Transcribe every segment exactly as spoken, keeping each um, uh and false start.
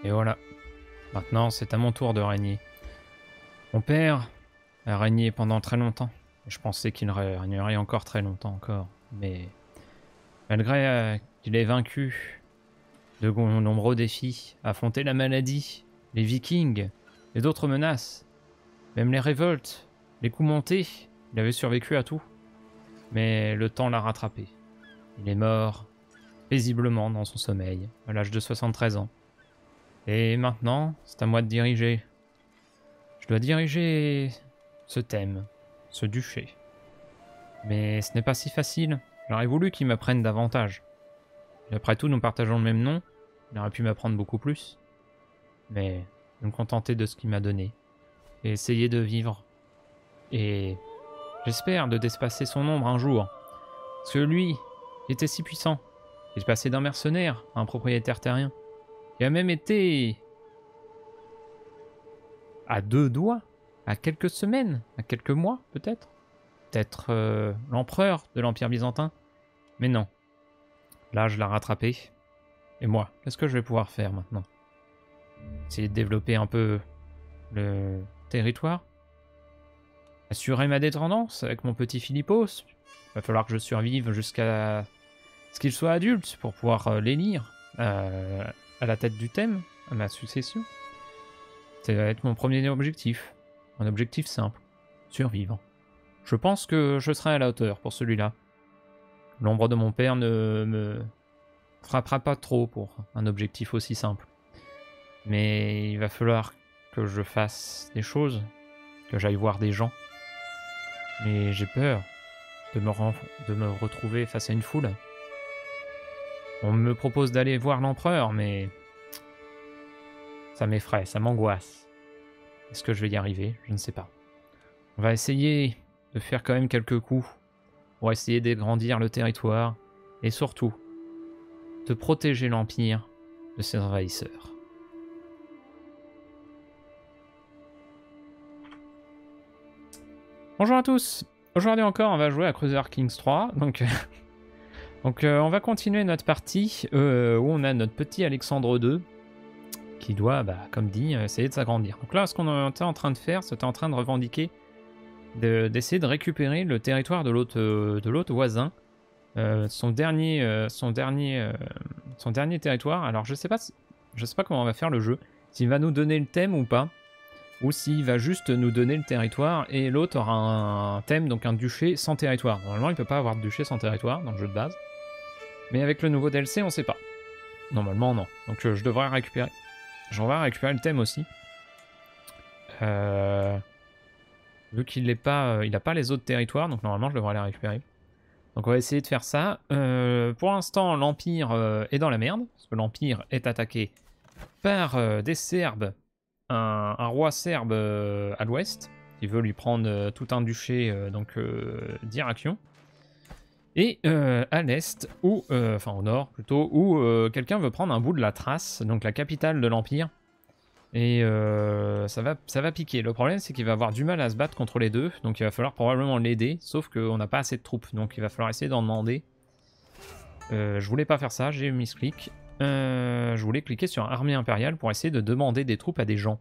Et voilà. Maintenant, c'est à mon tour de régner. Mon père a régné pendant très longtemps. Je pensais qu'il régnerait encore très longtemps encore. Mais malgré euh, qu'il ait vaincu de nombreux défis, affronté la maladie, les vikings et d'autres menaces, même les révoltes, les coups montés, il avait survécu à tout. Mais le temps l'a rattrapé. Il est mort paisiblement dans son sommeil, à l'âge de soixante-treize ans. Et maintenant, c'est à moi de diriger. Je dois diriger ce thème, ce duché. Mais ce n'est pas si facile. J'aurais voulu qu'il m'apprenne davantage. Et après tout, nous partageons le même nom. Il aurait pu m'apprendre beaucoup plus. Mais je vais me contenter de ce qu'il m'a donné. Et essayer de vivre. Et j'espère de dépasser son ombre un jour. Parce que lui, il était si puissant. Il est passé d'un mercenaire à un propriétaire terrien. Il a même été à deux doigts, à quelques semaines, à quelques mois peut-être. Peut-être euh, l'empereur de l'Empire byzantin. Mais non. Là, je l'ai rattrapé. Et moi, qu'est-ce que je vais pouvoir faire maintenant? Essayer de développer un peu le territoire. Assurer ma dépendance avec mon petit Philippos. Il va falloir que je survive jusqu'à ce qu'il soit adulte pour pouvoir euh, l'élire euh, à la tête du thème, à ma succession. Ça va être mon premier objectif. Un objectif simple. Survivre. Je pense que je serai à la hauteur pour celui-là. L'ombre de mon père ne me frappera pas trop pour un objectif aussi simple. Mais il va falloir que je fasse des choses, que j'aille voir des gens. Mais j'ai peur de me, de me retrouver face à une foule. On me propose d'aller voir l'empereur, mais ça m'effraie, ça m'angoisse. Est-ce que je vais y arriver? Je ne sais pas. On va essayer de faire quand même quelques coups pour essayer d'agrandir le territoire et surtout de protéger l'Empire de ses envahisseurs. Bonjour à tous. Aujourd'hui encore, on va jouer à Crusader Kings trois. Donc, donc euh, on va continuer notre partie euh, où on a notre petit Alexandre deux qui doit, bah, comme dit, essayer de s'agrandir. Donc là, ce qu'on était en train de faire, c'était en train de revendiquer d'essayer de, de récupérer le territoire de l'autre euh, de l'autre voisin. Euh, son dernier euh, son dernier euh, son dernier territoire. Alors je sais pas si, je sais pas comment on va faire le jeu, s'il va nous donner le thème ou pas, ou s'il va juste nous donner le territoire et l'autre aura un, un thème, donc un duché sans territoire. Normalement il peut pas avoir de duché sans territoire dans le jeu de base, mais avec le nouveau D L C on sait pas. Normalement non, donc euh, je devrais récupérer j'en vais récupérer le thème aussi. Euh... vu qu'il n'est pas il a pas les autres territoires, donc normalement je devrais les récupérer. Donc on va essayer de faire ça. Euh, pour l'instant, l'Empire euh, est dans la merde, parce que l'Empire est attaqué par euh, des Serbes, un, un roi serbe euh, à l'ouest, qui veut lui prendre euh, tout un duché euh, donc euh, d'Irakion. Et euh, à l'est, ou euh, enfin au nord plutôt, où euh, quelqu'un veut prendre un bout de la Thrace, donc la capitale de l'Empire. Et euh, ça, va, ça va piquer. Le problème, c'est qu'il va avoir du mal à se battre contre les deux. Donc il va falloir probablement l'aider. Sauf qu'on n'a pas assez de troupes. Donc il va falloir essayer d'en demander. Euh, je voulais pas faire ça, j'ai mis ce clic. Euh, je voulais cliquer sur Armée Impériale pour essayer de demander des troupes à des gens.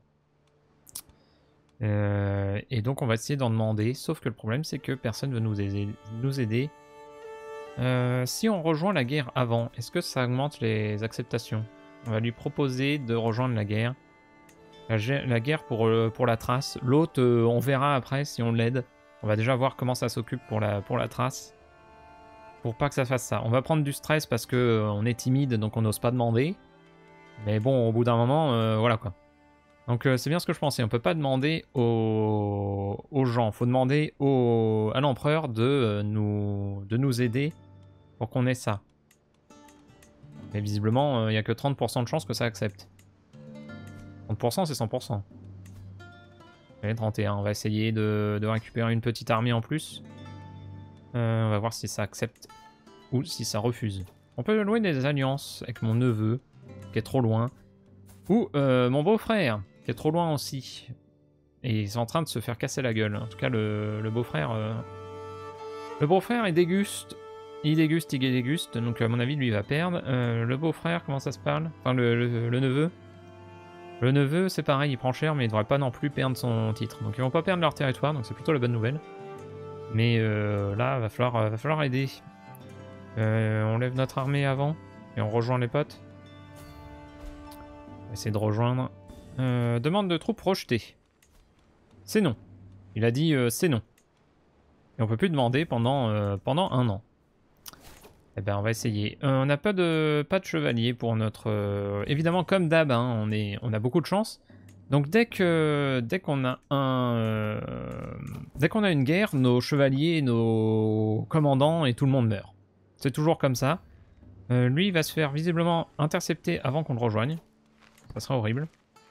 Euh, et donc on va essayer d'en demander. Sauf que le problème, c'est que personne ne veut nous aider. Nous aider. Euh, si on rejoint la guerre avant, est-ce que ça augmente les acceptations? On va lui proposer de rejoindre la guerre. La, la guerre pour, euh, pour la Thrace. L'autre, euh, on verra après si on l'aide. On va déjà voir comment ça s'occupe pour la, pour la Thrace. Pour pas que ça fasse ça. On va prendre du stress parce que euh, on est timide, donc on n'ose pas demander. Mais bon, au bout d'un moment, euh, voilà quoi. Donc euh, c'est bien ce que je pensais. On peut pas demander aux, aux gens. Faut demander au, à l'empereur de, euh, nous, de nous aider pour qu'on ait ça. Mais visiblement, il euh, n'y a que trente pour cent de chances que ça accepte. trente pour cent c'est cent pour cent. Allez, trente et un, on va essayer de, de récupérer une petite armée en plus. Euh, on va voir si ça accepte ou si ça refuse. On peut louer des alliances avec mon neveu, qui est trop loin. Ou euh, mon beau-frère, qui est trop loin aussi. Et ils sont en train de se faire casser la gueule. En tout cas, le, le beau-frère... Euh... Le beau-frère, il déguste. Il déguste, il déguste. Donc à mon avis, lui, il va perdre. Euh, le beau-frère, comment ça se parle? Enfin, le, le, le neveu. Le neveu, c'est pareil, il prend cher, mais il devrait pas non plus perdre son titre. Donc ils vont pas perdre leur territoire, donc c'est plutôt la bonne nouvelle. Mais euh, là, va falloir, euh, va falloir aider. Euh, on lève notre armée avant, et on rejoint les potes. On va essayer de rejoindre. Euh, demande de troupes rejetée. C'est non. Il a dit euh, c'est non. Et on peut plus demander pendant, euh, pendant un an. Eh ben on va essayer. Euh, on n'a pas de, pas de chevalier pour notre... Euh, évidemment, comme d'hab, hein, on, est, on a beaucoup de chance. Donc dès que dès qu'on a un... Euh, dès qu'on a une guerre, nos chevaliers, nos commandants et tout le monde meurt. C'est toujours comme ça. Euh, lui, il va se faire visiblement intercepter avant qu'on le rejoigne. Ça serait horrible.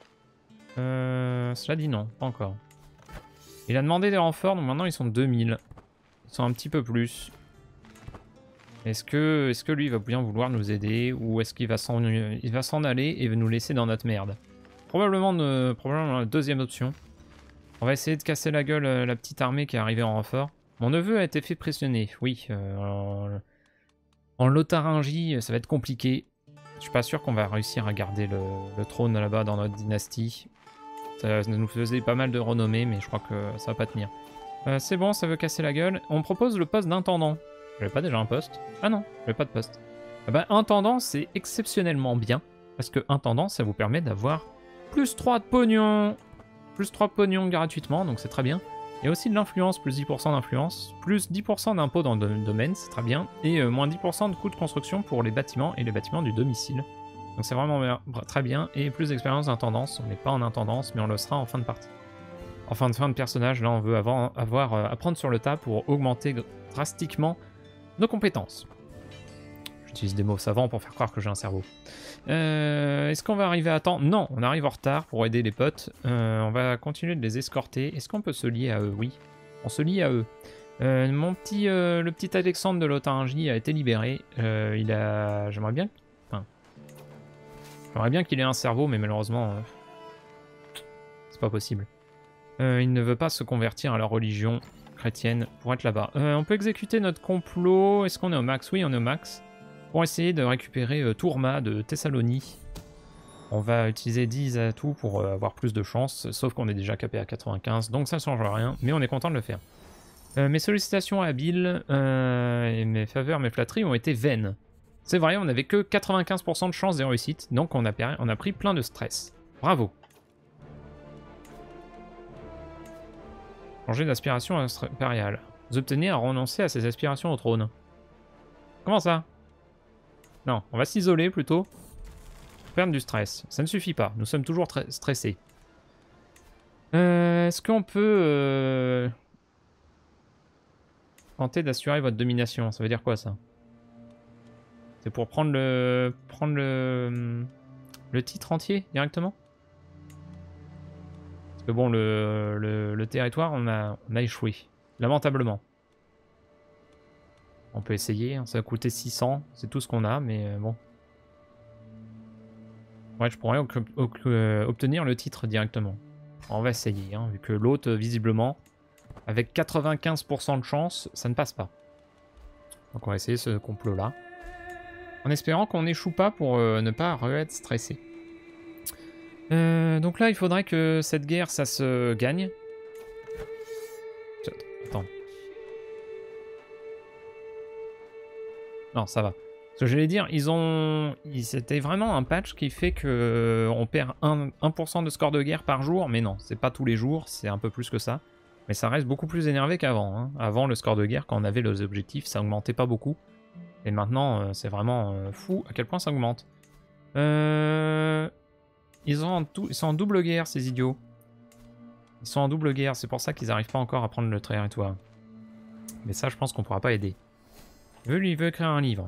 Euh, cela dit non, pas encore. Il a demandé des renforts, donc maintenant ils sont deux mille. Ils sont un petit peu plus. Est-ce que, est-ce que lui va bien vouloir nous aider ou est-ce qu'il va s'en il va s'en aller et nous laisser dans notre merde? Probablement, de, probablement la deuxième option. On va essayer de casser la gueule à la petite armée qui est arrivée en renfort. Mon neveu a été fait prisonnier, oui. Euh, en, en Lotharingie, ça va être compliqué. Je suis pas sûr qu'on va réussir à garder le, le trône là-bas dans notre dynastie. Ça nous faisait pas mal de renommée, mais je crois que ça va pas tenir. Euh, c'est bon, ça veut casser la gueule. On propose le poste d'intendant. J'avais pas déjà un poste? Ah non, j'avais pas de poste. Ah bah, intendant, c'est exceptionnellement bien. Parce que intendant, ça vous permet d'avoir plus trois de pognon. Plus trois de pognon gratuitement, donc c'est très bien. Il y a aussi de l'influence, plus dix pour cent d'influence. Plus dix pour cent d'impôts dans le domaine, c'est très bien. Et euh, moins dix pour cent de coûts de construction pour les bâtiments et les bâtiments du domicile. Donc c'est vraiment bien, très bien. Et plus d'expérience d'intendance. On n'est pas en intendance, mais on le sera en fin de partie. En fin de fin de personnage, là on veut avoir, avoir euh, apprendre sur le tas pour augmenter drastiquement nos compétences. J'utilise des mots savants pour faire croire que j'ai un cerveau. Euh, Est-ce qu'on va arriver à temps? Non, on arrive en retard pour aider les potes. Euh, on va continuer de les escorter. Est-ce qu'on peut se lier à eux? Oui, on se lie à eux. Euh, mon petit, euh, le petit Alexandre de Lotharingie a été libéré. Euh, il a, j'aimerais bien, enfin, j'aimerais bien qu'il ait un cerveau, mais malheureusement, euh, c'est pas possible. Euh, il ne veut pas se convertir à la religion chrétienne pour être là-bas. Euh, on peut exécuter notre complot. Est-ce qu'on est au max? Oui, on est au max. Pour essayer de récupérer euh, Tourma de Thessalonie. On va utiliser dix atouts pour euh, avoir plus de chance, sauf qu'on est déjà capé à quatre-vingt-quinze, donc ça ne change rien, mais on est content de le faire. Euh, mes sollicitations habiles euh, et mes faveurs, mes flatteries ont été vaines. C'est vrai, on n'avait que quatre-vingt-quinze pour cent de chance de réussite, donc on a, on a pris plein de stress. Bravo. Changer d'aspiration impériale. Vous obtenez à renoncer à ses aspirations au trône. Comment ça? Non, on va s'isoler plutôt. Perdre du stress. Ça ne suffit pas, nous sommes toujours très stressés. Euh, Est-ce qu'on peut euh... tenter d'assurer votre domination? Ça veut dire quoi ça? C'est pour prendre le prendre le le titre entier directement? Parce que bon, le, le, le territoire, on a, on a échoué. Lamentablement. On peut essayer, hein, ça va coûter six cents, c'est tout ce qu'on a, mais euh, bon. Ouais, je pourrais euh, obtenir le titre directement. On va essayer, hein, vu que l'autre, visiblement, avec quatre-vingt-quinze pour cent de chance, ça ne passe pas. Donc on va essayer ce complot-là. En espérant qu'on n'échoue pas pour euh, ne pas être stressé. Euh, donc là, il faudrait que cette guerre, ça se gagne. Attends. Non, ça va. Ce que j'allais dire, ils ont... C'était vraiment un patch qui fait que on perd un pour cent de score de guerre par jour, mais non, c'est pas tous les jours, c'est un peu plus que ça. Mais ça reste beaucoup plus énervé qu'avant. Hein. Avant, le score de guerre, quand on avait les objectifs, ça augmentait pas beaucoup. Et maintenant, c'est vraiment fou à quel point ça augmente. Euh... Ils, ont en tout... Ils sont en double guerre, ces idiots. Ils sont en double guerre, c'est pour ça qu'ils n'arrivent pas encore à prendre le territoire. Mais ça, je pense qu'on pourra pas aider. Lui, il veut écrire un livre.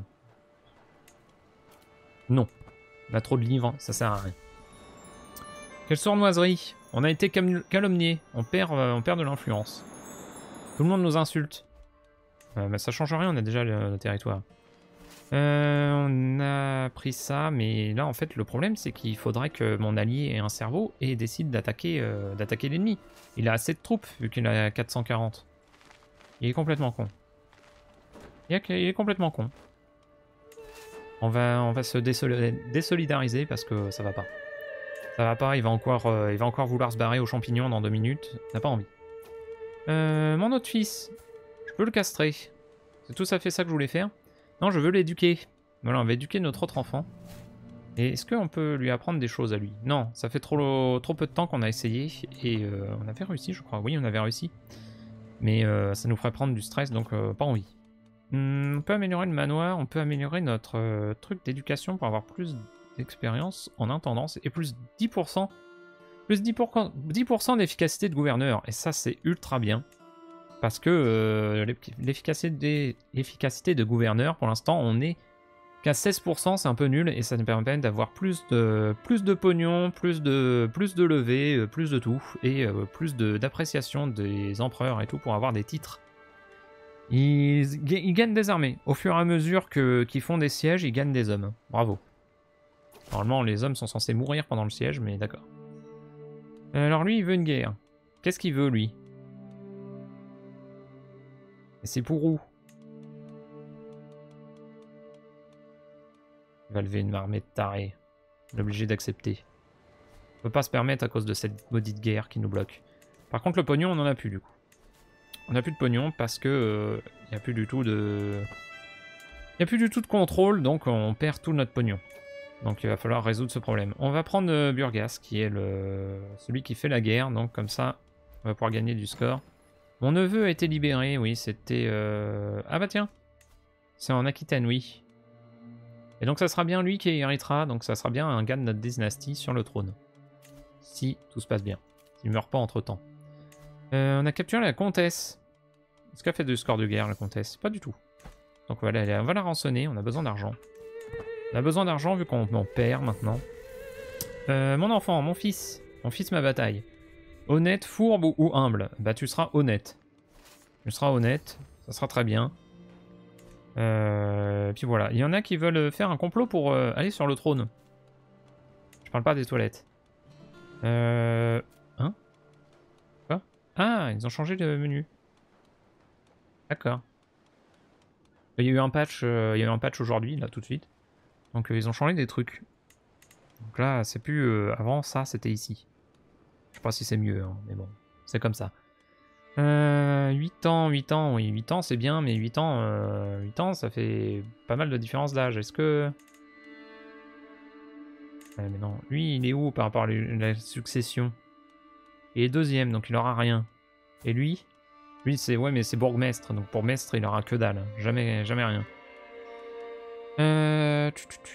Non. On a trop de livres, ça sert à rien. Quelle sournoiserie! On a été calomniés. On perd, euh, on perd de l'influence. Tout le monde nous insulte. Euh, bah, ça change rien, on a déjà le, le territoire. Euh, on a pris ça, mais là en fait le problème c'est qu'il faudrait que mon allié ait un cerveau et décide d'attaquer euh, d'attaquer l'ennemi. Il a assez de troupes vu qu'il a quatre cent quarante. Il est complètement con. Il est complètement con. On va, on va se désolidariser parce que ça va pas. Ça va pas, il va encore, euh, il va encore vouloir se barrer aux champignons dans deux minutes. Il n'a pas envie. Euh, mon autre fils, je peux le castrer. C'est tout à fait ça que je voulais faire. Non, je veux l'éduquer. Voilà, on va éduquer notre autre enfant. Et est-ce qu'on peut lui apprendre des choses à lui? Non, ça fait trop, trop peu de temps qu'on a essayé. Et euh, on avait réussi, je crois. Oui, on avait réussi. Mais euh, ça nous ferait prendre du stress, donc euh, pas envie. Hum, on peut améliorer le manoir, on peut améliorer notre euh, truc d'éducation pour avoir plus d'expérience en intendance et plus dix pour cent. Plus dix pour cent, dix pour cent d'efficacité de gouverneur. Et ça, c'est ultra bien. Parce que euh, l'efficacité l'efficacité de gouverneur, pour l'instant, on est qu'à seize pour cent, c'est un peu nul. Et ça nous permet d'avoir plus de, plus de pognon, plus de, plus de levée, plus de tout. Et euh, plus d'appréciation de, des empereurs et tout pour avoir des titres. Ils, ils gagnent des armées. Au fur et à mesure que, qu'ils font des sièges, ils gagnent des hommes. Bravo. Normalement, les hommes sont censés mourir pendant le siège, mais d'accord. Alors lui, il veut une guerre. Qu'est-ce qu'il veut, lui? Et c'est pour où? Il va lever une armée de tarés. On est obligé d'accepter. On peut pas se permettre à cause de cette maudite guerre qui nous bloque. Par contre, le pognon, on en a plus, du coup. On n'a plus de pognon parce que euh, il n'y a plus du tout de... Il n'y a plus du tout de contrôle, donc on perd tout notre pognon. Donc il va falloir résoudre ce problème. On va prendre euh, Burgas, qui est le celui qui fait la guerre, donc comme ça, on va pouvoir gagner du score. Mon neveu a été libéré, oui, c'était... Euh... Ah bah tiens, c'est en Aquitaine, oui. Et donc ça sera bien lui qui héritera, donc ça sera bien un gars de notre dynastie sur le trône. Si tout se passe bien. S'il ne meurt pas entre-temps. Euh, on a capturé la comtesse. Est-ce qu'elle fait du score de guerre, la comtesse? Pas du tout. Donc voilà, on va la rançonner, on a besoin d'argent. On a besoin d'argent vu qu'on en perd maintenant. Euh, mon enfant, mon fils. Mon fils, ma bataille. Honnête, fourbe ou, ou humble? Bah tu seras honnête. Tu seras honnête, ça sera très bien. Euh, puis voilà, il y en a qui veulent faire un complot pour euh, aller sur le trône. Je parle pas des toilettes. Euh... Hein? Quoi? Ah, ils ont changé de menu. D'accord. Il y a eu un patch, euh, il y a eu un patch aujourd'hui, là, tout de suite. Donc euh, ils ont changé des trucs. Donc là, c'est plus... Euh, avant, ça, c'était ici. Je sais pas si c'est mieux, hein, mais bon, c'est comme ça. Euh, huit ans, huit ans, oui, huit ans c'est bien, mais huit ans, euh, huit ans ça fait pas mal de différence d'âge. Est-ce que... Ouais, mais non, lui il est où par rapport à la succession? Il est deuxième, donc il aura rien. Et lui? Lui c'est... Ouais, mais c'est bourgmestre, donc pour mestre il aura que dalle. Jamais, jamais rien. Euh...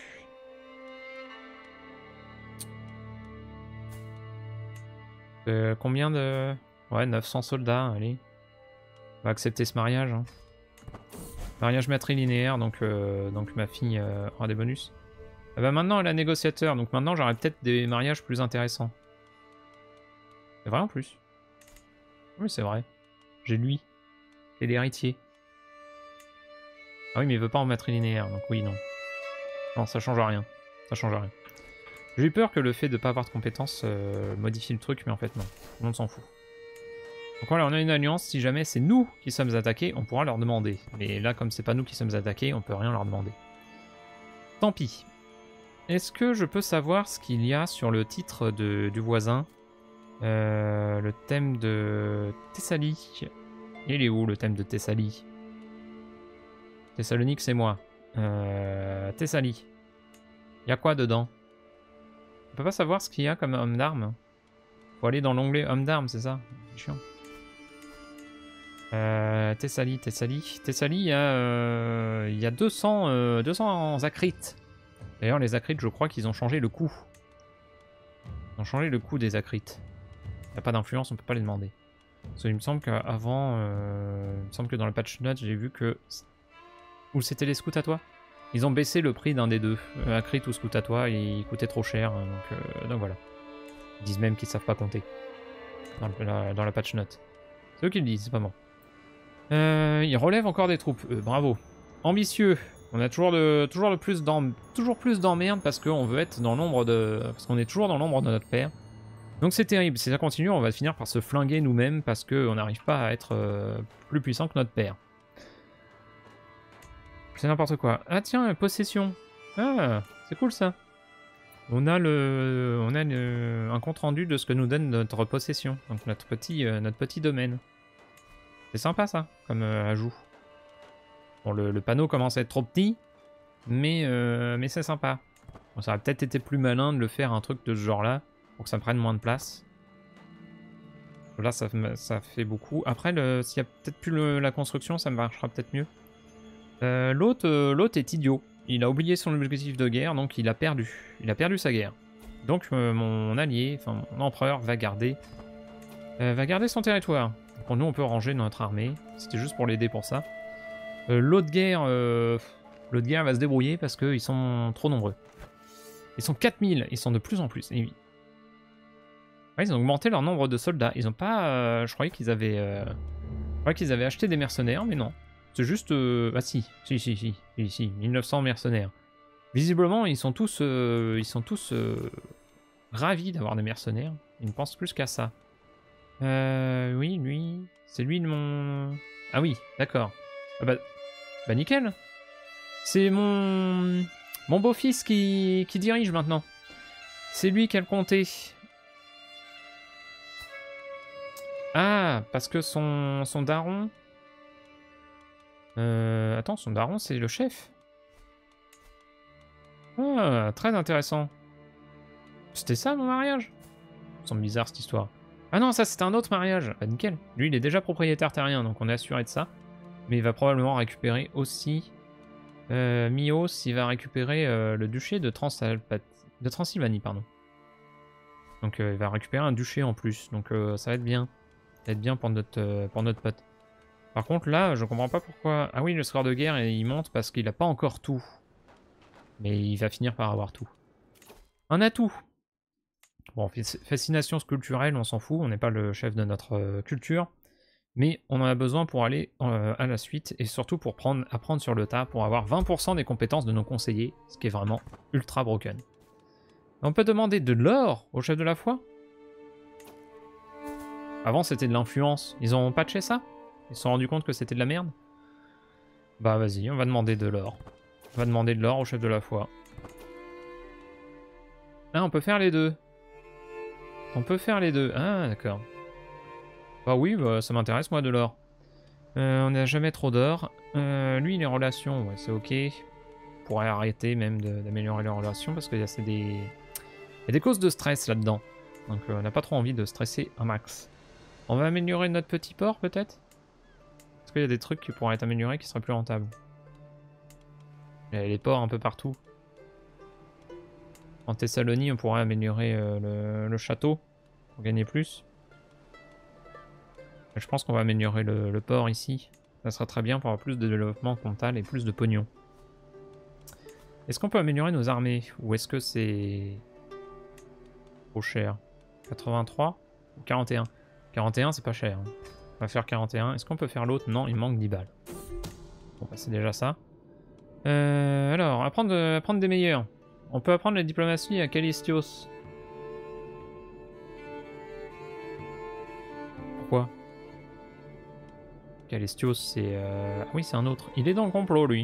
euh combien de... Ouais, neuf cents soldats, allez. On va accepter ce mariage. Hein. Mariage matrilinéaire, donc, euh, donc ma fille euh, aura des bonus. Ah bah maintenant elle a négociateur, donc maintenant j'aurai peut-être des mariages plus intéressants. C'est vrai en plus. Oui, c'est vrai. J'ai lui. J'ai l'héritier. Ah oui, mais il veut pas en matrilinéaire, donc oui, non. Non, ça change rien. Ça change rien. J'ai eu peur que le fait de pas avoir de compétences euh, modifie le truc, mais en fait non. Tout le monde s'en fout. Donc voilà, on a une alliance, si jamais c'est nous qui sommes attaqués, on pourra leur demander. Mais là, comme c'est pas nous qui sommes attaqués, on peut rien leur demander. Tant pis. Est-ce que je peux savoir ce qu'il y a sur le titre de, du voisin? euh, Le thème de Thessalie. Il est où le thème de Thessalie? Thessalonique, c'est moi. Euh, Thessalie. Il y a quoi dedans? On peut pas savoir ce qu'il y a comme homme d'armes. Faut aller dans l'onglet homme d'armes, c'est ça? C'est chiant. Euh, Thessalie, Thessalie. Thessalie, il y a, euh, il y a deux cents, euh, deux cents acrites. D'ailleurs, les acrites, je crois qu'ils ont changé le coût. Ils ont changé le coût des acrites. Il n'y a pas d'influence, on peut pas les demander. Parce qu'il me semble qu'avant, euh, il me semble que dans le patch note, j'ai vu que... Ou c'était les scouts à toi? Ils ont baissé le prix d'un des deux. Euh, Acrit ou scout à toi, il coûtait trop cher. Donc, euh, donc voilà. Ils disent même qu'ils savent pas compter. Dans, le, la, dans la patch note. C'est eux qui le disent, c'est pas moi. Euh, ils relèvent encore des troupes. Euh, bravo. Ambitieux. On a toujours de, toujours de plus d'em, toujours plus d'emmerdes parce qu'on veut être dans l'ombre de... Parce qu'on est toujours dans l'ombre de notre père. Donc c'est terrible. Si ça continue, on va finir par se flinguer nous-mêmes parce qu'on n'arrive pas à être euh, plus puissant que notre père. C'est n'importe quoi. Ah tiens, possession. Ah, c'est cool ça. On a, le, on a le, un compte rendu de ce que nous donne notre possession, donc notre petit, euh, notre petit domaine. C'est sympa ça, comme euh, ajout. Bon, le, le panneau commence à être trop petit, mais, euh, mais c'est sympa. Bon, ça aurait peut-être été plus malin de le faire un truc de ce genre-là, pour que ça prenne moins de place. Là, ça, ça fait beaucoup. Après, s'il y a peut-être plus le, la construction, ça marchera peut-être mieux. Euh, L'autre euh, l'autre est idiot. Il a oublié son objectif de guerre, donc il a perdu. Il a perdu sa guerre. Donc euh, mon allié, enfin mon empereur, va garder, euh, va garder son territoire. Pour nous, on peut ranger notre armée. C'était juste pour l'aider pour ça. Euh, L'autre guerre, euh, l'autre guerre va se débrouiller parce qu'ils sont trop nombreux. Ils sont quatre mille, ils sont de plus en plus. Et oui. Ouais, ils ont augmenté leur nombre de soldats. Ils ont pas... Euh, je croyais qu'ils avaient... Euh, je croyais qu'ils avaient acheté des mercenaires, mais non. C'est juste... Euh, ah si, si, si, si, si, si, mille neuf cents mercenaires. Visiblement, ils sont tous... Euh, ils sont tous... Euh, ravis d'avoir des mercenaires. Ils ne pensent plus qu'à ça. Euh... Oui, lui... C'est lui de mon... Ah oui, d'accord. Ah bah... Bah nickel. C'est mon... Mon beau-fils qui... qui dirige maintenant. C'est lui qui a le comté. Ah, parce que son, son daron... Euh, attends, son daron, c'est le chef. Ah, très intéressant. C'était ça, mon mariage? Ça semble bizarre, cette histoire. Ah non, ça, c'était un autre mariage. Bah, nickel. Lui, il est déjà propriétaire terrien, donc on est assuré de ça. Mais il va probablement récupérer aussi... Euh, Mios, il va récupérer euh, le duché de, Transalpat... de Transylvanie, pardon. Donc, euh, il va récupérer un duché en plus. Donc, euh, ça va être bien. Ça va être bien pour notre, euh, pour notre pote. Par contre, là, je comprends pas pourquoi... Ah oui, le score de guerre, il monte parce qu'il a pas encore tout. Mais il va finir par avoir tout. Un atout. Bon, fascination culturelle, on s'en fout. On n'est pas le chef de notre euh, culture. Mais on en a besoin pour aller euh, à la suite. Et surtout pour prendre, apprendre sur le tas. Pour avoir vingt pour cent des compétences de nos conseillers. Ce qui est vraiment ultra broken. On peut demander de l'or au chef de la foi. Avant, c'était de l'influence. Ils ont patché ça? Ils se sont rendus compte que c'était de la merde? Bah vas-y, on va demander de l'or. On va demander de l'or au chef de la foi. Ah, on peut faire les deux. On peut faire les deux. Ah, d'accord. Bah oui, bah, ça m'intéresse, moi, de l'or. Euh, on n'a jamais trop d'or. Euh, lui, les relations, ouais, c'est ok. On pourrait arrêter même d'améliorer les relations parce qu'il y a des... Il y a des causes de stress là-dedans. Donc euh, on n'a pas trop envie de stresser un max. On va améliorer notre petit port, peut-être? Est-ce qu'il y a des trucs qui pourraient être améliorés qui seraient plus rentables? Il y a les ports un peu partout. En Thessalonie, on pourrait améliorer euh, le, le château pour gagner plus. Je pense qu'on va améliorer le, le port ici. Ça sera très bien pour avoir plus de développement comptable et plus de pognon. Est-ce qu'on peut améliorer nos armées? Ou est-ce que c'est trop cher? quatre-vingt-trois ou quarante et un? quarante et un, c'est pas cher. Hein. On va faire quarante et un. Est-ce qu'on peut faire l'autre? Non, il manque dix balles. Bon, bah, c'est déjà ça. Euh, alors, apprendre, apprendre des meilleurs. On peut apprendre la diplomatie à Callistios. Pourquoi? Callistios, c'est... Euh... Ah oui, c'est un autre. Il est dans le complot, lui.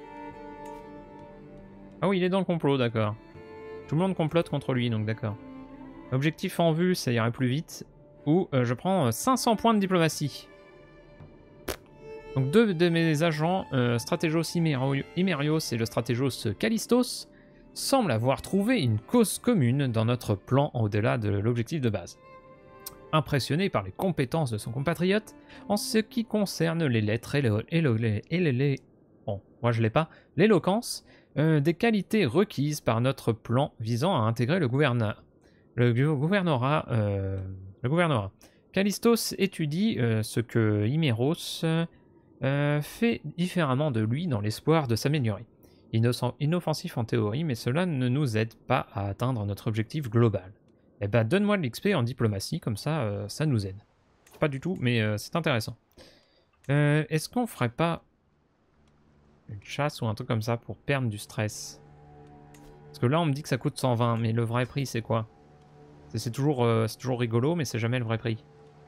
Ah oui, il est dans le complot, d'accord. Tout le monde complote contre lui, donc d'accord. Objectif en vue, ça irait plus vite. Ou euh, je prends cinq cents points de diplomatie. Donc deux de mes agents, euh, Stratégos Imerios et le Stratégos Callistos, semblent avoir trouvé une cause commune dans notre plan au-delà de l'objectif de base. Impressionné par les compétences de son compatriote en ce qui concerne les lettres et le, et le, et le, et le bon, moi je l'ai pas, l'éloquence, euh, des qualités requises par notre plan visant à intégrer le gouvernorat. Le gouvernorat, euh, le gouvernorat. Callistos étudie euh, ce que Imeros euh, fait différemment de lui dans l'espoir de s'améliorer. Inoffensif en théorie, mais cela ne nous aide pas à atteindre notre objectif global. Eh ben, donne-moi de l'X P en diplomatie, comme ça, euh, ça nous aide. Pas du tout, mais euh, c'est intéressant. Euh, Est-ce qu'on ferait pas une chasse ou un truc comme ça pour perdre du stress? Parce que là, on me dit que ça coûte cent vingt, mais le vrai prix, c'est quoi? C'est toujours, euh, toujours rigolo, mais c'est jamais le vrai prix.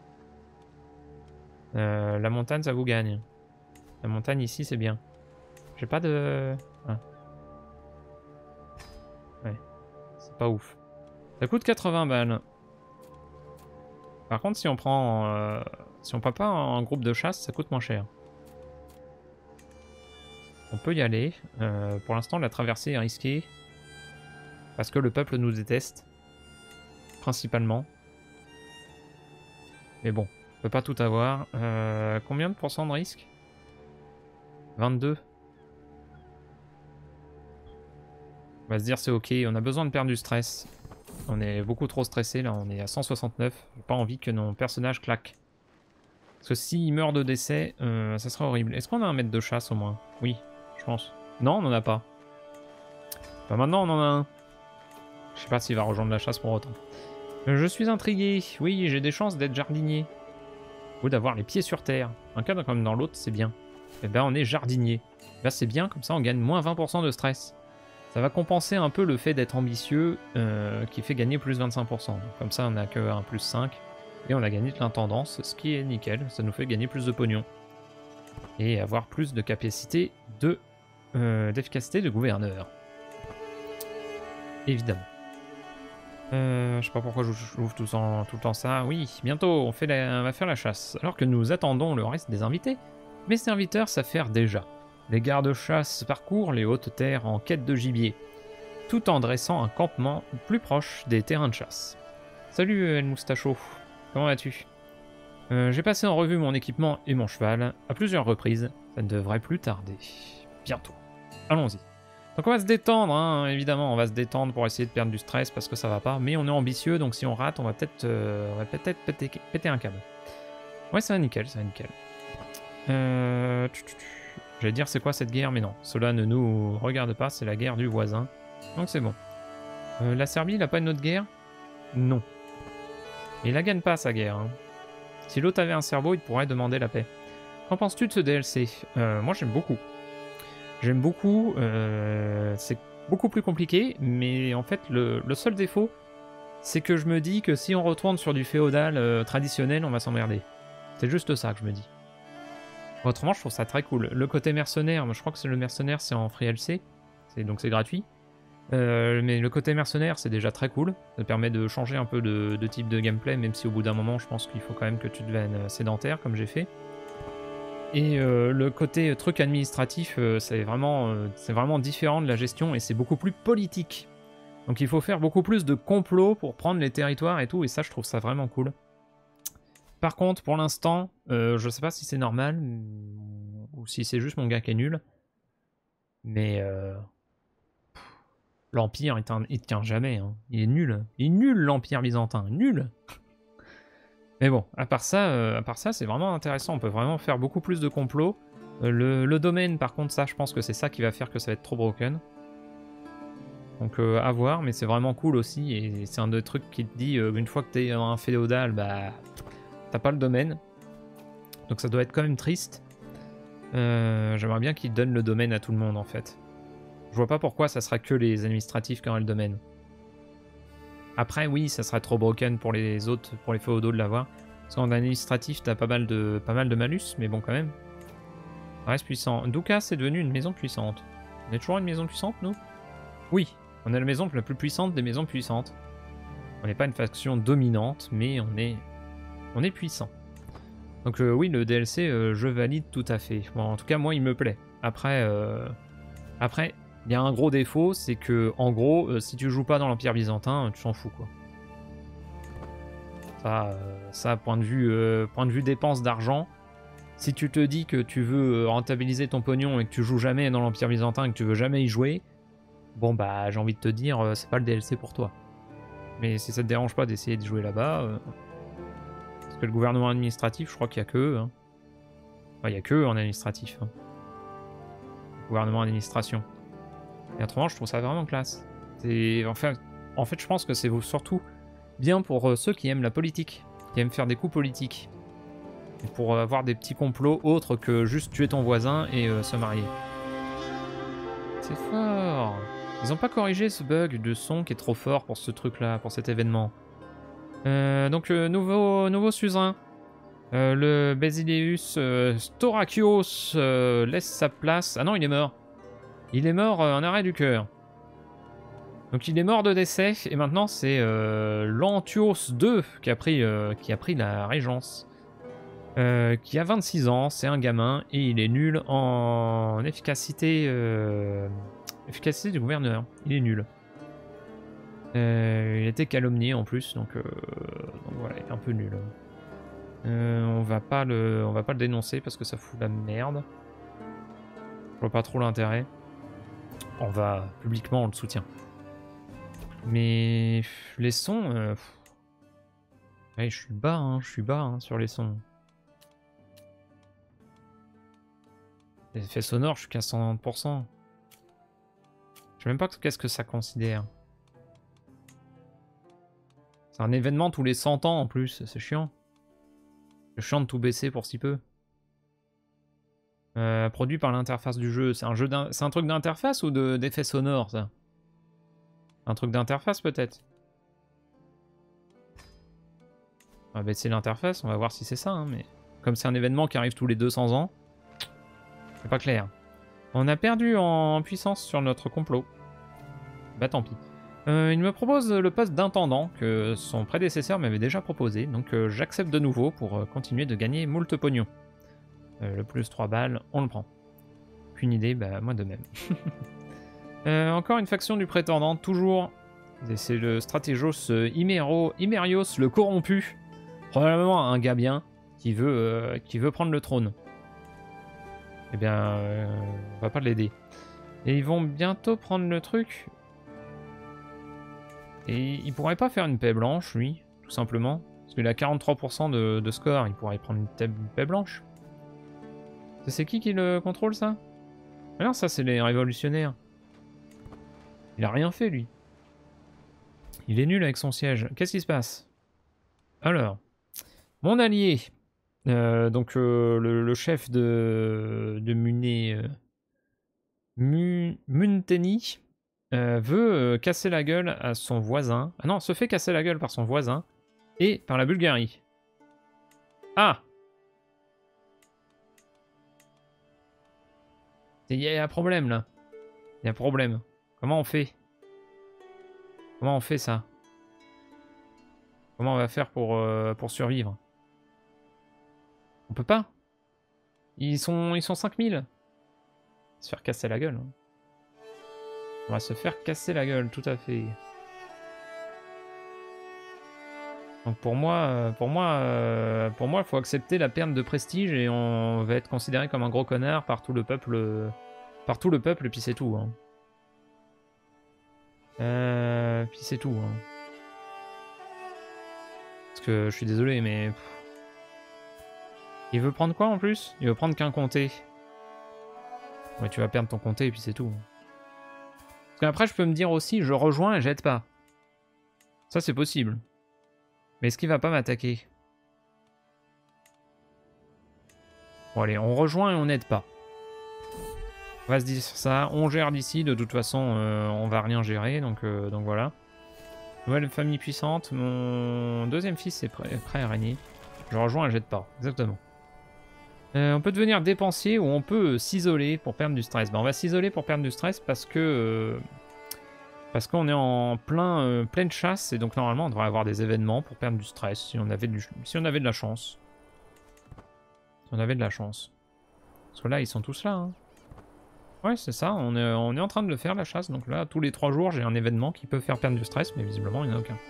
Euh, la montagne, ça vous gagne. La montagne, ici, c'est bien. J'ai pas de... Ah. Ouais. c'est pas ouf. Ça coûte quatre-vingts balles. Par contre, si on prend, euh, si on prend pas un groupe de chasse, ça coûte moins cher. On peut y aller. Euh, pour l'instant, la traversée est risquée. Parce que le peuple nous déteste. Principalement. Mais bon, on peut pas tout avoir. Euh, combien de pourcents de risque? vingt-deux. On va se dire c'est ok, on a besoin de perdre du stress. On est beaucoup trop stressé là, on est à cent soixante-neuf. J'ai pas envie que nos personnages claquent. Parce que s'ils meurent de décès, euh, ça serait horrible. Est-ce qu'on a un maître de chasse au moins? Oui, je pense. Non, on n'en a pas. Enfin, maintenant on en a un. Je sais pas s'il va rejoindre la chasse pour autant. Euh, je suis intrigué. Oui, j'ai des chances d'être jardinier. Ou d'avoir les pieds sur terre. Un cas comme dans l'autre, c'est bien. Et ben on est jardinier. Là c'est bien, comme ça on gagne moins vingt pour cent de stress. Ça va compenser un peu le fait d'être ambitieux, euh, qui fait gagner plus vingt-cinq pour cent. Comme ça, on n'a que un plus cinq. Et on a gagné de l'intendance, ce qui est nickel. Ça nous fait gagner plus de pognon. Et avoir plus de capacité de euh, d'efficacité de gouverneur. Évidemment. Euh, je sais pas pourquoi j'ouvre tout, tout le temps ça. Oui, bientôt, on, fait la, on va faire la chasse. Alors que nous attendons le reste des invités, mes serviteurs s'affairent déjà. Les gardes-chasse parcourent les hautes terres en quête de gibier, tout en dressant un campement plus proche des terrains de chasse. Salut El Moustacho, comment vas-tu? euh, J'ai passé en revue mon équipement et mon cheval à plusieurs reprises, ça ne devrait plus tarder. Bientôt. Allons-y. Donc on va se détendre, hein, évidemment, on va se détendre pour essayer de perdre du stress parce que ça va pas, mais on est ambitieux, donc si on rate, on va peut-être euh, on va peut-être péter, péter un câble. Ouais, ça va nickel, ça va nickel. Euh... J'allais dire c'est quoi cette guerre, mais non. Cela ne nous regarde pas, c'est la guerre du voisin. Donc c'est bon. Euh, la Serbie, il a pas une autre guerre? Non. Et il la gagne pas sa guerre. Hein. Si l'autre avait un cerveau, il pourrait demander la paix. Qu'en penses-tu de ce D L C? euh, Moi j'aime beaucoup. J'aime beaucoup. Euh, c'est beaucoup plus compliqué, mais en fait le, le seul défaut, c'est que je me dis que si on retourne sur du féodal euh, traditionnel, on va s'emmerder. C'est juste ça que je me dis. Autrement, je trouve ça très cool. Le côté mercenaire, je crois que c'est le mercenaire, c'est en free L C, donc c'est gratuit. Euh, mais le côté mercenaire, c'est déjà très cool. Ça permet de changer un peu de, de type de gameplay, même si au bout d'un moment, je pense qu'il faut quand même que tu deviennes sédentaire, comme j'ai fait. Et euh, le côté truc administratif, euh, c'est vraiment, euh, c'est vraiment différent de la gestion et c'est beaucoup plus politique. Donc il faut faire beaucoup plus de complots pour prendre les territoires et tout, et ça, je trouve ça vraiment cool. Par contre, pour l'instant, euh, je sais pas si c'est normal ou si c'est juste mon gars qui est nul. Mais euh, l'Empire, il, il tient jamais. Hein. Il est nul. Il est nul, l'Empire byzantin. Nul. Mais bon, à part ça, euh, à part ça, c'est vraiment intéressant. On peut vraiment faire beaucoup plus de complots. Euh, le, le domaine, par contre, ça, je pense que c'est ça qui va faire que ça va être trop broken. Donc euh, à voir, mais c'est vraiment cool aussi. Et c'est un des trucs qui te dit, euh, une fois que t'es un féodal, bah... t'as pas le domaine, donc ça doit être quand même triste. Euh, J'aimerais bien qu'ils donnent le domaine à tout le monde en fait. Je vois pas pourquoi ça sera que les administratifs qui auraient le domaine. Après oui, ça serait trop broken pour les autres, pour les féodaux de l'avoir. Parce qu'en administratif, t'as pas mal de pas mal de malus, mais bon quand même. Ça reste puissant. Douka, c'est devenu une maison puissante. On est toujours une maison puissante, nous? Oui, on est la maison la plus puissante des maisons puissantes. On n'est pas une faction dominante, mais on est on est puissant. Donc euh, oui, le D L C, euh, je valide tout à fait. Bon, en tout cas, moi, il me plaît. Après, euh... après, il y a un gros défaut, c'est que, en gros, euh, si tu joues pas dans l'Empire byzantin, tu t'en fous, quoi. Ça, euh, ça point de vue, euh, point de vue dépense d'argent, si tu te dis que tu veux rentabiliser ton pognon et que tu joues jamais dans l'Empire byzantin et que tu veux jamais y jouer, bon bah, j'ai envie de te dire, euh, c'est pas le D L C pour toi. Mais si ça te dérange pas d'essayer de jouer là-bas... Euh... Parce que le gouvernement administratif, je crois qu'il n'y a que eux. Hein. Enfin, il n'y a que eux en administratif. Hein. Gouvernement administration. Et autrement, je trouve ça vraiment classe. Enfin, en fait, je pense que c'est surtout bien pour euh, ceux qui aiment la politique, qui aiment faire des coups politiques. Et pour avoir des petits complots autres que juste tuer ton voisin et euh, se marier. C'est fort. Ils n'ont pas corrigé ce bug de son qui est trop fort pour ce truc-là, pour cet événement. Euh, donc euh, nouveau, nouveau suzerain, euh, le Basileus euh, Storakios euh, laisse sa place. Ah non, il est mort. Il est mort euh, en arrêt du cœur. Donc il est mort de décès, et maintenant c'est euh, Lantios deux qui a pris, euh, qui a pris la régence. Euh, qui a vingt-six ans, c'est un gamin, et il est nul en efficacité, euh, efficacité du gouverneur. Il est nul. Euh, il était calomnié en plus, donc, euh, donc voilà, il est un peu nul. Euh, on va pas le, on va pas le dénoncer parce que ça fout la merde. Je vois pas trop l'intérêt. On va publiquement on le soutient. Mais les sons, euh... ouais, je suis bas, hein, je suis bas hein, sur les sons. Les effets sonores, je suis qu'à cent pour cent. Je sais même pas qu'est-ce que ça considère. C'est un événement tous les cent ans en plus, c'est chiant. C'est chiant de tout baisser pour si peu. Euh, produit par l'interface du jeu. C'est un, jeu c'est un truc d'interface ou d'effets sonores, ça? Un truc d'interface, peut-être? On va baisser l'interface, on va voir si c'est ça. Hein, mais comme c'est un événement qui arrive tous les deux cents ans, c'est pas clair. On a perdu en puissance sur notre complot. Bah tant pis. Euh, il me propose le poste d'intendant que son prédécesseur m'avait déjà proposé. Donc euh, j'accepte de nouveau pour euh, continuer de gagner moult pognon. Euh, le plus trois balles, on le prend. Qu'une idée, bah moi de même. euh, encore une faction du prétendant, toujours. C'est le stratégos euh, Imero, Imerios le corrompu. Probablement un gars bien qui veut, euh, qui veut prendre le trône. Eh bien, euh, on va pas l'aider. Et ils vont bientôt prendre le truc. Et il pourrait pas faire une paix blanche, lui, tout simplement. Parce qu'il a quarante-trois pour cent de, de score, il pourrait prendre une, une paix blanche. C'est qui qui le contrôle, ça? Alors ça, c'est les révolutionnaires. Il a rien fait, lui. Il est nul avec son siège. Qu'est-ce qui se passe? Alors, mon allié, euh, donc euh, le, le chef de, de Muné, euh, Mu, Munteni, euh, veut euh, casser la gueule à son voisin. Ah non, se fait casser la gueule par son voisin et par la Bulgarie. Ah! Il y a un problème, là. Il y a un problème. Comment on fait? Comment on fait ça? Comment on va faire pour, euh, pour survivre? On peut pas? Ils sont, ils sont cinq mille. On va se faire casser la gueule. Hein. On va se faire casser la gueule, tout à fait. Donc pour moi, pour moi, pour moi, il faut accepter la perte de prestige et on va être considéré comme un gros connard par tout le peuple, par tout le peuple, et puis c'est tout. Hein. Euh, puis c'est tout. Hein. Parce que je suis désolé, mais il veut prendre quoi en plus? Il veut prendre qu'un comté. Ouais, tu vas perdre ton comté et puis c'est tout. Parce qu'après, je peux me dire aussi, je rejoins et j'aide pas. Ça, c'est possible. Mais est-ce qu'il va pas m'attaquer? Bon, allez, on rejoint et on n'aide pas. On va se dire ça. On gère d'ici. De toute façon, euh, on va rien gérer. Donc, euh, donc voilà. Nouvelle famille puissante. Mon deuxième fils est prêt, prêt à régner. Je rejoins et j'aide pas. Exactement. Euh, on peut devenir dépensier ou on peut s'isoler pour perdre du stress. Ben, on va s'isoler pour perdre du stress parce que euh, parce qu'on est en plein, euh, pleine chasse et donc normalement on devrait avoir des événements pour perdre du stress si on avait, du, si on avait de la chance. Si on avait de la chance. Parce que là ils sont tous là. Hein. Ouais c'est ça, on est, on est en train de le faire la chasse. Donc là tous les trois jours j'ai un événement qui peut faire perdre du stress mais visiblement il n'y en a aucun.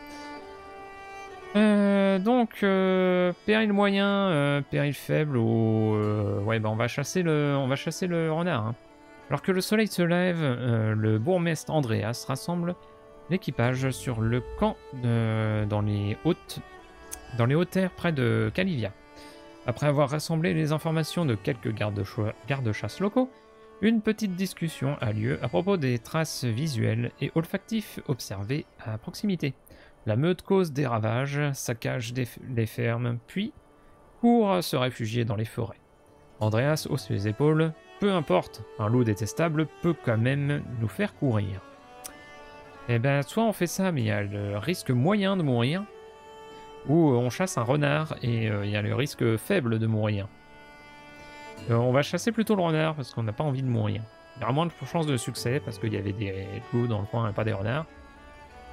Euh, donc, euh, péril moyen, euh, péril faible, ou... Euh, ouais, bah on va chasser le, on va chasser le renard. Hein. Alors que le soleil se lève, euh, le bourgmestre Andreas rassemble l'équipage sur le camp de, dans, les hautes, dans les hautes terres près de Calivia. Après avoir rassemblé les informations de quelques gardes-chasse locaux, une petite discussion a lieu à propos des traces visuelles et olfactives observées à proximité. La meute cause des ravages, saccage des les fermes, puis court se réfugier dans les forêts. Andreas hausse les épaules. Peu importe, un loup détestable peut quand même nous faire courir. Eh ben, soit on fait ça, mais il y a le risque moyen de mourir, ou on chasse un renard et euh, il y a le risque faible de mourir. Euh, on va chasser plutôt le renard parce qu'on n'a pas envie de mourir. Il y aura moins de chances de succès parce qu'il y avait des loups dans le coin et pas des renards.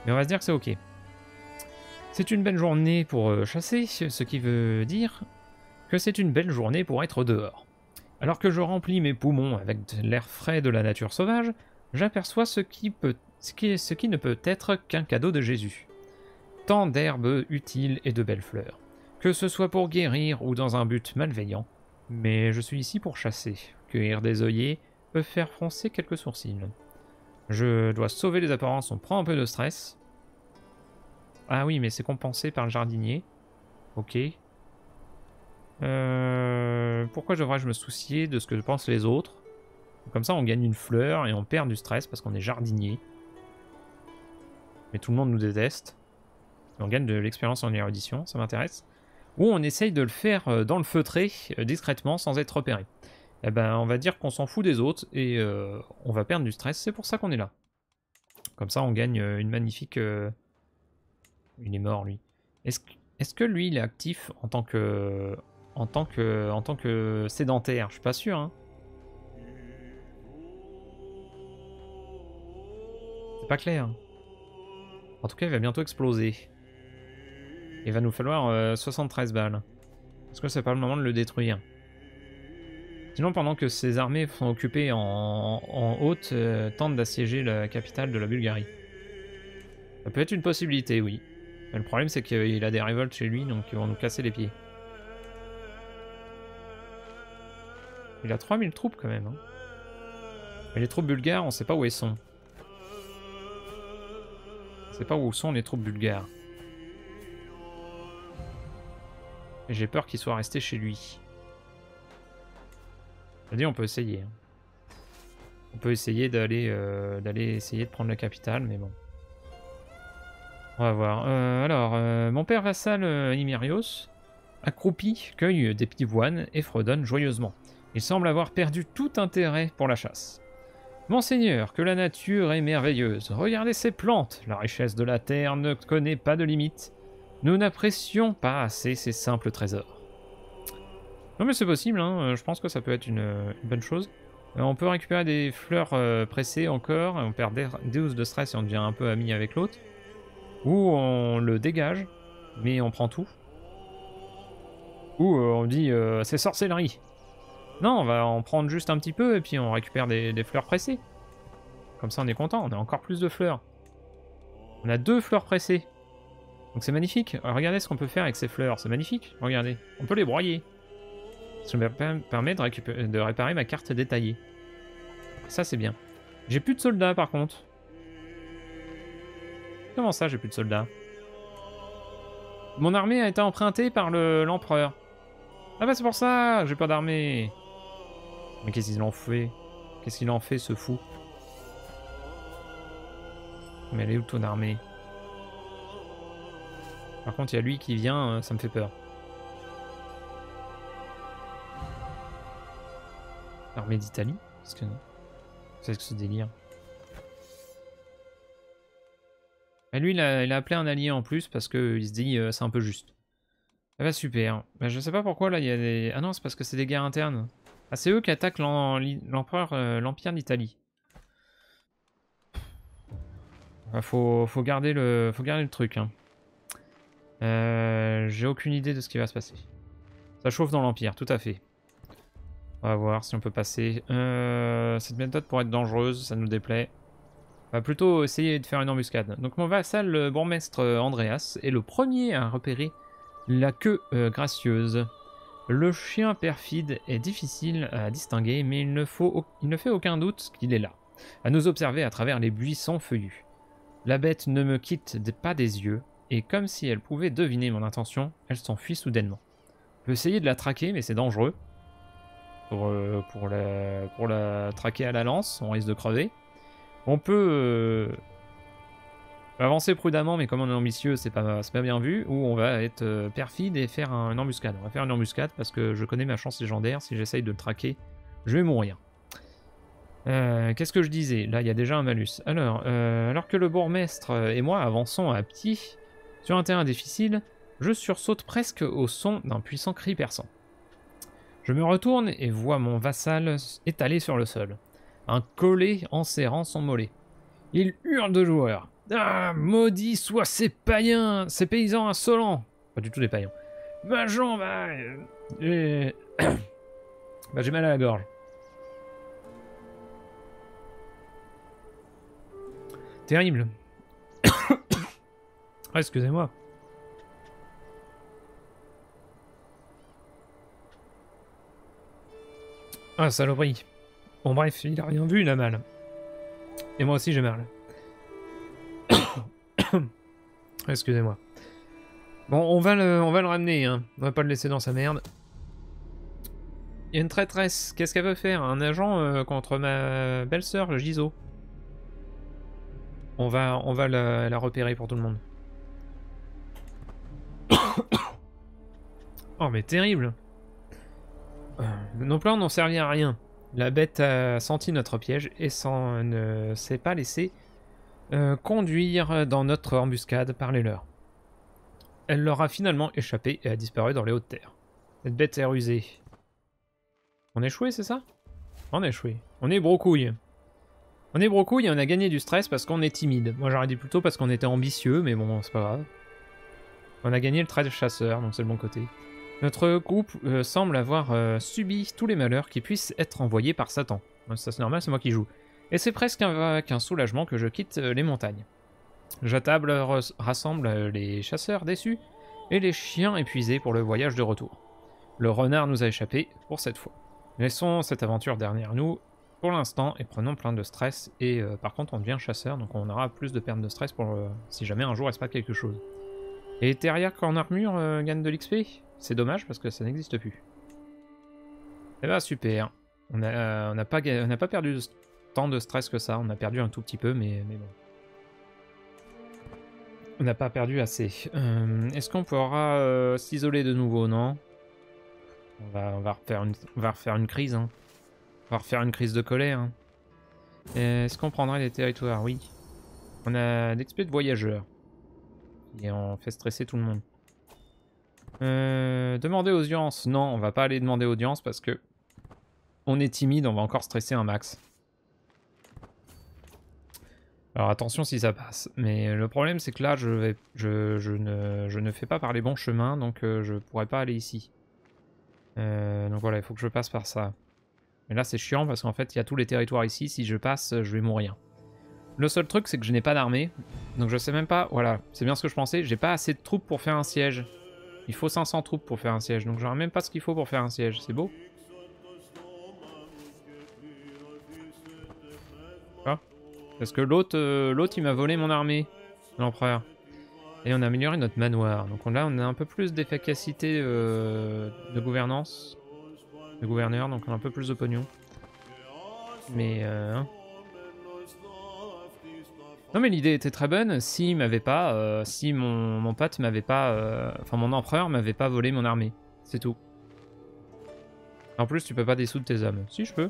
Mais on va se dire que c'est ok. C'est une belle journée pour euh, chasser, ce qui veut dire que c'est une belle journée pour être dehors. Alors que je remplis mes poumons avec l'air frais de la nature sauvage, j'aperçois ce qui peut, ce qui, ce qui ne peut être qu'un cadeau de Jésus. Tant d'herbes utiles et de belles fleurs, que ce soit pour guérir ou dans un but malveillant. Mais je suis ici pour chasser. Cueillir des œillets peut faire froncer quelques sourcils. Je dois sauver les apparences, on prend un peu de stress. Ah oui, mais c'est compensé par le jardinier. Ok. Euh, pourquoi devrais-je me soucier de ce que pensent les autres? Comme ça, on gagne une fleur et on perd du stress parce qu'on est jardinier. Mais tout le monde nous déteste. Et on gagne de l'expérience en érudition, ça m'intéresse. Ou on essaye de le faire dans le feutré, discrètement, sans être repéré. Eh ben, on va dire qu'on s'en fout des autres et euh, on va perdre du stress. C'est pour ça qu'on est là. Comme ça, on gagne une magnifique... Euh... Il est mort, lui. Est-ce que, est-ce que lui, il est actif en tant que... En tant que, en tant que sédentaire? Je suis pas sûr, hein. C'est pas clair. En tout cas, il va bientôt exploser. Il va nous falloir euh, soixante-treize balles. Est-ce que c'est pas le moment de le détruire? Sinon, pendant que ses armées sont occupées en, en haute, euh, tentent d'assiéger la capitale de la Bulgarie. Ça peut être une possibilité, oui. Mais le problème, c'est qu'il a des révoltes chez lui, donc ils vont nous casser les pieds. Il a trois mille troupes quand même. Hein. Mais les troupes bulgares, on sait pas où elles sont. On sait pas où sont les troupes bulgares. Et j'ai peur qu'il soit resté chez lui. Je dis, on peut essayer. Hein. On peut essayer d'aller euh, d'aller essayer de prendre la capitale, mais bon. On va voir. Euh, alors, euh, mon père vassal euh, Imérios, accroupi, cueille des pivoines et fredonne joyeusement. Il semble avoir perdu tout intérêt pour la chasse. Monseigneur, que la nature est merveilleuse. Regardez ces plantes. La richesse de la terre ne connaît pas de limite. Nous n'apprécions pas assez ces simples trésors. Non mais c'est possible, hein. Je pense que ça peut être une, une bonne chose. Euh, on peut récupérer des fleurs euh, pressées encore, on perd douze de stress et on devient un peu ami avec l'autre. Ou on le dégage, mais on prend tout. Ou euh, on dit euh, c'est sorcellerie. Non, on va en prendre juste un petit peu et puis on récupère des, des fleurs pressées. Comme ça on est content, on a encore plus de fleurs. On a deux fleurs pressées. Donc c'est magnifique. Regardez ce qu'on peut faire avec ces fleurs, c'est magnifique. Regardez, on peut les broyer. Ça me permet de, récupérer, de réparer ma carte détaillée. Ça c'est bien. J'ai plus de soldats par contre. Comment ça j'ai plus de soldats? Mon armée a été empruntée par l'empereur. Ah bah c'est pour ça, j'ai pas d'armée. Mais qu'est-ce qu'il en fait? Qu'est-ce qu'il en fait ce fou? Mais elle est où ton armée? Par contre il y a lui qui vient, ça me fait peur. Armée d'Italie? Qu'est-ce que c'est que ce délire? Et lui, il a, il a appelé un allié en plus parce qu'il se dit euh, c'est un peu juste. Ah bah super. Bah, je sais pas pourquoi là il y a des... Ah non, c'est parce que c'est des guerres internes. Ah c'est eux qui attaquent l'empereur, euh, l'Empire d'Italie. Bah, faut, faut, garder le, faut garder le truc. Hein. Euh, J'ai aucune idée de ce qui va se passer. Ça chauffe dans l'Empire, tout à fait. On va voir si on peut passer. Euh, cette méthode pourrait être dangereuse, ça nous déplaît. On va plutôt essayer de faire une embuscade. Donc mon vassal, le bourgmestre Andreas, est le premier à repérer la queue euh, gracieuse. Le chien perfide est difficile à distinguer, mais il ne, faut, il ne fait aucun doute qu'il est là, à nous observer à travers les buissons feuillus. La bête ne me quitte pas des yeux, et comme si elle pouvait deviner mon intention, elle s'enfuit soudainement. Je peux essayer de la traquer, mais c'est dangereux. Pour, euh, pour, la, pour la traquer à la lance, on risque de crever. On peut euh, avancer prudemment, mais comme on est ambitieux, c'est pas, pas bien vu. Ou on va être euh, perfide et faire un, une embuscade. On va faire une embuscade parce que je connais ma chance légendaire. Si j'essaye de le traquer, je vais mourir. Euh, Qu'est-ce que je disais? Là, il y a déjà un malus. Alors, euh, alors que le bourgmestre et moi avançons à petit sur un terrain difficile, je sursaute presque au son d'un puissant cri perçant. Je me retourne et vois mon vassal étalé sur le sol, un collet enserrant son mollet. Il hurle de joie. Ah, maudit soient ces païens, ces paysans insolents. Pas du tout des païens. Ma jambe, bah, j'ai bah, j'ai mal à la gorge. Terrible. Ah, excusez-moi. Ah, saloperie. Bon, bref, il a rien vu, il a mal. Et moi aussi, j'ai mal. Excusez-moi. Bon, on va le, on va le ramener, hein. On va pas le laisser dans sa merde. Il y a une traîtresse. Qu'est-ce qu'elle veut faire? Un agent euh, contre ma belle-sœur, le Giso. On va, on va la, la repérer pour tout le monde. Oh, mais terrible. Euh, nos plans n'ont servi à rien. La bête a senti notre piège et s'en ne s'est pas laissé euh, conduire dans notre embuscade par les leurs. Elle leur a finalement échappé et a disparu dans les hautes terres. Cette bête est rusée. On a échoué, c'est ça? On a échoué. On est brocouille. On est brocouille et on a gagné du stress parce qu'on est timide. Moi j'aurais dit plutôt parce qu'on était ambitieux, mais bon, c'est pas grave. On a gagné le trait de chasseur, donc c'est le bon côté. Notre groupe euh, semble avoir euh, subi tous les malheurs qui puissent être envoyés par Satan. Ça c'est normal, c'est moi qui joue. Et c'est presque avec un soulagement que je quitte euh, les montagnes. J'attable, rassemble les chasseurs déçus et les chiens épuisés pour le voyage de retour. Le renard nous a échappé pour cette fois. Laissons cette aventure derrière nous pour l'instant et prenons plein de stress. Et euh, par contre on devient chasseur, donc on aura plus de pertes de stress pour euh, si jamais un jour il se passe quelque chose. Et Terriac en armure euh, gagne de l'X P? C'est dommage parce que ça n'existe plus. Eh ben super. On n'a euh, on a pas, on a pas perdu tant de stress que ça. On a perdu un tout petit peu, mais, mais bon. On n'a pas perdu assez. Euh, Est-ce qu'on pourra euh, s'isoler de nouveau? Non. On va, on, va refaire une, on va refaire une crise. Hein. On va refaire une crise de colère. Hein. Est-ce qu'on prendrait les territoires? Oui. On a l'X P de voyageurs. Et on fait stresser tout le monde. Euh, demander audience. Non, on va pas aller demander audience parce que on est timide, on va encore stresser un max. Alors attention si ça passe. Mais le problème c'est que là je, vais, je, je, ne, je ne fais pas par les bons chemins, donc euh, je pourrais pas aller ici. Euh, donc voilà, il faut que je passe par ça. Mais là c'est chiant parce qu'en fait il y a tous les territoires ici, si je passe je vais mourir. Le seul truc c'est que je n'ai pas d'armée, donc je sais même pas, voilà, c'est bien ce que je pensais, j'ai pas assez de troupes pour faire un siège. Il faut cinq cents troupes pour faire un siège, donc j'aurais même pas ce qu'il faut pour faire un siège, c'est beau. Ah. Parce que l'autre, euh, l'autre il m'a volé mon armée, l'empereur. Et on a amélioré notre manoir, donc là on a un peu plus d'efficacité euh, de gouvernance, de gouverneur, donc on a un peu plus de pognon. Mais euh, hein. Non mais l'idée était très bonne, s'il m'avait pas, euh, si mon, mon pote m'avait pas, euh, enfin mon empereur m'avait pas volé mon armée, c'est tout. En plus tu peux pas dissoudre tes hommes. Si je peux.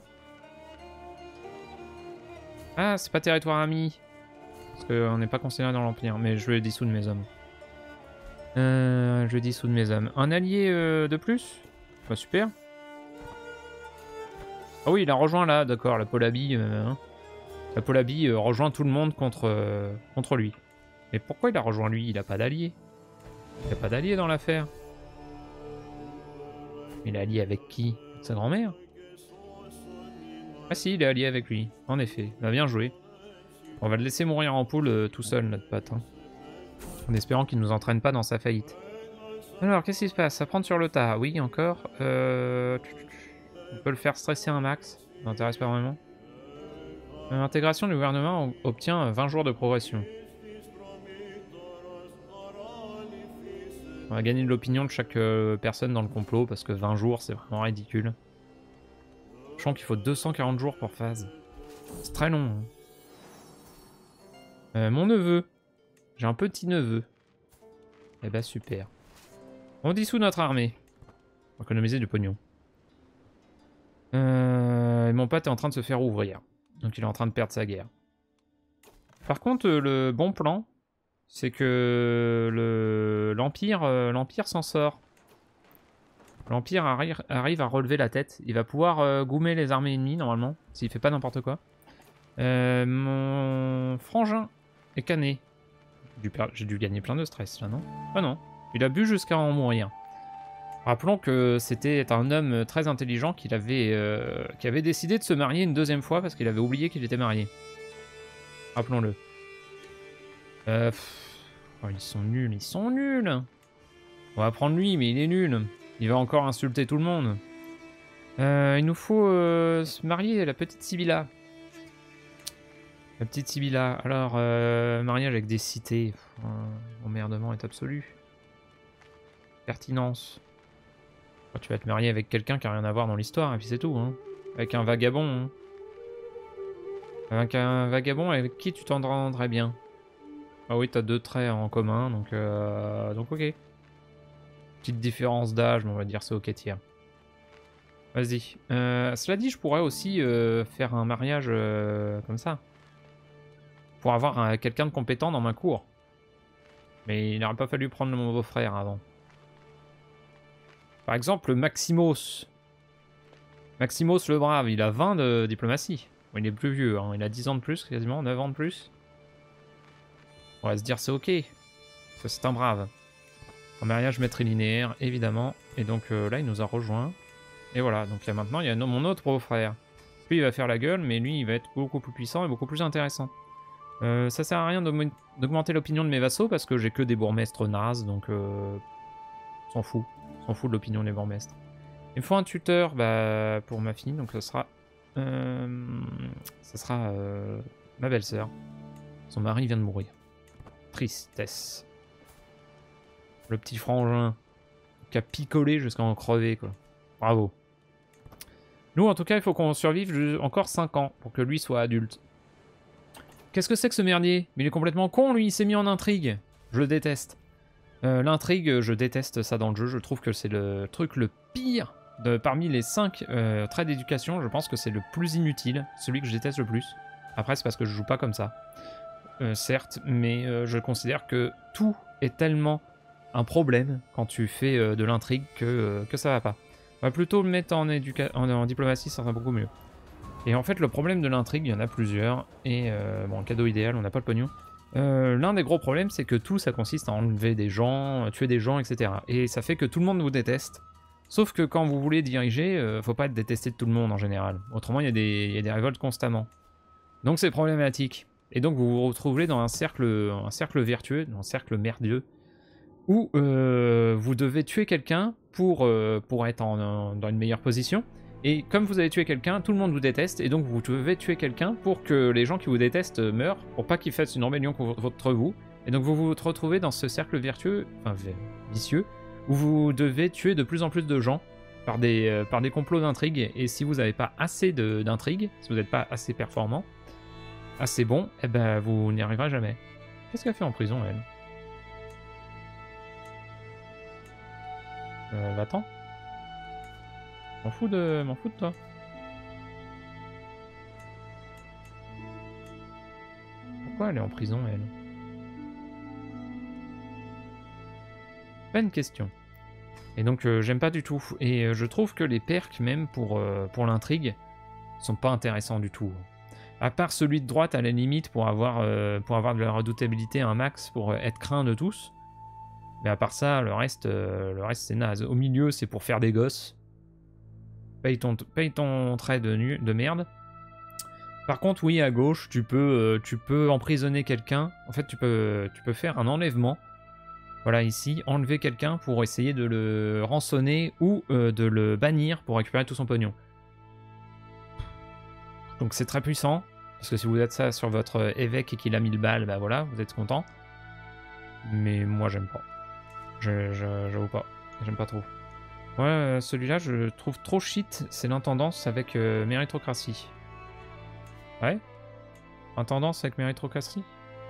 Ah c'est pas territoire ami, parce qu'on n'est pas considéré dans l'Empire, mais je vais dissoudre mes hommes. Euh, je dissoudre mes hommes. Un allié euh, de plus? Bah super. Ah oui il a rejoint là, d'accord, la Polabie. Euh, hein. La Polabie euh, rejoint tout le monde contre, euh, contre lui. Mais pourquoi il a rejoint lui? Il a pas d'allié. Il a pas d'allié dans l'affaire. Il est allié avec qui? Sa grand-mère? Ah si, il est allié avec lui. En effet. Bah, bien joué. On va le laisser mourir en poule euh, tout seul, notre pote. Hein. En espérant qu'il nous entraîne pas dans sa faillite. Alors, qu'est-ce qui se passe? Apprendre sur le tas. Oui, encore. Euh... On peut le faire stresser un max. Ça m'intéresse pas vraiment. L'intégration du gouvernement obtient vingt jours de progression. On va gagner de l'opinion de chaque euh, personne dans le complot parce que vingt jours c'est vraiment ridicule. Je sens qu'il faut deux cent quarante jours pour phase. C'est très long. Hein. Euh, mon neveu. J'ai un petit neveu. Eh bah super. On dissout notre armée. On va économiser du pognon. Euh, et mon pote est en train de se faire ouvrir. Donc il est en train de perdre sa guerre. Par contre, le bon plan, c'est que le l'Empire euh, l'Empire s'en sort. L'Empire arri arrive à relever la tête. Il va pouvoir euh, goumer les armées ennemies, normalement, s'il fait pas n'importe quoi. Euh, mon frangin est canné. J'ai dû, per- j'ai dû gagner plein de stress là, non? Ah non, il a bu jusqu'à en mourir. Rappelons que c'était un homme très intelligent qui avait, euh, qui avait décidé de se marier une deuxième fois parce qu'il avait oublié qu'il était marié. Rappelons-le. Euh, pff, oh, ils sont nuls, ils sont nuls. On va prendre lui, mais il est nul. Il va encore insulter tout le monde. Euh, il nous faut euh, se marier, la petite Sibylla. La petite Sibylla. Alors, euh, mariage avec des cités. Pff, euh, emmerdement est absolu. Pertinence. Oh, tu vas te marier avec quelqu'un qui n'a rien à voir dans l'histoire, et puis c'est tout. Hein. Avec un vagabond. Hein. Avec un vagabond avec qui tu t'entendrais bien. Ah oui, t'as deux traits en commun, donc, euh, donc ok. Petite différence d'âge, mais on va dire c'est ok, tiens. Vas-y. Euh, cela dit, je pourrais aussi euh, faire un mariage euh, comme ça. Pour avoir euh, quelqu'un de compétent dans ma cour. Mais il n'aurait pas fallu prendre mon beau-frère avant. Par exemple, Maximos. Maximos le brave, il a vingt de diplomatie. Bon, il est plus vieux, hein. Il a dix ans de plus, quasiment, neuf ans de plus. On va se dire c'est ok. Parce que c'est un brave. Un mariage matrilinéaire, évidemment. Et donc euh, là, il nous a rejoint. Et voilà, donc là, maintenant, il y a mon autre beau-frère. Lui, il va faire la gueule, mais lui, il va être beaucoup plus puissant et beaucoup plus intéressant. Euh, ça sert à rien d'augmenter l'opinion de mes vassaux, parce que j'ai que des bourgmestres nazes, donc... Euh, s'en fout. S'en fout de l'opinion des bourgmestres. Il me faut un tuteur bah, pour ma fille, donc ça sera... Euh, ça sera euh, ma belle-sœur. Son mari vient de mourir. Tristesse. Le petit frangin qui a picolé jusqu'à en crever, quoi. Bravo. Nous, en tout cas, il faut qu'on survive encore cinq ans pour que lui soit adulte. Qu'est-ce que c'est que ce merdier? Mais il est complètement con, lui, il s'est mis en intrigue. Je le déteste. Euh, L'intrigue, je déteste ça dans le jeu. Je trouve que c'est le truc le pire de, parmi les cinq euh, traits d'éducation. Je pense que c'est le plus inutile, celui que je déteste le plus. Après, c'est parce que je joue pas comme ça. Euh, certes, mais euh, je considère que tout est tellement un problème quand tu fais euh, de l'intrigue que, euh, que ça va pas. On va plutôt le mettre en, en, en diplomatie, ça sera beaucoup mieux. Et en fait, le problème de l'intrigue, il y en a plusieurs. Et euh, bon, cadeau idéal, on n'a pas le pognon. Euh, L'un des gros problèmes, c'est que tout, ça consiste à enlever des gens, tuer des gens, et cetera. Et ça fait que tout le monde vous déteste. Sauf que quand vous voulez diriger, euh, faut pas être détesté de tout le monde en général. Autrement, il y, y a des révoltes constamment. Donc c'est problématique. Et donc vous vous retrouvez dans un cercle, un cercle vertueux, dans un cercle merdieux, où euh, vous devez tuer quelqu'un pour, euh, pour être en, en, dans une meilleure position. Et comme vous avez tué quelqu'un, tout le monde vous déteste, et donc vous devez tuer quelqu'un pour que les gens qui vous détestent meurent, pour pas qu'ils fassent une rébellion contre vous. Et donc vous vous retrouvez dans ce cercle vertueux, enfin vicieux, où vous devez tuer de plus en plus de gens par des, euh, par des complots d'intrigue. Et si vous n'avez pas assez d'intrigue, si vous n'êtes pas assez performant, assez bon, eh ben vous n'y arriverez jamais. Qu'est-ce qu'elle fait en prison, elle? Euh, va-t'en. M'en fous de... m'en fous de toi. Pourquoi elle est en prison, elle? Pas une question. Et donc, euh, j'aime pas du tout. Et euh, je trouve que les perks, même pour, euh, pour l'intrigue, sont pas intéressants du tout. À part celui de droite, à la limite, pour avoir, euh, pour avoir de la redoutabilité un max, pour être craint de tous. Mais à part ça, le reste, euh, le reste c'est naze. Au milieu, c'est pour faire des gosses. Paye ton, paye ton trait de, nu, de merde. Par contre, oui, à gauche, tu peux, euh, tu peux emprisonner quelqu'un. En fait, tu peux, tu peux faire un enlèvement. Voilà, ici, enlever quelqu'un pour essayer de le rançonner ou euh, de le bannir pour récupérer tout son pognon. Donc c'est très puissant, parce que si vous êtes ça sur votre évêque et qu'il a mille balles, bah voilà, vous êtes content. Mais moi, j'aime pas. Je, je, j'avoue pas. J'aime pas trop. Ouais, euh, celui-là, je le trouve trop shit. C'est l'intendance avec euh, méritocratie. Ouais? Intendance avec méritocratie?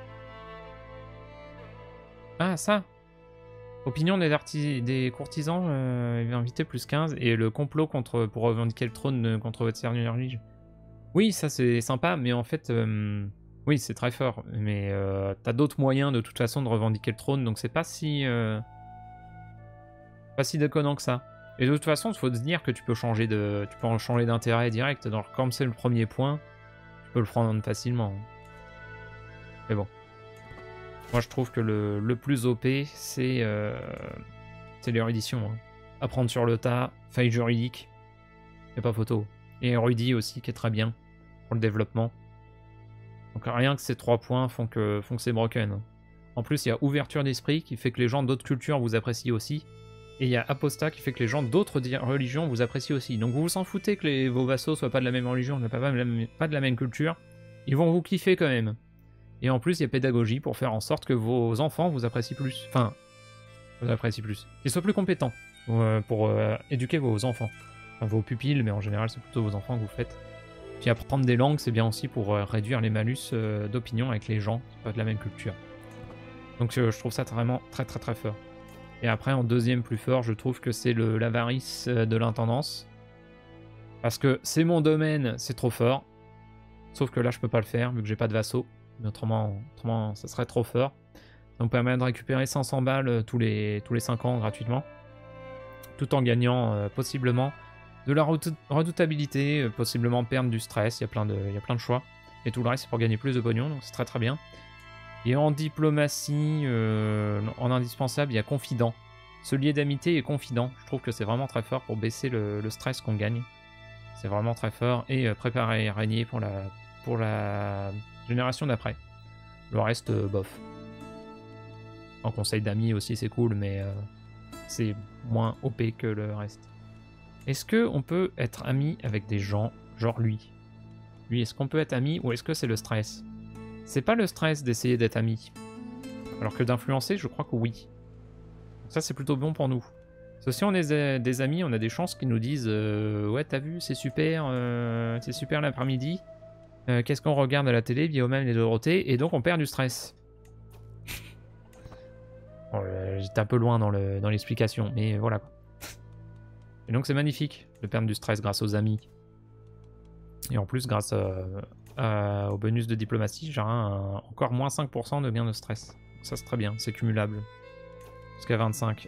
Ah, ça! Opinion des, des courtisans, euh, invité plus quinze. Et le complot contre, pour revendiquer le trône euh, contre votre seigneurie. Oui, ça c'est sympa, mais en fait... Euh, oui, c'est très fort. Mais euh, t'as d'autres moyens de toute façon de revendiquer le trône, donc c'est pas si... Euh, pas si déconnant que ça. Et de toute façon, il faut se dire que tu peux changer de, tu peux en changer d'intérêt direct. Donc, comme c'est le premier point, tu peux le prendre facilement. Mais bon. Moi, je trouve que le, le plus O P, c'est euh, l'érudition. Hein. Apprendre sur le tas, faille juridique, y a pas photo. Et érudit aussi, qui est très bien pour le développement. Donc rien que ces trois points font que, font que c'est broken. En plus, il y a ouverture d'esprit qui fait que les gens d'autres cultures vous apprécient aussi. Et il y a apostat qui fait que les gens d'autres religions vous apprécient aussi. Donc vous vous en foutez que les, vos vassaux soient pas de la même religion, ne pas, pas de la même culture. Ils vont vous kiffer quand même. Et en plus, il y a pédagogie pour faire en sorte que vos enfants vous apprécient plus. Enfin, vous apprécient plus. Qu'ils soient plus compétents euh, pour euh, éduquer vos enfants. Enfin, vos pupilles, mais en général, c'est plutôt vos enfants que vous faites. Puis apprendre des langues, c'est bien aussi pour euh, réduire les malus euh, d'opinion avec les gens qui sont pas de la même culture. Donc euh, je trouve ça vraiment très très très fort. Et après, en deuxième plus fort, je trouve que c'est l'avarice de l'intendance. Parce que c'est mon domaine, c'est trop fort. Sauf que là, je peux pas le faire, vu que j'ai pas de vassaux. Mais autrement, autrement, ça serait trop fort. Ça me permet de récupérer cinq cents balles tous les, tous les cinq ans gratuitement. Tout en gagnant euh, possiblement de la redoutabilité, euh, possiblement perdre du stress. Il y a plein de, il y a plein de choix. Et tout le reste, c'est pour gagner plus de pognon, donc c'est très très bien. Et en diplomatie, euh, en indispensable, il y a confident. Ce lié d'amitié est confident. Je trouve que c'est vraiment très fort pour baisser le, le stress qu'on gagne. C'est vraiment très fort. Et euh, préparer à régner pour la, pour la génération d'après. Le reste, euh, bof. En conseil d'amis aussi, c'est cool, mais euh, c'est moins O P que le reste. Est-ce qu'on peut être ami avec des gens, genre lui Lui, est-ce qu'on peut être ami ou est-ce que c'est le stress? C'est pas le stress d'essayer d'être ami. Alors que d'influencer, je crois que oui. Ça, c'est plutôt bon pour nous. Parce que si on est des amis, on a des chances qu'ils nous disent euh, ouais, t'as vu, c'est super, euh, c'est super l'après-midi. Euh, Qu'est-ce qu'on regarde à la télé, Bioman et Dorothée, et donc on perd du stress. Bon, euh, j'étais un peu loin dans l'explication, dans mais voilà. Et donc c'est magnifique de perdre du stress grâce aux amis. Et en plus, grâce à, à, au bonus de diplomatie, j'ai encore moins cinq pour cent de gain de stress. Donc ça c'est très bien, c'est cumulable. Jusqu'à vingt-cinq.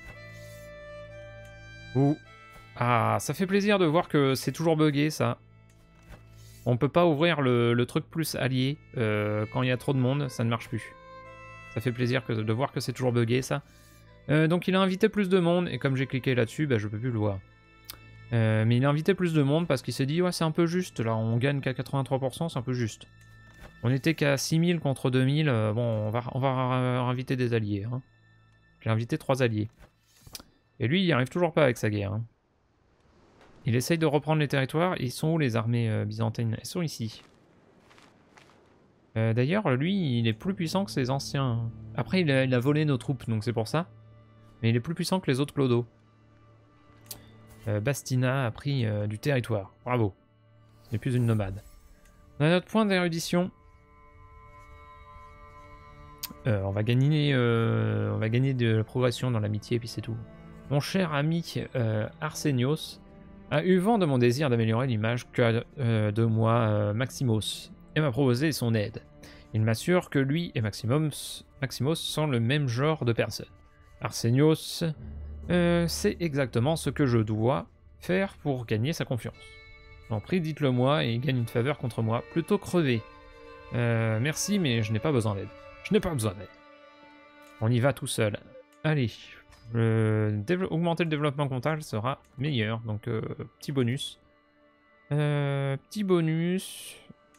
Ouh. Ah, ça fait plaisir de voir que c'est toujours buggé ça. On peut pas ouvrir le, le truc plus allié euh, quand il y a trop de monde, ça ne marche plus. Ça fait plaisir que, de voir que c'est toujours buggé ça. Euh, donc il a invité plus de monde, et comme j'ai cliqué là-dessus, bah, je peux plus le voir. Euh, mais il a invité plus de monde parce qu'il s'est dit ouais c'est un peu juste, là on gagne qu'à quatre-vingt-trois pour cent, c'est un peu juste. On était qu'à six mille contre deux mille, euh, bon on va, on va inviter des alliés. Hein. J'ai invité trois alliés. Et lui il y arrive toujours pas avec sa guerre. Hein. Il essaye de reprendre les territoires, ils sont où les armées euh, byzantines? Elles sont ici. Euh, D'ailleurs lui il est plus puissant que ses anciens. Après il a, il a volé nos troupes donc c'est pour ça. Mais il est plus puissant que les autres clodos. Euh, Bastina a pris euh, du territoire. Bravo. Ce n'est plus une nomade. On a notre point d'érudition. Euh, on va gagner, euh, on va gagner de la progression dans l'amitié et puis c'est tout. Mon cher ami euh, Arsenios a eu vent de mon désir d'améliorer l'image que euh, de moi euh, Maximos et m'a proposé son aide. Il m'assure que lui et Maximos, Maximos sont le même genre de personne. Arsenios Euh, c'est exactement ce que je dois faire pour gagner sa confiance. J'en prie, dites-le moi et il gagne une faveur contre moi. Plutôt crever. Euh, merci, mais je n'ai pas besoin d'aide. Je n'ai pas besoin d'aide. On y va tout seul. Allez. Euh, augmenter le développement comptable sera meilleur. Donc, euh, petit bonus. Euh, petit bonus.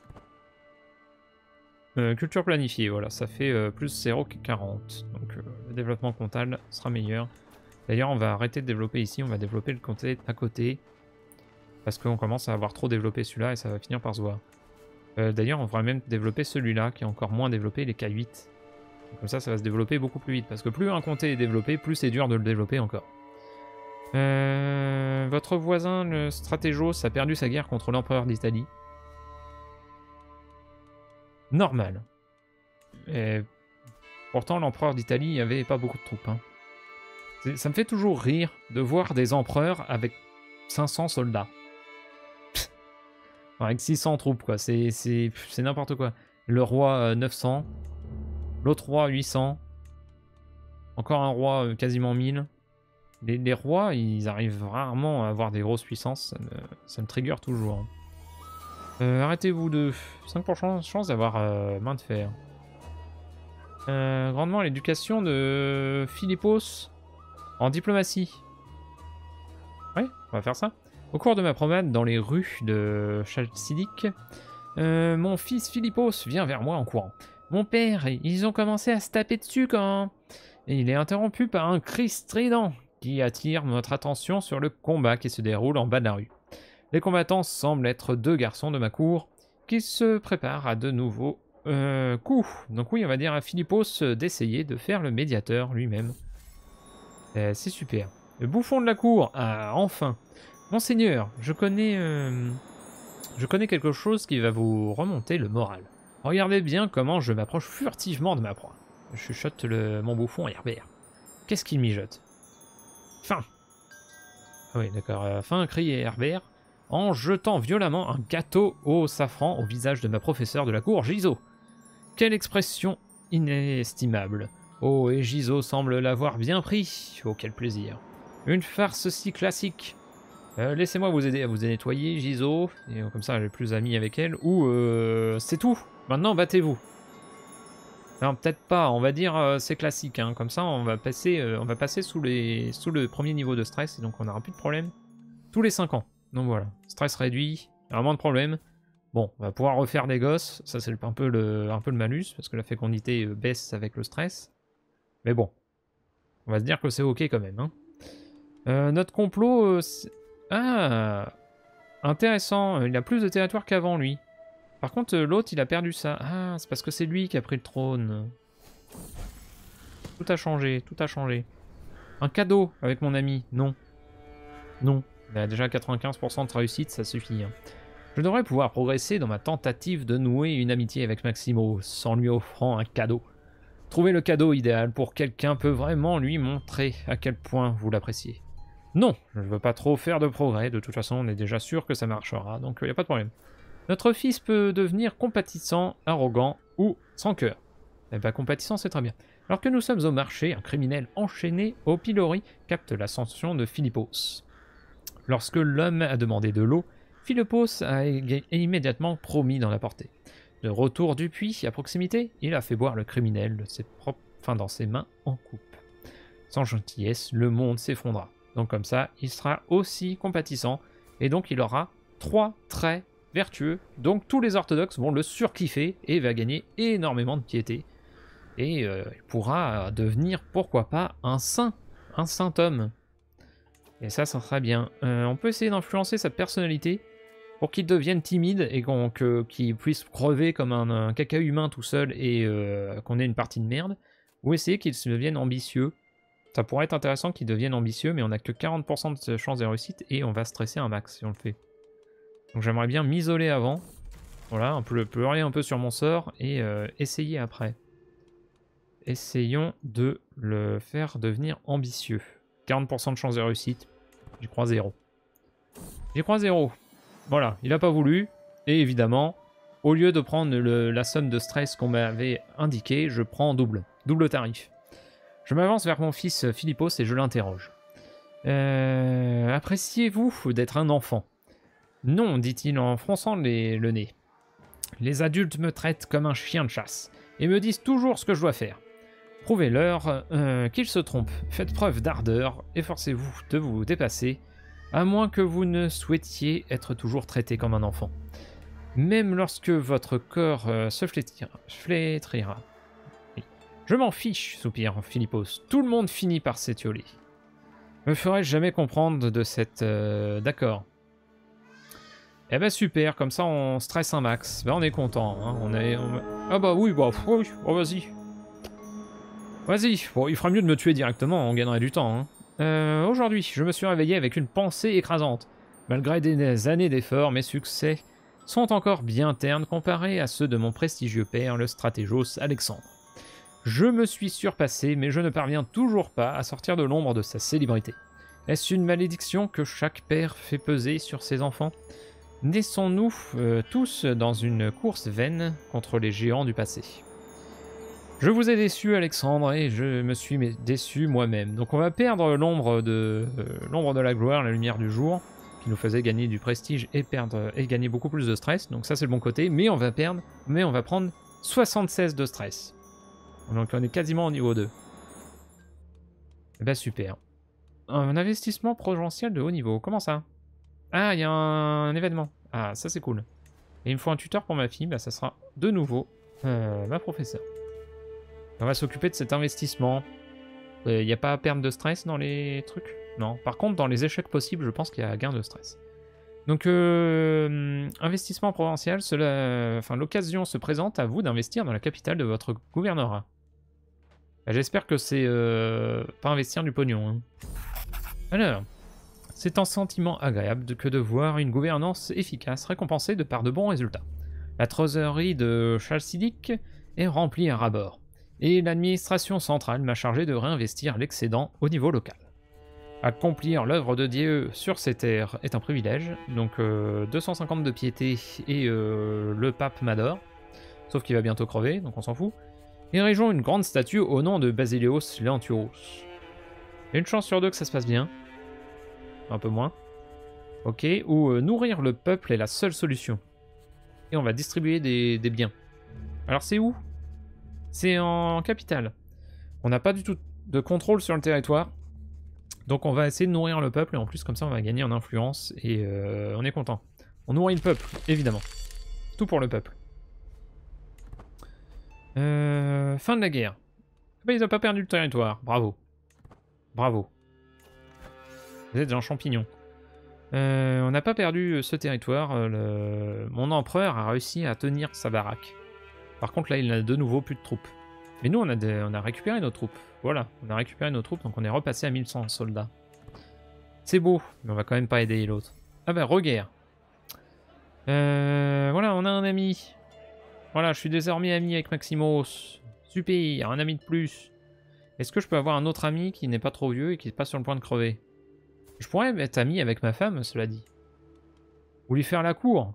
Euh, culture planifiée, voilà. Ça fait euh, plus zéro virgule quarante. Donc, euh, le développement comptable sera meilleur. D'ailleurs, on va arrêter de développer ici, on va développer le côté à côté. Parce qu'on commence à avoir trop développé celui-là et ça va finir par se voir. Euh, D'ailleurs, on va même développer celui-là qui est encore moins développé, les K huit. Donc, comme ça, ça va se développer beaucoup plus vite. Parce que plus un comté est développé, plus c'est dur de le développer encore. Euh, votre voisin, le Stratégos, a perdu sa guerre contre l'empereur d'Italie. Normal. Et pourtant, l'empereur d'Italie avait pas beaucoup de troupes. Hein. Ça me fait toujours rire de voir des empereurs avec cinq cents soldats. Avec six cents troupes, quoi. C'est n'importe quoi. Le roi, euh, neuf cents. L'autre roi, huit cents. Encore un roi, euh, quasiment mille. Les, les rois, ils arrivent rarement à avoir des grosses puissances. Ça me, ça me trigger toujours. Euh, Arrêtez-vous de... cinq pour cent de chance d'avoir euh, main de fer. euh, grandement l'éducation de Philippos en diplomatie. Ouais, on va faire ça. Au cours de ma promenade dans les rues de Chalcidique, euh, mon fils Philippos vient vers moi en courant. Mon père, ils ont commencé à se taper dessus quand... Et il est interrompu par un cri strident qui attire notre attention sur le combat qui se déroule en bas de la rue. Les combattants semblent être deux garçons de ma cour qui se préparent à de nouveaux euh, coups. Donc oui, on va dire à Philippos d'essayer de faire le médiateur lui-même. Euh, C'est super. Le bouffon de la cour, ah, enfin. Monseigneur, je connais, euh, je connais quelque chose qui va vous remonter le moral. Regardez bien comment je m'approche furtivement de ma proie. Je chuchote le, mon bouffon à Herbert. Qu'est-ce qu'il mijote? Faim. Ah oui, d'accord. Euh, faim, criait Herbert, en jetant violemment un gâteau au safran au visage de ma professeure de la cour, Giso. Quelle expression inestimable. Oh, et Giso semble l'avoir bien pris. Oh, quel plaisir. Une farce si classique. Euh, Laissez-moi vous aider à vous nettoyer, Giso. Et euh, comme ça, j'ai plus amis avec elle. Ou euh, c'est tout. Maintenant, battez-vous. Non, peut-être pas. On va dire euh, c'est classique. Hein. Comme ça, on va passer, euh, on va passer sous, les, sous le premier niveau de stress. Et donc, on n'aura plus de problème. Tous les cinq ans. Donc voilà. Stress réduit. Vraiment de problème. Bon, on va pouvoir refaire des gosses. Ça, c'est un peu le, un peu le malus. Parce que la fécondité euh, baisse avec le stress. Mais bon. On va se dire que c'est ok quand même. Hein. Euh, notre complot... Euh, ah, intéressant. Il a plus de territoire qu'avant, lui. Par contre, l'autre, il a perdu ça. Ah, c'est parce que c'est lui qui a pris le trône. Tout a changé, tout a changé. Un cadeau avec mon ami. Non. Non. Il a déjà quatre-vingt-quinze pour cent de réussite, ça suffit. Hein. Je devrais pouvoir progresser dans ma tentative de nouer une amitié avec Maximo, sans lui offrant un cadeau. Trouver le cadeau idéal pour quelqu'un peut vraiment lui montrer à quel point vous l'appréciez. Non, je ne veux pas trop faire de progrès, de toute façon on est déjà sûr que ça marchera, donc il n'y a pas de problème. Notre fils peut devenir compatissant, arrogant ou sans cœur. Eh bien compatissant c'est très bien. Alors que nous sommes au marché, un criminel enchaîné au pilori capte l'ascension de Philippos. Lorsque l'homme a demandé de l'eau, Philippos a immédiatement promis d'en apporter. De retour du puits à proximité, il a fait boire le criminel de ses propres, enfin dans ses mains en coupe. Sans gentillesse, le monde s'effondra. Donc comme ça, il sera aussi compatissant, et donc il aura trois traits vertueux. Donc tous les orthodoxes vont le surkiffer, et va gagner énormément de piété. Et euh, il pourra devenir, pourquoi pas, un saint, un saint homme. Et ça, ça sera bien. Euh, on peut essayer d'influencer sa personnalité, pour qu'il devienne timide, et qu'on, que, qu'il puisse crever comme un, un caca humain tout seul, et euh, qu'on ait une partie de merde. Ou essayer qu'il devienne ambitieux. Ça pourrait être intéressant qu'il devienne ambitieux, mais on n'a que quarante pour cent de chance de réussite et on va stresser un max si on le fait. Donc j'aimerais bien m'isoler avant. Voilà, un peu pleurer un peu sur mon sort et euh, essayer après. Essayons de le faire devenir ambitieux. quarante pour cent de chance de réussite. J'y crois zéro. J'y crois zéro. Voilà, il n'a pas voulu. Et évidemment, au lieu de prendre le, la somme de stress qu'on m'avait indiqué, je prends double. Double tarif. Je m'avance vers mon fils Philippos et je l'interroge. Euh, Appréciez-vous d'être un enfant? Non, dit-il en fronçant les, le nez. Les adultes me traitent comme un chien de chasse et me disent toujours ce que je dois faire. Prouvez-leur euh, qu'ils se trompent. Faites preuve d'ardeur, efforcez-vous de vous dépasser, à moins que vous ne souhaitiez être toujours traité comme un enfant. Même lorsque votre corps euh, se flétrira. flétrira. Je m'en fiche, soupire Philippos. Tout le monde finit par s'étioler. Me ferais-je jamais comprendre de cette... Euh, D'accord. Eh ben super, comme ça on stresse un max. Ben on est content. Hein. On est, on... Ah bah oui, bah oui, oh, vas-y. Vas-y, bon, il fera mieux de me tuer directement, on gagnerait du temps. Hein. Euh, Aujourd'hui, je me suis réveillé avec une pensée écrasante. Malgré des années d'efforts, mes succès sont encore bien ternes comparés à ceux de mon prestigieux père, le stratégos Alexandre. Je me suis surpassé, mais je ne parviens toujours pas à sortir de l'ombre de sa célébrité. Est-ce une malédiction que chaque père fait peser sur ses enfants? Naissons-nous euh, tous dans une course vaine contre les géants du passé? Je vous ai déçu, Alexandre, et je me suis déçu moi-même. Donc on va perdre l'ombre de, euh, l'ombre de la gloire, la lumière du jour, qui nous faisait gagner du prestige et, perdre, et gagner beaucoup plus de stress. Donc ça c'est le bon côté, mais on va perdre, mais on va prendre soixante-seize de stress. Donc on est quasiment au niveau deux. Eh ben super. Un investissement potentiel de haut niveau. Comment ça? Ah, il y a un, un événement. Ah, ça c'est cool. Et il me faut un tuteur pour ma fille. Bah ça sera de nouveau euh, ma professeure. On va s'occuper de cet investissement. Il n'y a pas à perdre de stress dans les trucs? Non. Par contre, dans les échecs possibles, je pense qu'il y a gain de stress. Donc, euh, investissement provincial, cela, enfin, l'occasion se présente à vous d'investir dans la capitale de votre gouvernorat. Bah, j'espère que c'est euh, pas investir du pognon. Hein. Alors, c'est un sentiment agréable de, que de voir une gouvernance efficace récompensée de par de bons résultats. La trésorerie de Chalcidic est remplie à ras-bord, et l'administration centrale m'a chargé de réinvestir l'excédent au niveau local. Accomplir l'œuvre de Dieu sur ces terres est un privilège, donc euh, deux cent cinquante de piété et euh, le pape m'adore, sauf qu'il va bientôt crever, donc on s'en fout. Érigeons une grande statue au nom de Basileos Leonturos. Il y a une chance sur deux que ça se passe bien. Un peu moins. Ok, ou euh, nourrir le peuple est la seule solution. Et on va distribuer des, des biens. Alors c'est où? C'est en capitale. On n'a pas du tout de contrôle sur le territoire. Donc on va essayer de nourrir le peuple, et en plus comme ça on va gagner en influence, et euh, on est content. On nourrit le peuple, évidemment. Tout pour le peuple. Euh, fin de la guerre. Ah bah, ils n'ont pas perdu le territoire, bravo. Bravo. Vous êtes un champignon. Euh, on n'a pas perdu ce territoire, le... mon empereur a réussi à tenir sa baraque. Par contre là il a de nouveau plus de troupes. Mais nous on a, des... on a récupéré nos troupes. Voilà, on a récupéré nos troupes, donc on est repassé à mille cent soldats. C'est beau, mais on va quand même pas aider l'autre. Ah bah, re-guerre. Euh, voilà, on a un ami. Voilà, je suis désormais ami avec Maximos. Super, un ami de plus. Est-ce que je peux avoir un autre ami qui n'est pas trop vieux et qui n'est pas sur le point de crever? Je pourrais être ami avec ma femme, cela dit. Ou lui faire la cour.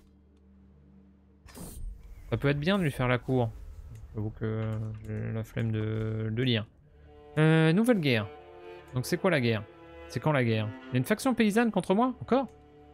Ça peut être bien de lui faire la cour. J'avoue que j'ai la flemme de, de lire. Euh, nouvelle guerre. Donc c'est quoi la guerre? C'est quand la guerre? Il y a une faction paysanne contre moi? Encore?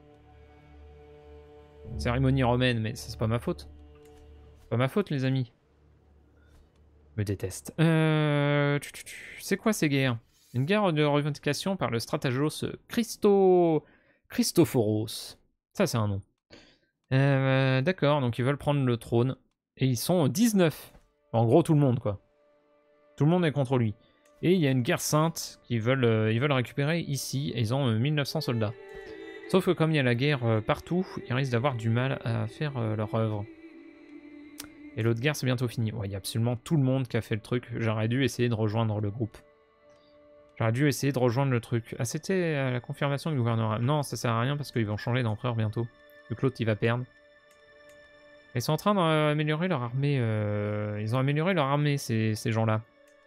Cérémonie romaine, mais c'est pas ma faute. C'est pas ma faute, les amis. Je me déteste. Euh... C'est quoi ces guerres? Une guerre de revendication par le stratagos Christo... Christophoros. Ça, c'est un nom. Euh, D'accord, donc ils veulent prendre le trône. Et ils sont dix-neuf. En gros, tout le monde, quoi. Tout le monde est contre lui. Et il y a une guerre sainte qu'ils veulent, euh, ils veulent récupérer ici. Et ils ont euh, mille neuf cents soldats. Sauf que comme il y a la guerre euh, partout, ils risquent d'avoir du mal à faire euh, leur œuvre. Et l'autre guerre, c'est bientôt fini. Ouais, il y a absolument tout le monde qui a fait le truc. J'aurais dû essayer de rejoindre le groupe. J'aurais dû essayer de rejoindre le truc. Ah, c'était euh, la confirmation du gouvernorat. Non, ça sert à rien parce qu'ils vont changer d'empereur bientôt. Vu que l'autre, il va perdre. Ils sont en train d'améliorer leur armée. Euh... Ils ont amélioré leur armée, ces, ces gens-là.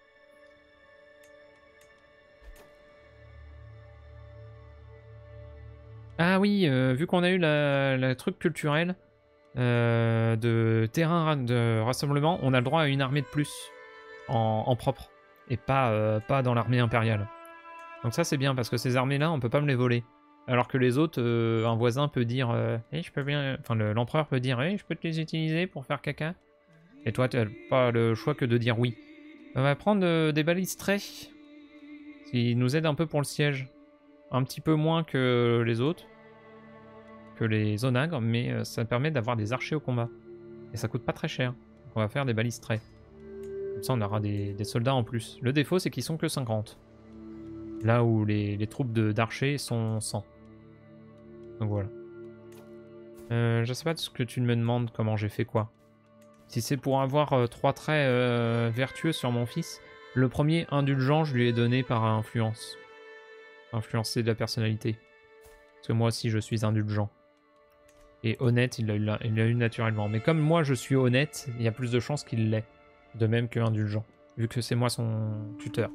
Ah oui, euh, vu qu'on a eu la, la truc culturel euh, de terrain de rassemblement, on a le droit à une armée de plus en, en propre. Et pas, euh, pas dans l'armée impériale. Donc ça c'est bien parce que ces armées-là, on peut pas me les voler. Alors que les autres, euh, un voisin peut dire, euh, hey, je peux bien, enfin l'empereur peut dire, hey, je peux te les utiliser pour faire caca. Et toi, tu n'as pas le choix que de dire oui. On va prendre euh, des balistrés, qui nous aident un peu pour le siège. Un petit peu moins que les autres, que les onagres, mais euh, ça permet d'avoir des archers au combat. Et ça coûte pas très cher. Donc on va faire des balistrés. Comme ça, on aura des, des soldats en plus. Le défaut, c'est qu'ils sont que cinquante. Là où les, les troupes d'archers sont cent. Donc voilà. Euh, je sais pas de ce que tu me demandes, comment j'ai fait quoi. Si c'est pour avoir euh, trois traits euh, vertueux sur mon fils, le premier, indulgent, je lui ai donné par influence. Influencer de la personnalité. Parce que moi aussi, je suis indulgent. Et honnête, il l'a eu, eu naturellement. Mais comme moi, je suis honnête, il y a plus de chances qu'il l'ait. De même que indulgent. Vu que c'est moi son tuteur.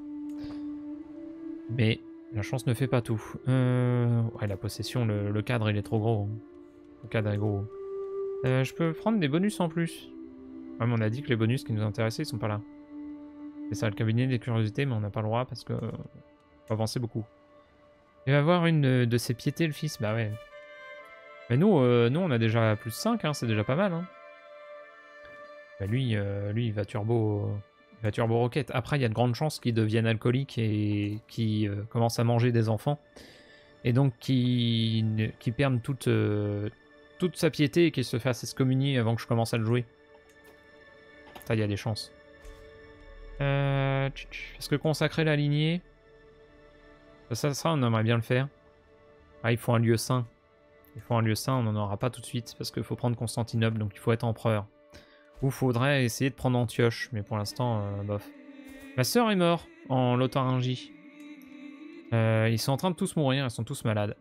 Mais la chance ne fait pas tout. Euh... Ouais, la possession, le, le cadre, il est trop gros. Le cadre est gros. Euh, je peux prendre des bonus en plus. Ouais, mais on a dit que les bonus qui nous intéressaient, ils sont pas là. C'est ça, le cabinet des curiosités, mais on n'a pas le droit parce que... Euh, faut avancer beaucoup. Il va avoir une de ses piétés, le fils. Bah ouais. Mais nous, euh, nous on a déjà plus de cinq, hein, c'est déjà pas mal. Hein. Bah lui, euh, lui, il va turbo... Il va turbo rocket. Après, il y a de grandes chances qu'il devienne alcoolique et qu'il euh, commence à manger des enfants. Et donc qu'il qu'il perde toute, euh, toute sa piété et qu'il se fasse excommunier avant que je commence à le jouer. Ça, il y a des chances. Euh, Est-ce que consacrer la lignée? Ça, ça, on aimerait bien le faire. Ah, il faut un lieu saint. Il faut un lieu saint, on n'en aura pas tout de suite, parce qu'il faut prendre Constantinople, donc il faut être empereur. Ou faudrait essayer de prendre Antioche, mais pour l'instant, euh, bof. Ma sœur est morte en Lotharingie. Euh, ils sont en train de tous mourir, ils sont tous malades.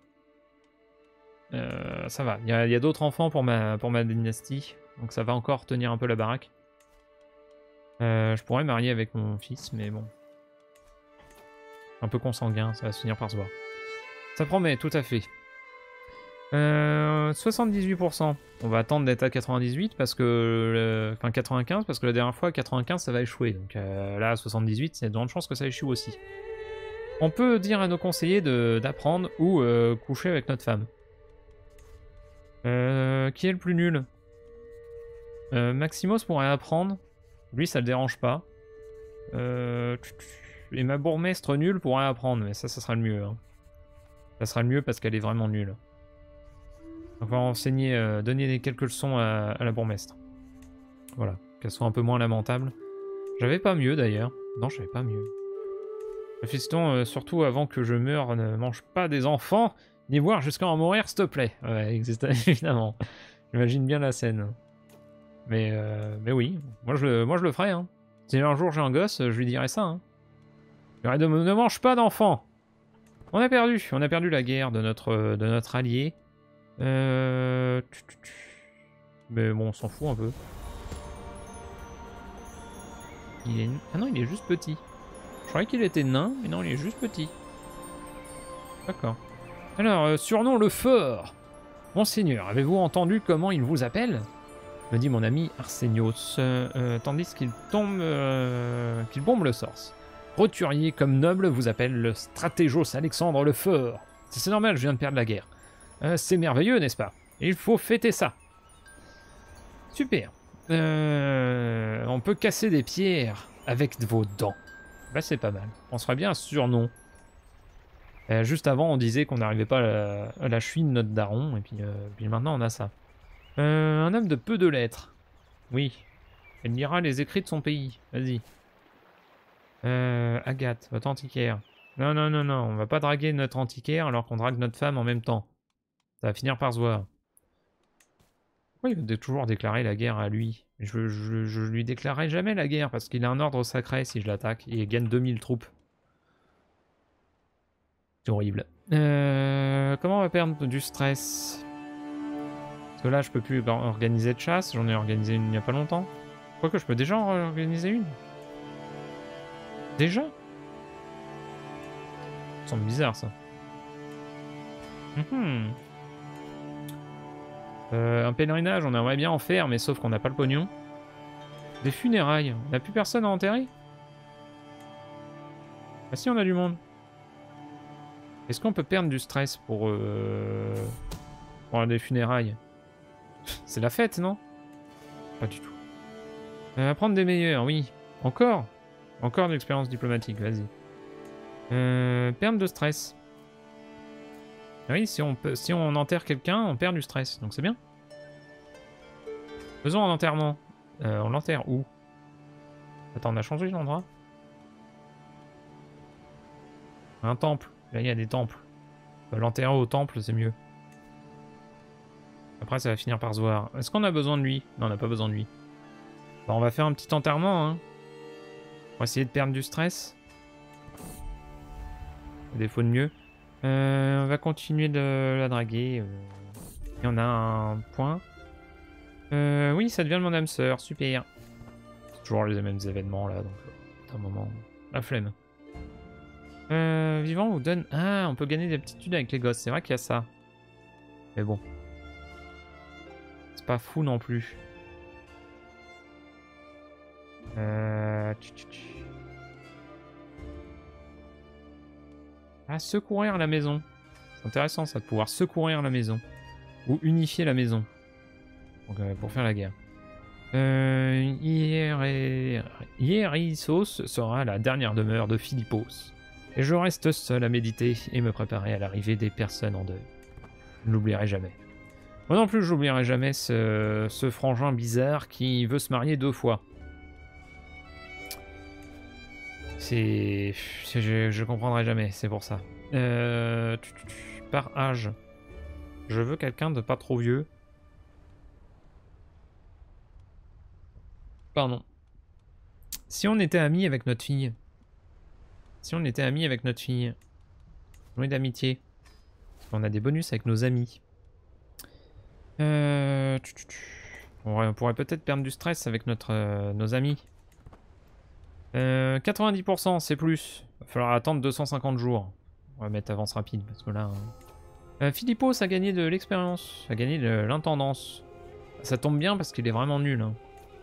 Euh, ça va, il y a, a d'autres enfants pour ma, pour ma dynastie, donc ça va encore tenir un peu la baraque. Euh, je pourrais marier avec mon fils, mais bon. Un peu consanguin, ça va se finir par se voir. Ça promet, tout à fait. Euh, soixante-dix-huit pour cent. On va attendre d'être à quatre-vingt-dix-huit parce que... Euh, enfin quatre-vingt-quinze parce que la dernière fois à quatre-vingt-quinze ça va échouer. Donc euh, là à soixante-dix-huit, il y a de grandes chances que ça échoue aussi. On peut dire à nos conseillers d'apprendre ou euh, coucher avec notre femme. Euh, qui est le plus nul? euh, Maximos pourrait apprendre. Lui ça le dérange pas. Euh, et ma bourgmestre nulle pourrait apprendre. Mais ça, ça sera le mieux. Hein. Ça sera le mieux parce qu'elle est vraiment nulle. Donc on va enseigner, euh, donner quelques leçons à, à la bourgmestre. Voilà, qu'elle soit un peu moins lamentable. J'avais pas mieux d'ailleurs. Non, j'avais pas mieux. Le fiston, euh, surtout avant que je meure, ne mange pas des enfants, ni voir jusqu'à en mourir, s'il te plaît. Ouais, existe, évidemment. J'imagine bien la scène. Mais, euh, mais oui, moi je, le, moi je le ferai. Hein. Si un jour j'ai un gosse, je lui dirai ça. Hein. Je lui dirai, ne mange pas d'enfants. On a perdu, on a perdu la guerre de notre, de notre allié. Euh... Mais bon, on s'en fout un peu. Il est... Ah non, il est juste petit. Je croyais qu'il était nain, mais non, il est juste petit. D'accord. Alors, euh, surnom le fort. Monseigneur, avez-vous entendu comment il vous appelle? Me dit mon ami Arsenios, euh, euh, tandis qu'il tombe... Euh, qu'il bombe le sorce. Roturier comme noble vous appelle le stratégos Alexandre le fort. C'est normal, je viens de perdre la guerre. Euh, c'est merveilleux, n'est-ce pas? Il faut fêter ça. Super. Euh, on peut casser des pierres avec vos dents. Bah c'est pas mal. On serait bien un surnom. Euh, juste avant, on disait qu'on n'arrivait pas à la, à la cheville de notre daron, et puis, euh, puis maintenant on a ça. Euh, un homme de peu de lettres. Oui. Elle lira les écrits de son pays. Vas-y. Euh, Agathe, votre antiquaire. Non, non, non, non. On va pas draguer notre antiquaire alors qu'on drague notre femme en même temps. Ça va finir par se voir. Pourquoi il veut toujours déclarer la guerre à lui? Je, je, je lui déclarerai jamais la guerre parce qu'il a un ordre sacré si je l'attaque et il gagne deux mille troupes. C'est horrible. Euh, comment on va perdre du stress? Parce que là je peux plus organiser de chasse, j'en ai organisé une il n'y a pas longtemps. Quoique je peux déjà en organiser une. Déjà? Ça semble bizarre ça. Mmh. Euh, un pèlerinage, on aimerait bien en faire, mais sauf qu'on n'a pas le pognon. Des funérailles, on n'a plus personne à enterrer? Ah si, on a du monde. Est-ce qu'on peut perdre du stress pour, euh... pour des funérailles? C'est la fête, non? Pas du tout. Euh, apprendre des meilleurs, oui. Encore? Encore de l'expérience diplomatique, vas-y. Euh, perdre de stress. Oui, si on, peut, si on enterre quelqu'un, on perd du stress, donc c'est bien. Faisons un enterrement. Euh, on l'enterre où? Attends, on a changé l'endroit? Un temple. Là, il y a des temples. L'enterrer au temple, c'est mieux. Après, ça va finir par se voir. Est-ce qu'on a besoin de lui? Non, on n'a pas besoin de lui. Bon, on va faire un petit enterrement, hein. On va essayer de perdre du stress. À défaut de mieux. Euh, on va continuer de la draguer. Euh, et on a un point. Euh, oui, ça devient de mon âme sœur. Super. C'est toujours les mêmes événements là, donc à un moment, la flemme. Euh, vivant vous donne... Ah, on peut gagner des aptitudes avec les gosses. C'est vrai qu'il y a ça. Mais bon. C'est pas fou non plus. Euh... Ah, secourir la maison. C'est intéressant ça, de pouvoir secourir la maison. Ou unifier la maison. Donc, euh, pour faire la guerre. Euh, Hier- Hierissos sera la dernière demeure de Philippos. Et je reste seul à méditer et me préparer à l'arrivée des personnes en deuil. Je ne l'oublierai jamais. Moi non plus, je n'oublierai jamais ce, ce frangin bizarre qui veut se marier deux fois. C'est... Je, je comprendrai jamais, c'est pour ça. Euh, tu- tu- tu- par âge. Je veux quelqu'un de pas trop vieux. Pardon. Si on était amis avec notre fille. Si on était amis avec notre fille. Jouer d'amitié. On a des bonus avec nos amis. Euh... tu- tu- tu. On pourrait, on pourrait peut-être perdre du stress avec notre, euh, nos amis. Euh, quatre-vingt-dix pour cent, c'est plus. Il va falloir attendre deux cent cinquante jours. On va mettre avance rapide parce que là... hein. Euh, Philippos a gagné de l'expérience, a gagné de l'intendance. Ça tombe bien parce qu'il est vraiment nul. Hein.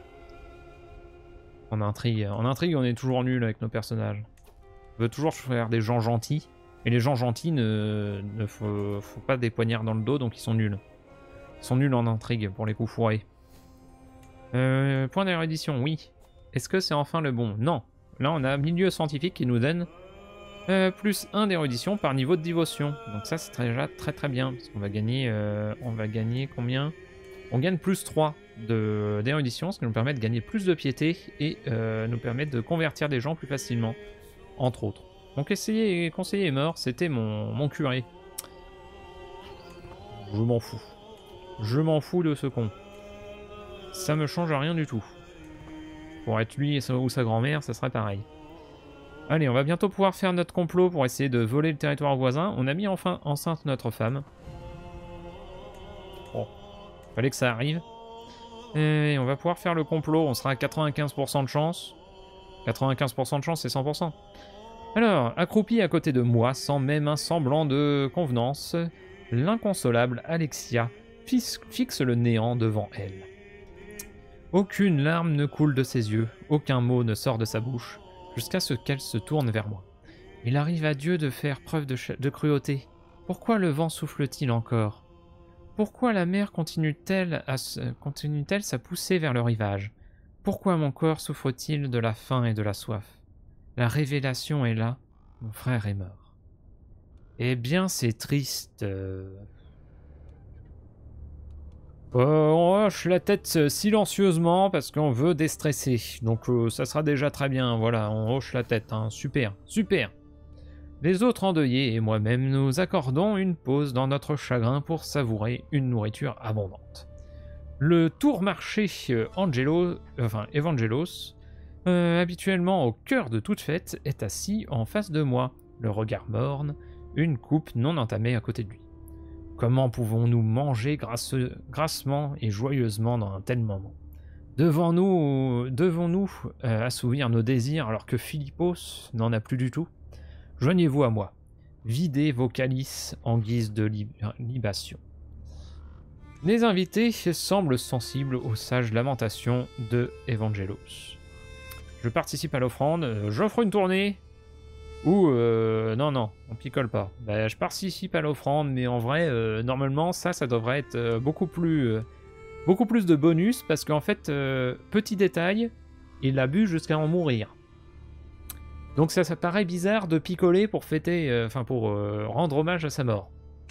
En intrigue. En intrigue, on est toujours nul avec nos personnages. On veut toujours faire des gens gentils. Et les gens gentils ne, ne faut, faut pas des poignards dans le dos, donc ils sont nuls. Ils sont nuls en intrigue pour les coups fourrés. Euh, point d'érudition, oui. Est-ce que c'est enfin le bon? Non. Là, on a milieu scientifique qui nous donne euh, plus un d'érudition par niveau de dévotion. Donc ça, c'est déjà très très bien. Parce qu'on va gagner... Euh, on va gagner combien? On gagne plus trois d'érudition, ce qui nous permet de gagner plus de piété et euh, nous permet de convertir des gens plus facilement, entre autres. Donc essayer, conseiller est mort, c'était mon, mon curé. Je m'en fous. Je m'en fous de ce con. Ça me change rien du tout. Pour être lui ou sa grand-mère, ça serait pareil. Allez, on va bientôt pouvoir faire notre complot pour essayer de voler le territoire voisin. On a mis enfin enceinte notre femme. Bon, fallait que ça arrive. Et on va pouvoir faire le complot, on sera à quatre-vingt-quinze pour cent de chance. quatre-vingt-quinze pour cent de chance, c'est cent pour cent. Alors, accroupi à côté de moi, sans même un semblant de convenance, l'inconsolable Alexia fixe le néant devant elle. Aucune larme ne coule de ses yeux, aucun mot ne sort de sa bouche, jusqu'à ce qu'elle se tourne vers moi. Il arrive à Dieu de faire preuve de, de cruauté. Pourquoi le vent souffle-t-il encore? Pourquoi la mer continue-t-elle à, continue-t-elle à pousser vers le rivage? Pourquoi mon corps souffre-t-il de la faim et de la soif? La révélation est là, mon frère est mort. Eh bien, c'est triste. Euh... Euh, on hoche la tête silencieusement parce qu'on veut déstresser. Donc euh, ça sera déjà très bien, voilà, on hoche la tête, hein. Super, super. Les autres endeuillés et moi-même nous accordons une pause dans notre chagrin pour savourer une nourriture abondante. Le tour-marché euh, Angelo, enfin Evangelos, euh, habituellement au cœur de toute fête, est assis en face de moi, le regard morne, une coupe non entamée à côté de lui. Comment pouvons-nous manger grasse, grassement et joyeusement dans un tel moment? Devons-nous devons-nous euh, assouvir nos désirs alors que Philippos n'en a plus du tout? Joignez-vous à moi. Videz vos calices en guise de lib libation. Les invités semblent sensibles aux sages lamentations de Evangelos. Je participe à l'offrande, euh, j'offre une tournée. Ou, euh, non, non, on picole pas. Bah, je participe à l'offrande, mais en vrai, euh, normalement, ça, ça devrait être euh, beaucoup plus euh, beaucoup plus de bonus, parce qu'en fait, euh, petit détail, il a bu jusqu'à en mourir. Donc ça, ça paraît bizarre de picoler pour fêter, enfin euh, pour euh, rendre hommage à sa mort.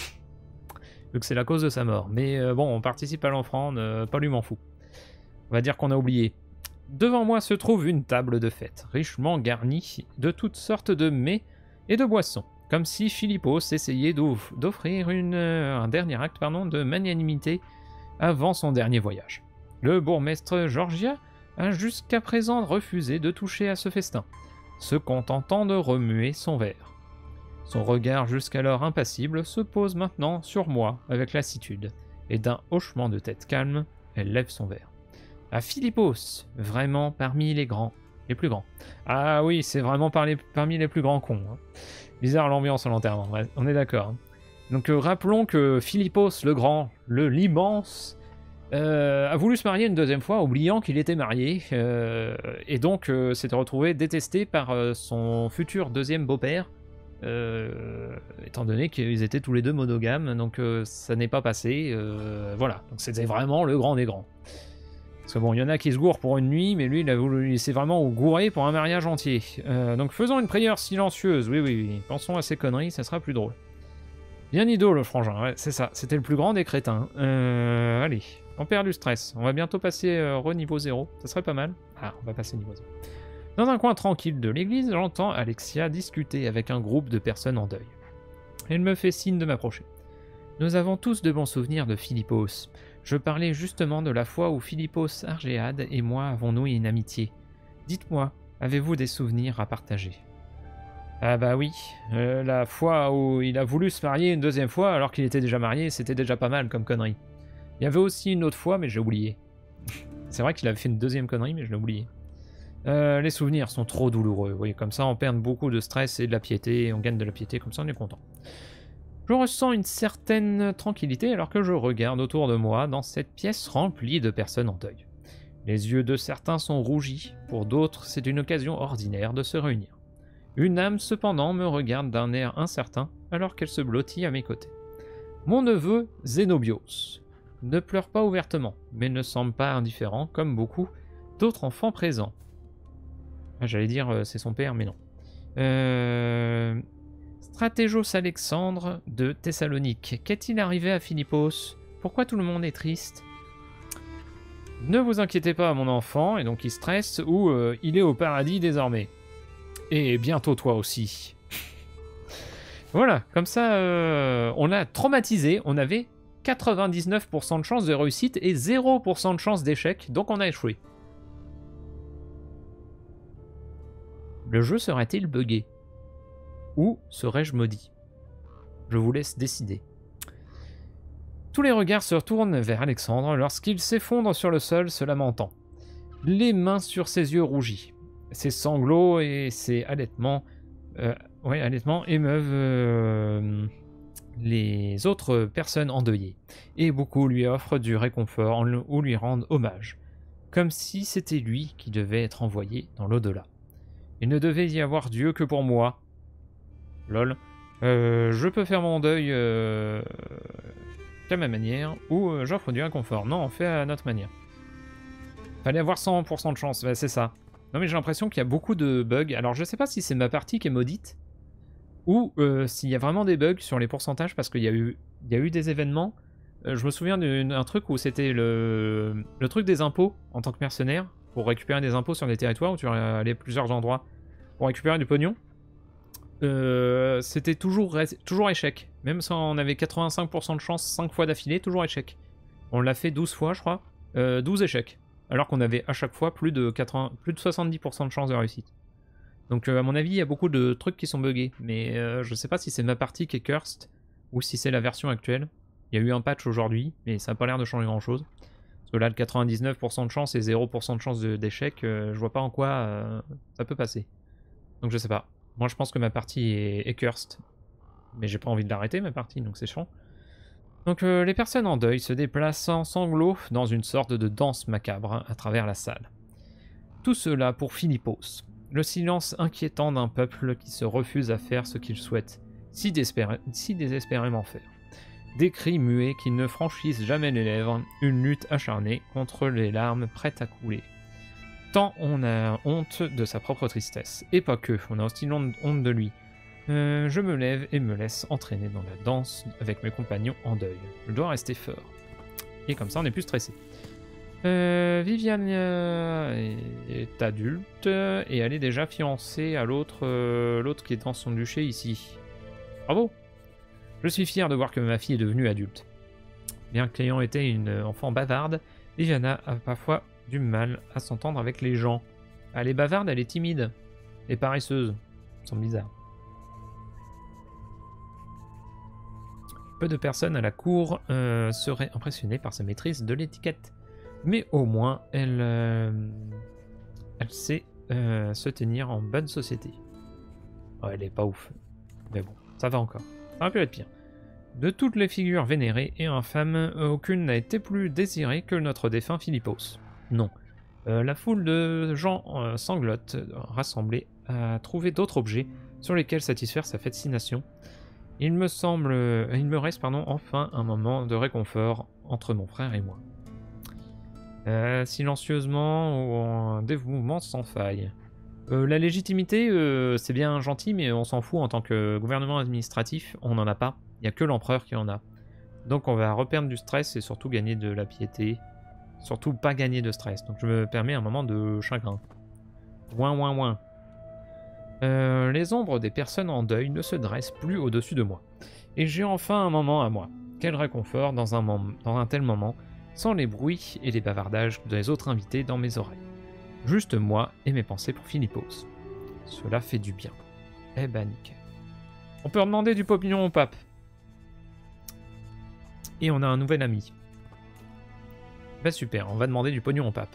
Vu que c'est la cause de sa mort. Mais euh, bon, on participe à l'offrande, euh, pas lui m'en fout. On va dire qu'on a oublié. Devant moi se trouve une table de fête, richement garnie de toutes sortes de mets et de boissons, comme si Philippos essayait d'offrir euh, un dernier acte pardon, de magnanimité avant son dernier voyage. Le bourgmestre Georgia a jusqu'à présent refusé de toucher à ce festin, se contentant de remuer son verre. Son regard jusqu'alors impassible se pose maintenant sur moi avec lassitude, et d'un hochement de tête calme, elle lève son verre. À Philippos, vraiment parmi les grands, les plus grands. Ah oui, c'est vraiment par les, parmi les plus grands cons. Hein. Bizarre l'ambiance à l'enterrement, ouais, on est d'accord. Hein. Donc euh, rappelons que Philippos le grand, le l'immense, euh, a voulu se marier une deuxième fois, oubliant qu'il était marié, euh, et donc euh, s'était retrouvé détesté par euh, son futur deuxième beau-père, euh, étant donné qu'ils étaient tous les deux monogames, donc euh, ça n'est pas passé, euh, voilà, donc c'était vraiment le grand des grands. Parce que bon, il y en a qui se gourent pour une nuit, mais lui, il, a voulu, il s'est vraiment gouré pour un mariage entier. Euh, donc faisons une prière silencieuse, oui, oui, oui. Pensons à ces conneries, ça sera plus drôle. Bien ido, le frangin, ouais, c'est ça. C'était le plus grand des crétins. Euh, allez, on perd du stress. On va bientôt passer euh, re-niveau zéro. Ça serait pas mal. Ah, on va passer niveau zéro. Dans un coin tranquille de l'église, j'entends Alexia discuter avec un groupe de personnes en deuil. Elle me fait signe de m'approcher. Nous avons tous de bons souvenirs de Philippos. Je parlais justement de la fois où Philippos Argéade et moi avons noué une amitié. Dites-moi, avez-vous des souvenirs à partager? Ah bah oui, euh, la fois où il a voulu se marier une deuxième fois alors qu'il était déjà marié, c'était déjà pas mal comme connerie. Il y avait aussi une autre fois, mais j'ai oublié. C'est vrai qu'il avait fait une deuxième connerie, mais je l'ai oublié. Euh, les souvenirs sont trop douloureux, oui, comme ça on perd beaucoup de stress et de la piété, on gagne de la piété, comme ça on est content. Je ressens une certaine tranquillité alors que je regarde autour de moi dans cette pièce remplie de personnes en deuil. Les yeux de certains sont rougis, pour d'autres c'est une occasion ordinaire de se réunir. Une âme cependant me regarde d'un air incertain alors qu'elle se blottit à mes côtés. Mon neveu Zénobios ne pleure pas ouvertement, mais ne semble pas indifférent comme beaucoup d'autres enfants présents. Ah, j'allais dire euh, c'est son père, mais non. Euh... Stratégos Alexandre de Thessalonique. Qu'est-il arrivé à Philippos? Pourquoi tout le monde est triste? Ne vous inquiétez pas, mon enfant, et donc il stresse, ou euh, il est au paradis désormais. Et bientôt toi aussi. Voilà, comme ça, euh, on l'a traumatisé. On avait quatre-vingt-dix-neuf pour cent de chance de réussite et zéro pour cent de chance d'échec, donc on a échoué. Le jeu serait-il buggé? Ou serais-je maudit? Je vous laisse décider. Tous les regards se retournent vers Alexandre lorsqu'il s'effondre sur le sol se lamentant. Les mains sur ses yeux rougis. Ses sanglots et ses halètements, euh, ouais, halètements émeuvent euh, les autres personnes endeuillées. Et beaucoup lui offrent du réconfort ou lui rendent hommage. Comme si c'était lui qui devait être envoyé dans l'au-delà. Il ne devait y avoir Dieu que pour moi. Lol. Euh, je peux faire mon deuil euh, qu'à ma manière, ou euh, j'offre du réconfort. Non, on fait à notre manière. Fallait avoir cent pour cent de chance, bah, c'est ça. Non mais j'ai l'impression qu'il y a beaucoup de bugs. Alors je sais pas si c'est ma partie qui est maudite, ou euh, s'il y a vraiment des bugs sur les pourcentages, parce qu'il y a eu, il y a eu des événements. Euh, je me souviens d'un truc où c'était le, le truc des impôts en tant que mercenaire, pour récupérer des impôts sur des territoires où tu allais à plusieurs endroits pour récupérer du pognon. Euh, c'était toujours, toujours échec. Même si on avait quatre-vingt-cinq pour cent de chance cinq fois d'affilée, toujours échec. On l'a fait douze fois, je crois. Euh, douze échecs. Alors qu'on avait à chaque fois plus de, quatre-vingts, plus de soixante-dix pour cent de chance de réussite. Donc euh, à mon avis, il y a beaucoup de trucs qui sont buggés. Mais euh, je sais pas si c'est ma partie qui est cursed, ou si c'est la version actuelle. Il y a eu un patch aujourd'hui, mais ça n'a pas l'air de changer grand chose. Parce que là, le quatre-vingt-dix-neuf pour cent de chance et zéro pour cent de chance d'échec, euh, je vois pas en quoi euh, ça peut passer. Donc je sais pas. Moi je pense que ma partie est, est cursed. Mais j'ai pas envie de l'arrêter ma partie, donc c'est chiant. Donc euh, les personnes en deuil se déplacent en sanglots dans une sorte de danse macabre à travers la salle. Tout cela pour Philippos. Le silence inquiétant d'un peuple qui se refuse à faire ce qu'il souhaite si, si désespérément faire. Des cris muets qui ne franchissent jamais les lèvres, une lutte acharnée contre les larmes prêtes à couler. Tant on a honte de sa propre tristesse, et pas que, on a aussi honte de lui. Euh, je me lève et me laisse entraîner dans la danse avec mes compagnons en deuil. Je dois rester fort. Et comme ça, on est plus stressé. Euh, Viviane euh, est adulte et elle est déjà fiancée à l'autre euh, l'autre qui est dans son duché ici. Bravo! Je suis fier de voir que ma fille est devenue adulte. Bien que l'ayant été une enfant bavarde, Viviana a parfois du mal à s'entendre avec les gens. Elle est bavarde, elle est timide. Et paresseuse. Ça semble bizarre. Peu de personnes à la cour euh, seraient impressionnées par sa maîtrise de l'étiquette. Mais au moins, elle, euh, elle sait euh, se tenir en bonne société. Oh, elle est pas ouf. Mais bon, ça va encore. Ça aurait pu être pire. De toutes les figures vénérées et infâmes, aucune n'a été plus désirée que notre défunt Philippos. Non. Euh, la foule de gens euh, sanglote, rassemblés, a trouvé d'autres objets sur lesquels satisfaire sa fascination. Il me semble, il me reste pardon, enfin un moment de réconfort entre mon frère et moi. Euh, silencieusement ou en dévouement sans faille. Euh, la légitimité, euh, c'est bien gentil, mais on s'en fout en tant que gouvernement administratif, on n'en a pas. Il n'y a que l'empereur qui en a. Donc on va reperdre du stress et surtout gagner de la piété. Surtout pas gagner de stress. Donc je me permets un moment de chagrin. Ouin ouin ouin. Euh, les ombres des personnes en deuil ne se dressent plus au-dessus de moi. Et j'ai enfin un moment à moi. Quel réconfort dans un, dans un tel moment, sans les bruits et les bavardages des autres invités dans mes oreilles. Juste moi et mes pensées pour Philippos. Cela fait du bien. Eh ben nickel. On peut demander du pognon au pape. Et on a un nouvel ami. Bah super, on va demander du pognon au pape.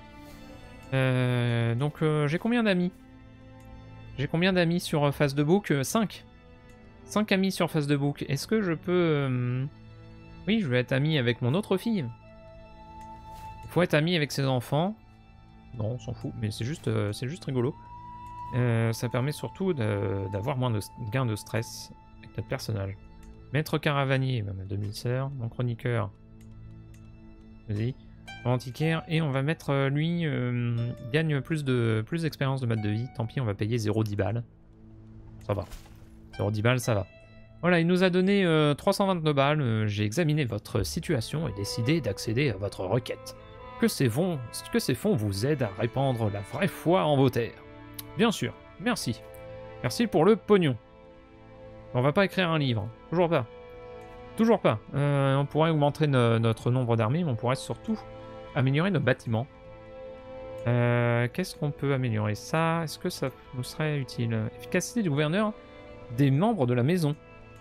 Euh, donc euh, j'ai combien d'amis? J'ai combien d'amis sur euh, Facebook? cinq. cinq amis sur Facebook. Est-ce que je peux... Euh... Oui, je vais être ami avec mon autre fille. Il faut être ami avec ses enfants. Non, on s'en fout, mais c'est juste, euh, c'est juste rigolo. Euh, ça permet surtout d'avoir moins de gains de stress avec notre personnage. Maître Caravanier, ma demi-sœur, mon chroniqueur. Vas-y. Antiquaire, et on va mettre euh, lui, euh, gagne plus de plus d'expérience de mode de vie. Tant pis, on va payer zéro virgule dix balles. Ça va. zéro virgule dix balles, ça va. Voilà, il nous a donné euh, trois cent vingt-deux balles. Euh, J'ai examiné votre situation et décidé d'accéder à votre requête. Que ces, fonds, que ces fonds vous aident à répandre la vraie foi en vos terres. Bien sûr, merci. Merci pour le pognon. On va pas écrire un livre. Toujours pas. Toujours pas. Euh, on pourrait augmenter no notre nombre d'armées, mais on pourrait surtout améliorer nos bâtiments. Euh, Qu'est-ce qu'on peut améliorer? Ça, est-ce que ça nous serait utile? Efficacité du gouverneur des membres de la maison.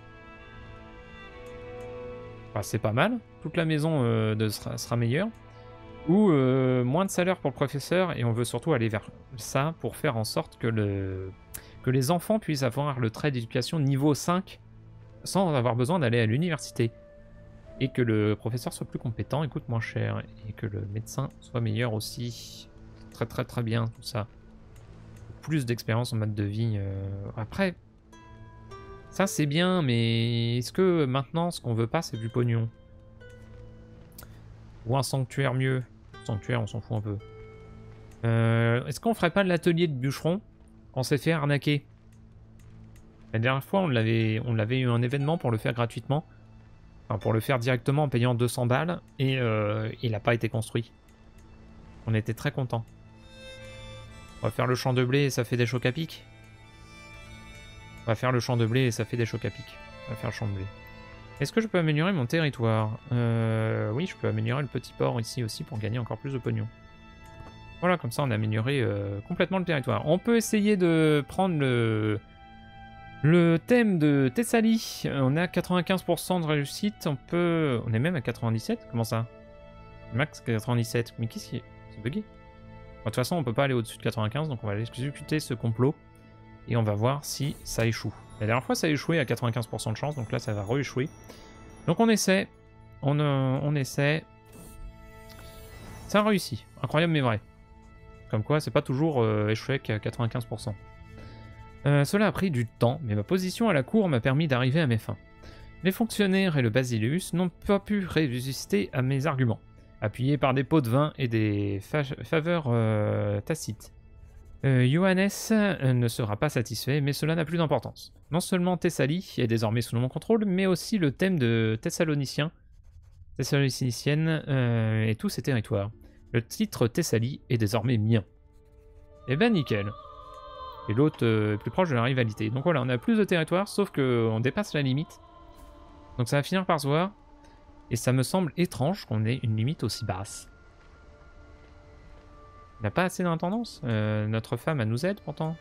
Enfin, c'est pas mal. Toute la maison euh, de, sera, sera meilleure. Ou euh, moins de salaire pour le professeur, et on veut surtout aller vers ça pour faire en sorte que, le, que les enfants puissent avoir le trait d'éducation niveau cinq sans avoir besoin d'aller à l'université. Et que le professeur soit plus compétent et coûte moins cher. Et que le médecin soit meilleur aussi. Très très très bien tout ça. Plus d'expérience en mode de vie. Euh... Après, ça c'est bien, mais est-ce que maintenant ce qu'on veut pas c'est du pognon? Ou un sanctuaire mieux? Sanctuaire, on s'en fout un peu. Euh, Est-ce qu'on ferait pas de l'atelier de bûcheron? On s'est fait arnaquer. La dernière fois, on l'avait, on l'avait eu un événement pour le faire gratuitement. Enfin, pour le faire directement en payant deux cents balles. Et euh, il n'a pas été construit. On était très contents. On va faire le champ de blé et ça fait des chocs à pic. On va faire le champ de blé et ça fait des chocs à pic. On va faire le champ de blé. Est-ce que je peux améliorer mon territoire? euh, Oui, je peux améliorer le petit port ici aussi pour gagner encore plus de pognon. Voilà, comme ça on a amélioré euh, complètement le territoire. On peut essayer de prendre le, le thème de Thessalie. On est à quatre-vingt-quinze pour cent de réussite. On peut... On est même à quatre-vingt-dix-sept? Comment ça? Max quatre-vingt-dix-sept. Mais qu'est-ce qui est... C'est bugué. De toute façon, on peut pas aller au-dessus de quatre-vingt-quinze, donc on va aller exécuter ce complot. Et on va voir si ça échoue. La dernière fois, ça a échoué à quatre-vingt-quinze pour cent de chance, donc là, ça va re-échouer. Donc on essaie. On, euh, on essaie. Ça a réussi. Incroyable mais vrai. Comme quoi, c'est pas toujours euh, échec à quatre-vingt-quinze pour cent. Euh, cela a pris du temps, mais ma position à la cour m'a permis d'arriver à mes fins. Les fonctionnaires et le Basileus n'ont pas pu résister à mes arguments, appuyés par des pots de vin et des fa faveurs euh, tacites. Euh, Ioannes euh, ne sera pas satisfait, mais cela n'a plus d'importance. Non seulement Thessalie est désormais sous mon contrôle, mais aussi le thème de Thessaloniciens, Thessalonicienne euh, et tous ses territoires. Le titre Thessalie est désormais mien. Eh ben nickel. Et l'autre euh, est plus proche de la rivalité. Donc voilà, on a plus de territoire, sauf qu'on dépasse la limite. Donc ça va finir par se voir. Et ça me semble étrange qu'on ait une limite aussi basse. Il n'a pas assez d'intendance. Euh, notre femme, elle nous aide pourtant.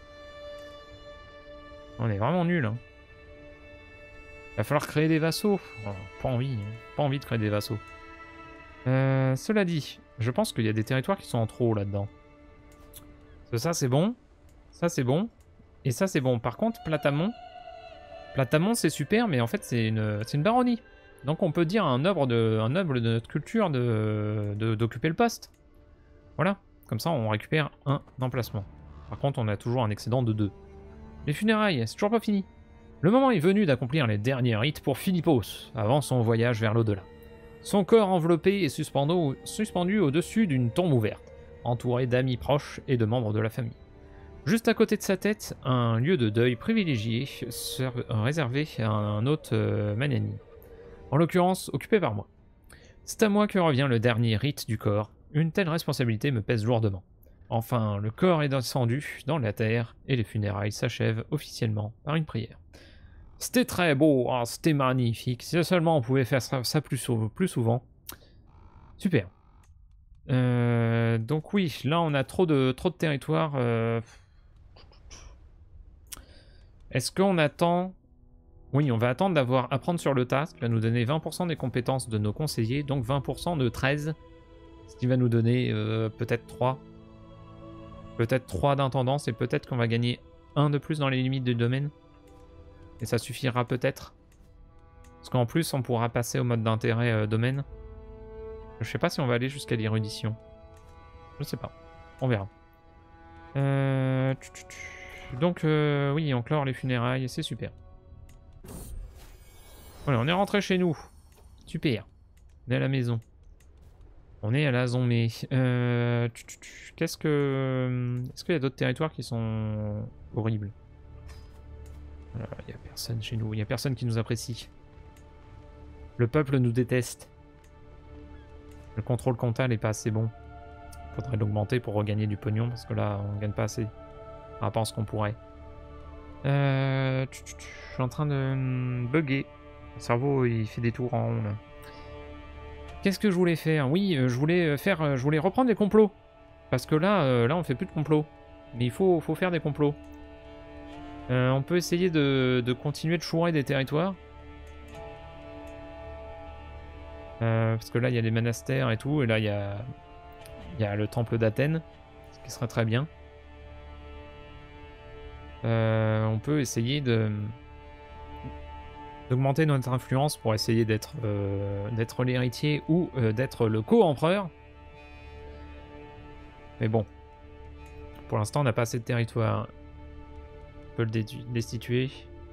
On est vraiment nuls. Hein. Il va falloir créer des vassaux. Oh, pas envie. Hein. Pas envie de créer des vassaux. Euh, cela dit, je pense qu'il y a des territoires qui sont en trop là-dedans. Ça, c'est bon. Ça, c'est bon. Et ça, c'est bon. Par contre, Platamon. Platamon, c'est super, mais en fait, c'est une, c'est une baronnie. Donc, on peut dire à un noble de, un noble de notre culture de, de, d'occuper le poste. Voilà. Comme ça, on récupère un emplacement. Par contre, on a toujours un excédent de deux. Les funérailles, c'est toujours pas fini. Le moment est venu d'accomplir les derniers rites pour Philippos, avant son voyage vers l'au-delà. Son corps enveloppé et suspendu, suspendu au-dessus d'une tombe ouverte, entouré d'amis proches et de membres de la famille. Juste à côté de sa tête, un lieu de deuil privilégié réservé à un hôte euh, magnanime. En l'occurrence, occupé par moi. C'est à moi que revient le dernier rite du corps. Une telle responsabilité me pèse lourdement. Enfin, le corps est descendu dans la terre et les funérailles s'achèvent officiellement par une prière. C'était très beau, oh, c'était magnifique. Si seulement on pouvait faire ça, ça plus, plus souvent. Super. Euh, donc oui, là on a trop de, trop de territoire. Euh... Est-ce qu'on attend... Oui, on va attendre d'avoir apprendre sur le tas, ce qui va nous donner vingt pour cent des compétences de nos conseillers, donc vingt pour cent de treize, ce qui va nous donner euh, peut-être trois. Peut-être trois d'intendance, et peut-être qu'on va gagner un de plus dans les limites du domaine. Et ça suffira peut-être. Parce qu'en plus, on pourra passer au mode d'intérêt euh, domaine. Je sais pas si on va aller jusqu'à l'érudition. Je sais pas. On verra. Euh... Donc, euh, oui, on clore les funérailles, c'est super. Voilà, on est rentré chez nous. Super. On est à la maison. On est à la zombie. Euh... Qu'est-ce que... Est-ce qu'il y a d'autres territoires qui sont horribles? Il n'y a personne chez nous. Il n'y a personne qui nous apprécie. Le peuple nous déteste. Le contrôle comptable n'est pas assez bon. Faudrait l'augmenter pour regagner du pognon, parce que là, on gagne pas assez. Par rapport à ce qu'on pourrait. Euh... Je suis en train de bugger. Mon cerveau, il fait des tours en rond, là. Qu'est-ce que je voulais faire? Oui, euh, je voulais faire, euh, je voulais reprendre les complots. Parce que là, euh, là, on fait plus de complots. Mais il faut, faut faire des complots. Euh, on peut essayer de, de continuer de chourer des territoires. Euh, parce que là, il y a les monastères et tout. Et là, il y a, il y a le temple d'Athènes. Ce qui serait très bien. Euh, on peut essayer de... d'augmenter notre influence pour essayer d'être euh, d'être l'héritier ou euh, d'être le co-empereur. Mais bon. Pour l'instant, on n'a pas assez de territoire. On peut le destituer.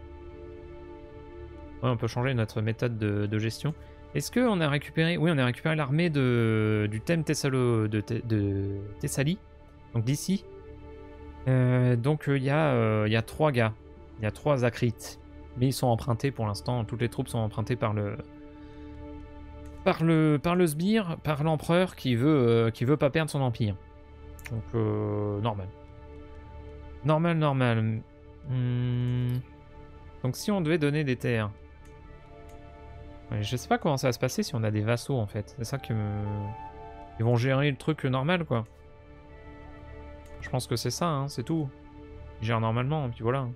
Ouais, on peut changer notre méthode de, de gestion. Est-ce qu'on a récupéré... Oui, on a récupéré l'armée de... du thème Thessalo... de, de Thessalie. Donc d'ici. Euh, donc il euh, y, euh, y a trois gars. Il y a trois Acrites. Mais ils sont empruntés pour l'instant. Toutes les troupes sont empruntées par le... Par le, par le sbire, par l'empereur qui veut, euh, qui veut pas perdre son empire. Donc, euh, normal. Normal, normal. Hmm. Donc si on devait donner des terres... Ouais, je sais pas comment ça va se passer si on a des vassaux en fait. C'est ça que... Ils vont gérer le truc normal quoi. Je pense que c'est ça, hein, c'est tout. Ils gèrent normalement, puis voilà.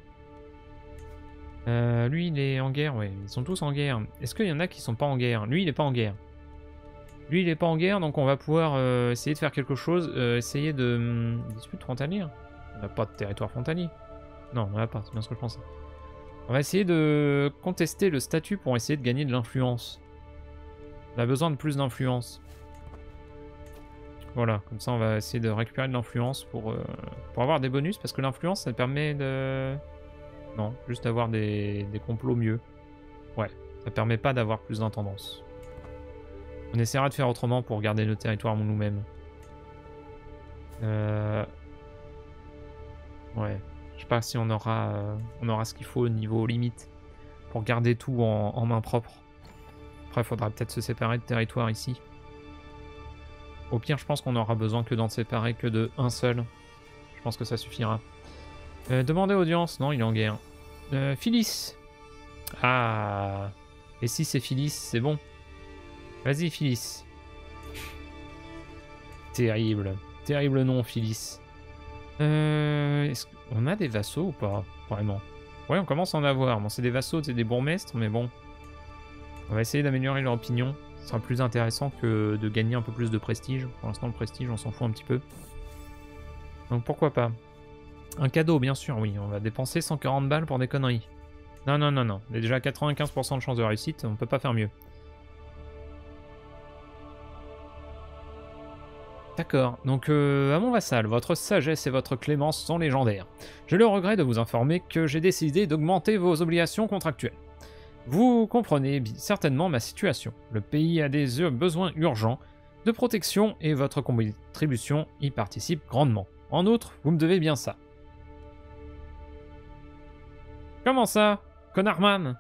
Euh, lui il est en guerre, ouais. Ils sont tous en guerre. Est-ce qu'il y en a qui sont pas en guerre? Lui il est pas en guerre. Lui il est pas en guerre, donc on va pouvoir euh, essayer de faire quelque chose. Euh, essayer de... Hum, dispute frontalière. On n'a pas de territoire frontalier. Non, on n'a pas, c'est bien ce que je pensais. On va essayer de contester le statut pour essayer de gagner de l'influence. On a besoin de plus d'influence. Voilà, comme ça on va essayer de récupérer de l'influence pour, euh, pour avoir des bonus, parce que l'influence ça permet de... Non, juste d'avoir des, des complots mieux. Ouais, ça permet pas d'avoir plus d'intendance. On essaiera de faire autrement pour garder nos territoires nous-mêmes. Euh... Ouais. Je sais pas si on aura, euh, on aura ce qu'il faut au niveau limite pour garder tout en, en main propre. Après, il faudra peut-être se séparer de territoire ici. Au pire, je pense qu'on aura besoin que d'en séparer que de un seul. Je pense que ça suffira. Euh, demander audience. Non, il est en guerre. Euh, Phyllis. Ah. Et si c'est Phyllis, c'est bon. Vas-y, Phyllis. Terrible. Terrible nom, Phyllis. Euh, Est-ce qu'on a des vassaux ou pas? Vraiment. Ouais, on commence à en avoir. Bon, c'est des vassaux, c'est des bourgmestres, mais bon. On va essayer d'améliorer leur opinion. Ce sera plus intéressant que de gagner un peu plus de prestige. Pour l'instant, le prestige, on s'en fout un petit peu. Donc pourquoi pas. Un cadeau, bien sûr, oui. On va dépenser cent quarante balles pour des conneries. Non, non, non, non. On est déjà à quatre-vingt-quinze pour cent de chance de réussite. On peut pas faire mieux. D'accord, donc euh, à mon vassal, votre sagesse et votre clémence sont légendaires. J'ai le regret de vous informer que j'ai décidé d'augmenter vos obligations contractuelles. Vous comprenez certainement ma situation. Le pays a des besoins urgents de protection et votre contribution y participe grandement. En outre, vous me devez bien ça. Comment ça, Connarman?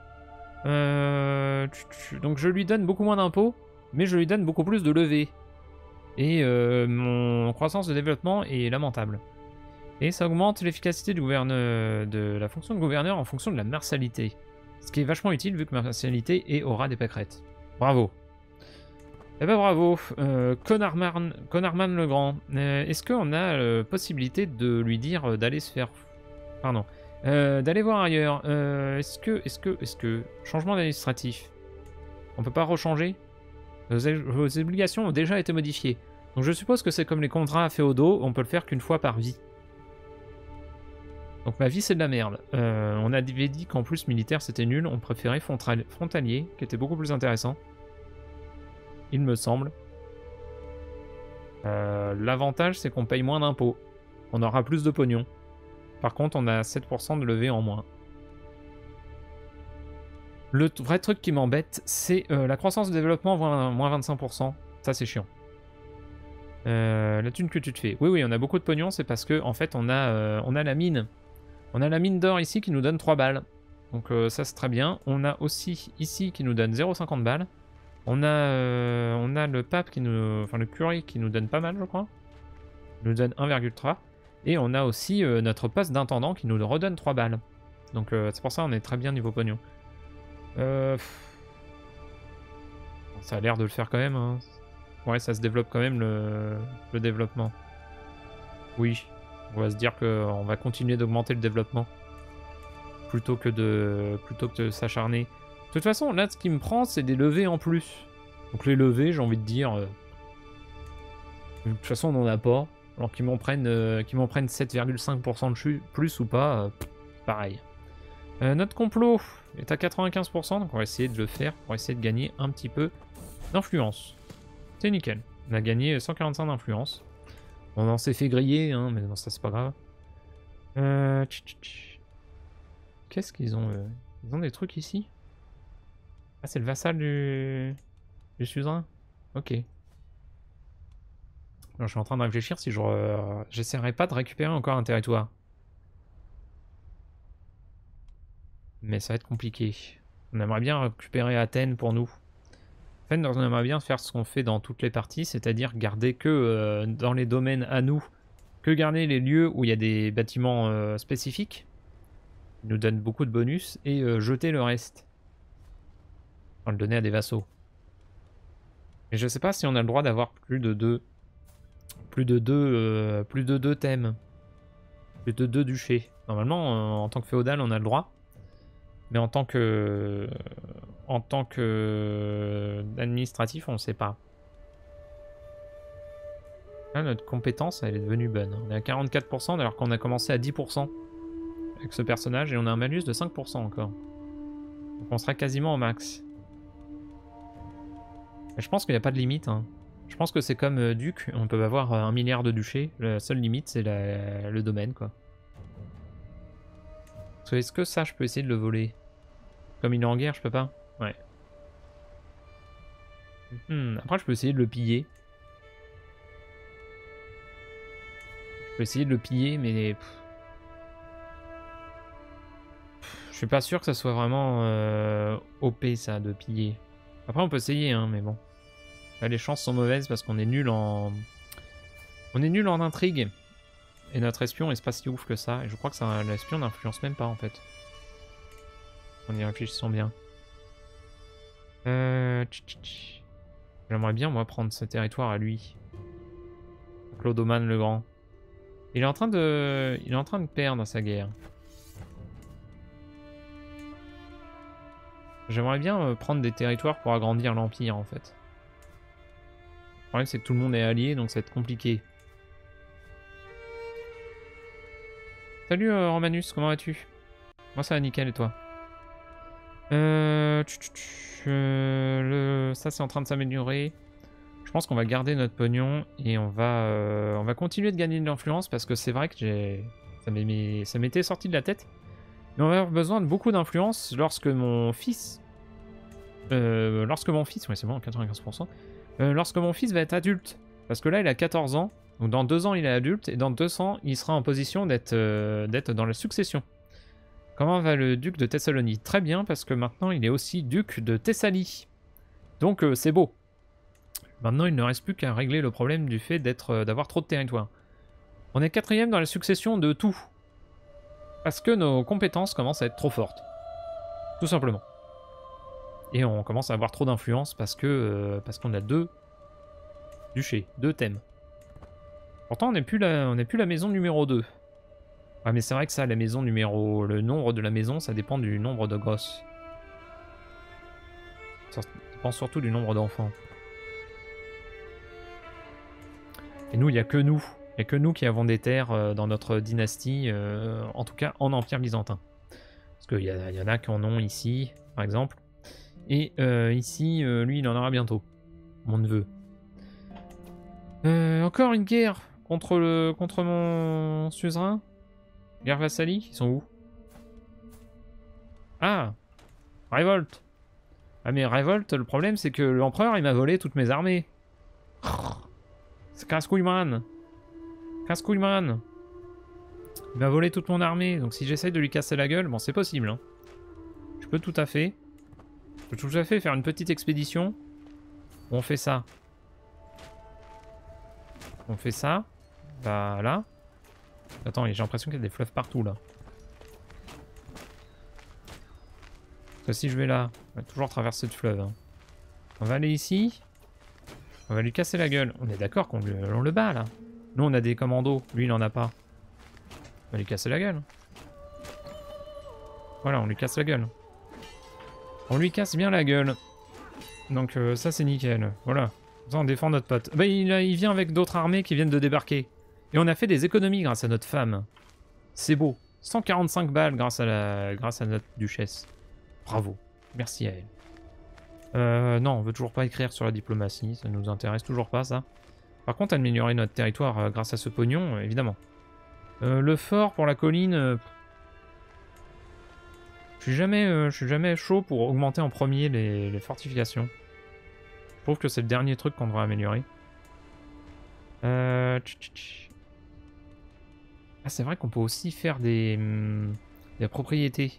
euh, Donc je lui donne beaucoup moins d'impôts, mais je lui donne beaucoup plus de levées. Et euh, mon croissance de développement est lamentable. Et ça augmente l'efficacité du gouverneur, de la fonction de gouverneur en fonction de la martialité. Ce qui est vachement utile vu que ma martialité est aura des pâquerettes. Bravo. Eh ben bravo. Euh, Connarman, Connarman le Grand. Euh, Est-ce qu'on a la possibilité de lui dire d'aller se faire... Pardon. Euh, d'aller voir ailleurs. Euh, est-ce que... Est-ce que... Est-ce que... Changement administratif. On peut pas rechanger? Vos, vos obligations ont déjà été modifiées. Donc je suppose que c'est comme les contrats féodaux, on peut le faire qu'une fois par vie. Donc ma vie c'est de la merde. Euh, on avait dit qu'en plus militaire c'était nul, on préférait frontalier, qui était beaucoup plus intéressant. Il me semble. Euh, L'avantage c'est qu'on paye moins d'impôts. On aura plus de pognon. Par contre on a sept pour cent de levée en moins. Le vrai truc qui m'embête c'est euh, la croissance de développement moins vingt-cinq pour cent. Ça c'est chiant. Euh, la thune que tu te fais. Oui oui on a beaucoup de pognon, c'est parce que en fait on a, euh, on a la mine. On a la mine d'or ici qui nous donne trois balles. Donc euh, ça c'est très bien. On a aussi ici qui nous donne zéro virgule cinquante balles. On a, euh, on a le pape qui nous... Enfin le curé qui nous donne pas mal je crois. Il nous donne un virgule trois. Et on a aussi euh, notre poste d'intendant qui nous redonne trois balles. Donc euh, c'est pour ça on est très bien niveau pognon. Euh... Ça a l'air de le faire quand même. Hein. Ouais ça se développe quand même le, le développement. Oui. On va se dire qu'on va continuer d'augmenter le développement. Plutôt que de, plutôt que de s'acharner. De toute façon, là, ce qui me prend, c'est des levées en plus. Donc les levées, j'ai envie de dire... Euh, de toute façon, on n'en a pas. Alors qu'ils m'en prennent, euh, qu'ils m'en prennent sept virgule cinq pour cent de plus ou pas, euh, pareil. Euh, notre complot est à quatre-vingt-quinze pour cent, donc on va essayer de le faire pour essayer de gagner un petit peu d'influence. C'est nickel. On a gagné cent quarante-cinq d'influence. On s'est fait griller, hein, mais non, ça c'est pas grave. Euh... Qu'est-ce qu'ils ont euh... Ils ont des trucs ici? Ah, c'est le vassal du... du suzerain? Ok. Alors, je suis en train de réfléchir si je... Euh... j'essaierai pas de récupérer encore un territoire. Mais ça va être compliqué. On aimerait bien récupérer Athènes pour nous. En fait, on aimerait bien faire ce qu'on fait dans toutes les parties, c'est-à-dire garder que euh, dans les domaines à nous, que garder les lieux où il y a des bâtiments euh, spécifiques, qui nous donnent beaucoup de bonus, et euh, jeter le reste. Enfin, le donner à des vassaux. Et je sais pas si on a le droit d'avoir plus de deux, plus de deux, euh, plus de deux thèmes, plus de deux duchés. Normalement, euh, en tant que féodal, on a le droit, mais en tant que En tant que administratif, on ne sait pas. Là, notre compétence, elle est devenue bonne. On est à quarante-quatre pour cent alors qu'on a commencé à dix pour cent avec ce personnage et on a un malus de cinq pour cent encore. Donc on sera quasiment au max. Mais je pense qu'il n'y a pas de limite. Hein. Je pense que c'est comme euh, Duc, on peut avoir un milliard de duchés. La seule limite, c'est le domaine, quoi. Est-ce que ça, je peux essayer de le voler? Comme il est en guerre, je peux pas? Ouais. Hmm, après, je peux essayer de le piller. Je peux essayer de le piller, mais... Pff. Pff, je suis pas sûr que ça soit vraiment euh, O P, ça, de piller. Après, on peut essayer, hein, mais bon. Là, les chances sont mauvaises parce qu'on est nul en... On est nul en intrigue. Et notre espion est pas si ouf que ça. Et je crois que ça, l'espion n'influence même pas, en fait. En y réfléchissant bien. Euh... J'aimerais bien, moi, prendre ce territoire à lui. Clodoman le Grand. Il est en train de... Il est en train de perdre sa guerre. J'aimerais bien euh, prendre des territoires pour agrandir l'Empire, en fait. Le problème, c'est que tout le monde est allié, donc ça va être compliqué. Salut euh, Romanus, comment vas-tu? Moi ça va nickel, et toi? Euh... euh le... Ça c'est en train de s'améliorer. Je pense qu'on va garder notre pognon et on va, euh, on va continuer de gagner de l'influence parce que c'est vrai que j'ai... ça m'était sorti de la tête. Et on va avoir besoin de beaucoup d'influence lorsque mon fils... Euh, lorsque mon fils... Ouais, c'est bon, quatre-vingt-quinze pour cent. Euh, lorsque mon fils va être adulte. Parce que là, il a quatorze ans. Donc dans deux ans, il est adulte. Et dans deux ans, il sera en position d'être euh, d'être dans la succession. Comment va le duc de Thessalonie? Très bien, parce que maintenant, il est aussi duc de Thessalie. Donc euh, c'est beau. Maintenant, il ne reste plus qu'à régler le problème du fait d'être, euh, d'avoir trop de territoire. On est quatrième dans la succession de tout. Parce que nos compétences commencent à être trop fortes. Tout simplement. Et on commence à avoir trop d'influence parce que euh, parce qu'on a deux duchés, deux thèmes. Pourtant, on n'est plus, la, on n'est plus la maison numéro deux. Ouais, mais c'est vrai que ça, la maison numéro... Le nombre de la maison, ça dépend du nombre de gosses. Ça dépend surtout du nombre d'enfants. Et nous, il n'y a que nous. Il n'y a que nous qui avons des terres euh, dans notre dynastie, euh, en tout cas en Empire byzantin. Parce qu'il y, y en a qui en ont ici, par exemple. Et euh, ici, euh, lui, il en aura bientôt. Mon neveu. Euh, encore une guerre contre, le, contre mon suzerain. Guerre vassalie, ils sont où? Ah, révolte. Ah mais révolte, le problème c'est que l'empereur il m'a volé toutes mes armées. C'est casse-couille man. Casse-couille man. Il m'a volé toute mon armée, donc si j'essaye de lui casser la gueule, bon c'est possible. Hein. Je peux tout à fait. Je peux tout à fait faire une petite expédition. Où on fait ça. On fait ça. Bah là. Attends, j'ai l'impression qu'il y a des fleuves partout là. Parce que si je vais là, on va toujours traverser le fleuve. Hein. On va aller ici. On va lui casser la gueule. On est d'accord qu'on on le bat là. Nous on a des commandos, lui il en a pas. On va lui casser la gueule. Voilà, on lui casse la gueule. On lui casse bien la gueule. Donc euh, ça c'est nickel. Voilà. Ça on défend notre pote. Bah il, il vient avec d'autres armées qui viennent de débarquer. Et on a fait des économies grâce à notre femme. C'est beau. cent quarante-cinq balles grâce à, la... grâce à notre duchesse. Bravo. Merci à elle. Euh, non, on veut toujours pas écrire sur la diplomatie. Ça nous intéresse toujours pas, ça. Par contre, améliorer notre territoire euh, grâce à ce pognon, euh, évidemment. Euh, le fort pour la colline... Euh... Je suis jamais, euh, je suis jamais chaud pour augmenter en premier les, les fortifications. Je trouve que c'est le dernier truc qu'on devrait améliorer. Euh... Ah, c'est vrai qu'on peut aussi faire des, hum, des propriétés.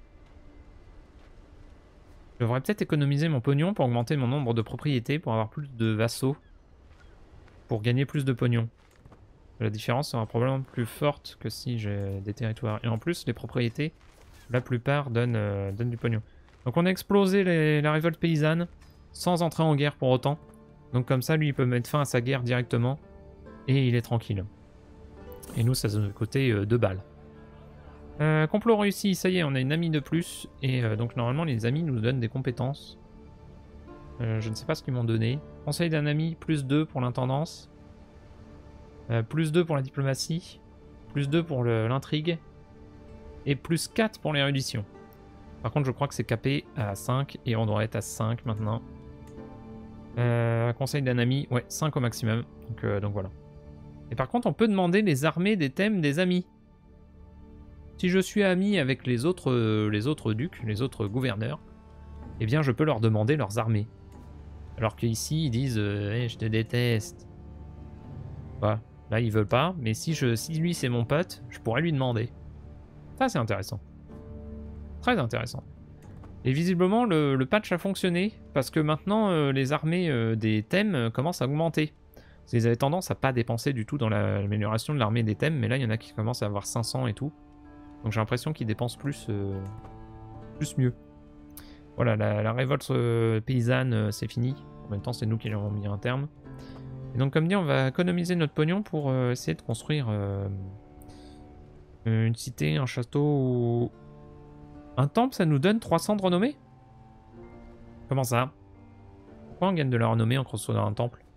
Je devrais peut-être économiser mon pognon pour augmenter mon nombre de propriétés, pour avoir plus de vassaux, pour gagner plus de pognon. La différence sera probablement plus forte que si j'ai des territoires. Et en plus, les propriétés, la plupart donnent, euh, donnent du pognon. Donc on a explosé les, la révolte paysanne, sans entrer en guerre pour autant. Donc comme ça, lui, il peut mettre fin à sa guerre directement, et il est tranquille. Et nous, ça donne côté euh, deux balles. Euh, complot réussi, ça y est, on a une amie de plus. Et euh, donc normalement, les amis nous donnent des compétences. Euh, je ne sais pas ce qu'ils m'ont donné. Conseil d'un ami, plus deux pour l'intendance. Euh, plus deux pour la diplomatie. Plus deux pour l'intrigue. Et plus quatre pour l'érudition. Par contre, je crois que c'est capé à cinq. Et on doit être à cinq maintenant. Euh, conseil d'un ami, ouais, cinq au maximum. Donc, euh, donc voilà. Et par contre, on peut demander les armées des thèmes des amis. Si je suis ami avec les autres, euh, les autres ducs, les autres gouverneurs, eh bien je peux leur demander leurs armées. Alors qu'ici, ils disent euh, hey, « je te déteste ». Voilà. Là, ils veulent pas, mais si, je, si lui c'est mon pote, je pourrais lui demander. Ça, c'est intéressant. Très intéressant. Et visiblement, le, le patch a fonctionné, parce que maintenant, euh, les armées euh, des thèmes euh, commencent à augmenter. Parce qu'ils avaient tendance à pas dépenser du tout dans l'amélioration de l'armée des thèmes, mais là, il y en a qui commencent à avoir cinq cents et tout. Donc j'ai l'impression qu'ils dépensent plus, euh, plus mieux. Voilà, la, la révolte euh, paysanne, euh, c'est fini. En même temps, c'est nous qui l'avons mis un terme. Et donc, comme dit, on va économiser notre pognon pour euh, essayer de construire euh, une cité, un château ou... Un temple, ça nous donne trois cents de renommée? Comment ça? Pourquoi on gagne de la renommée en construisant un temple?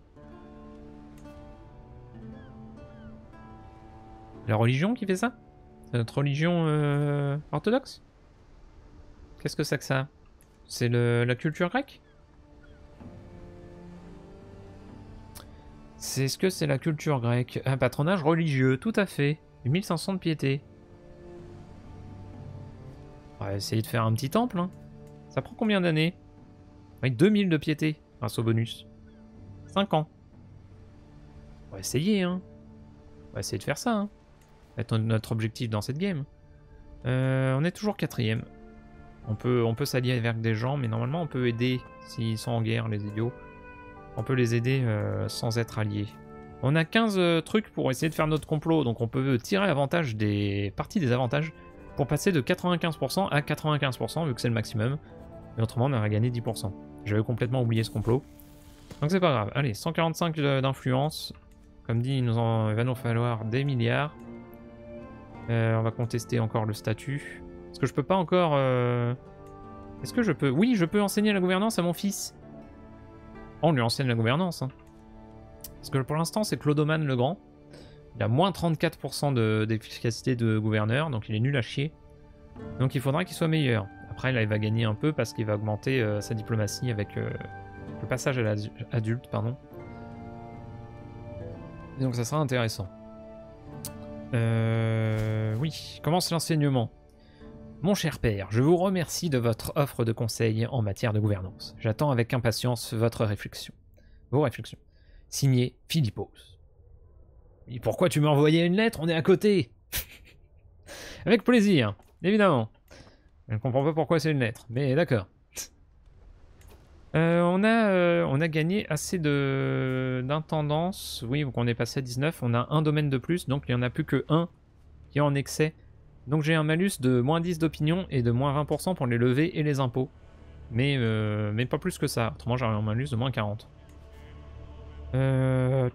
La religion qui fait ça? C'est notre religion euh, orthodoxe? Qu'est-ce que c'est que ça? C'est la culture grecque? C'est ce que c'est la culture grecque. Un patronage religieux, tout à fait. mille cinq cents de piété. On va essayer de faire un petit temple. Hein. Ça prend combien d'années? Oui, deux mille de piété grâce au bonus. cinq ans. On va essayer, hein. On va essayer de faire ça, hein. Ça va être notre objectif dans cette game. Euh, on est toujours quatrième. On peut, on peut s'allier avec des gens, mais normalement on peut aider s'ils sont en guerre, les idiots. On peut les aider euh, sans être alliés. On a quinze euh, trucs pour essayer de faire notre complot, donc on peut tirer avantage des parties des avantages pour passer de quatre-vingt-quinze pour cent à quatre-vingt-quinze pour cent vu que c'est le maximum. Et autrement on aurait gagné dix pour cent. J'avais complètement oublié ce complot. Donc c'est pas grave. Allez, cent quarante-cinq d'influence. Comme dit, il, nous en, il va nous falloir des milliards. Euh, on va contester encore le statut. Est-ce que je peux pas encore... Euh... Est-ce que je peux... Oui, je peux enseigner la gouvernance à mon fils. Oh, on lui enseigne la gouvernance. Hein. Parce que pour l'instant, c'est Clodoman le Grand. Il a moins trente-quatre pour cent d'efficacité de, de gouverneur, donc il est nul à chier. Donc il faudra qu'il soit meilleur. Après, là, il va gagner un peu parce qu'il va augmenter euh, sa diplomatie avec euh, le passage à l'adulte, pardon. Et donc ça sera intéressant. Euh... Oui, commence l'enseignement. Mon cher père, je vous remercie de votre offre de conseil en matière de gouvernance. J'attends avec impatience votre réflexion. Vos réflexions. Signé Philippos. Et pourquoi tu m'as envoyé une lettre? On est à côté. Avec plaisir, évidemment. Je ne comprends pas pourquoi c'est une lettre, mais d'accord. Euh, on, a, euh, on a gagné assez d'intendance. Oui, donc on est passé à dix-neuf. On a un domaine de plus, donc il n'y en a plus que un qui est en excès. Donc j'ai un malus de moins dix d'opinion et de moins vingt pour cent pour les levées et les impôts. Mais, euh, mais pas plus que ça. Autrement j'aurais un malus de moins quarante. Euh...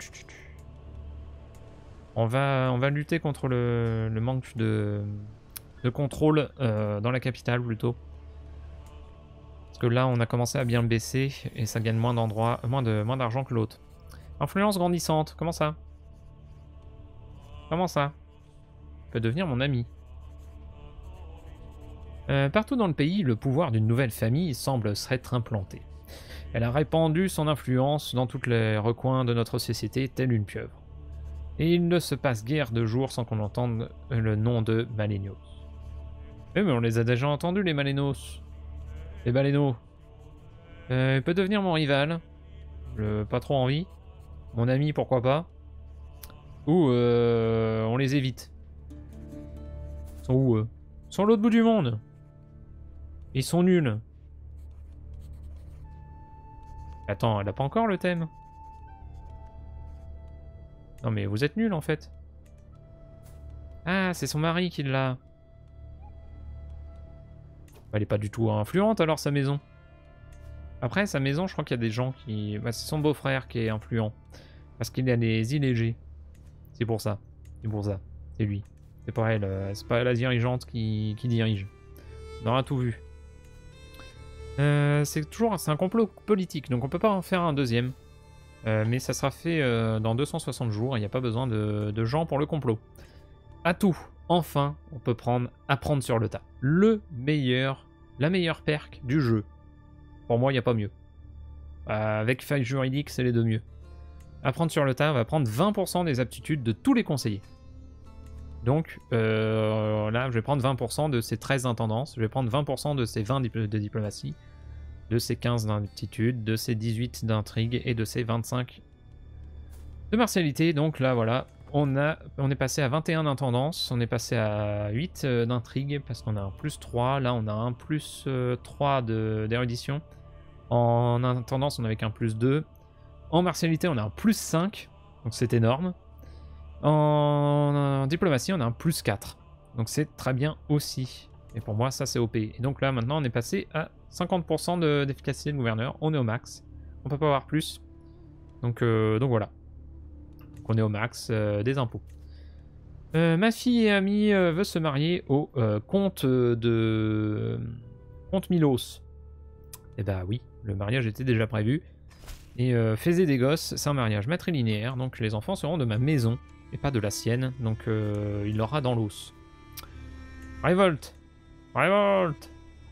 On, va, on va lutter contre le, le manque de, de contrôle euh, dans la capitale plutôt. Parce que là on a commencé à bien le baisser et ça gagne moins d'endroits, moins de, moins d'argent que l'autre. Influence grandissante, comment ça? Comment ça? Peut devenir mon ami. Euh, partout dans le pays, le pouvoir d'une nouvelle famille semble s'être implanté. Elle a répandu son influence dans tous les recoins de notre société, telle une pieuvre. Et il ne se passe guère de jours sans qu'on entende le nom de Malénos. Oui, mais on les a déjà entendus, les Malénos. Les Balénos. Euh, il peut devenir mon rival. Je pas trop envie. Mon ami, pourquoi pas. Ou euh, on les évite. Ils sont où, eux? Ils sont à l'autre bout du monde. Ils sont nuls. Attends, elle a pas encore le thème? Non mais vous êtes nuls en fait. Ah, c'est son mari qui l'a. Elle est pas du tout influente alors sa maison. Après sa maison, je crois qu'il y a des gens qui... Bah, c'est son beau-frère qui est influent. Parce qu'il a les illégiers. C'est pour ça. C'est pour ça. C'est lui. C'est pas elle. Euh, c'est pas la dirigeante qui, qui dirige. On aura tout vu. Euh, c'est toujours c'est un complot politique, donc on peut pas en faire un deuxième. Euh, mais ça sera fait euh, dans deux cent soixante jours, il n'y a pas besoin de, de gens pour le complot. À tout, enfin, on peut prendre apprendre sur le tas. Le meilleur, la meilleure perk du jeu. Pour moi, il n'y a pas mieux. Euh, avec faille juridique, c'est les deux mieux. Apprendre sur le tas, on va prendre vingt pour cent des aptitudes de tous les conseillers. Donc euh, là, je vais prendre vingt pour cent de ces treize intendances, je vais prendre vingt pour cent de ces vingt dipl de diplomatie, de ces quinze d'aptitude, de ces dix-huit d'intrigue et de ces vingt-cinq de martialité. Donc là, voilà, on, a, on est passé à vingt et un d'intendance, on est passé à huit euh, d'intrigue parce qu'on a un plus trois, là on a un plus euh, trois d'érudition. En intendance, on avait qu'un plus deux. En martialité, on a un plus cinq, donc c'est énorme. En diplomatie, on a un plus quatre. Donc c'est très bien aussi. Et pour moi, ça c'est O P. Et donc là, maintenant, on est passé à cinquante pour cent d'efficacité de, de gouverneur. On est au max. On peut pas avoir plus. Donc, euh, donc voilà. Donc on est au max euh, des impôts. Euh, ma fille et amie euh, veut se marier au euh, comte de... Comte Milos. Eh bah oui, le mariage était déjà prévu. Et euh, faisait des gosses, c'est un mariage matrilinéaire. Donc les enfants seront de ma maison. Et pas de la sienne, donc euh, il l'aura dans l'os. Révolte! Révolte!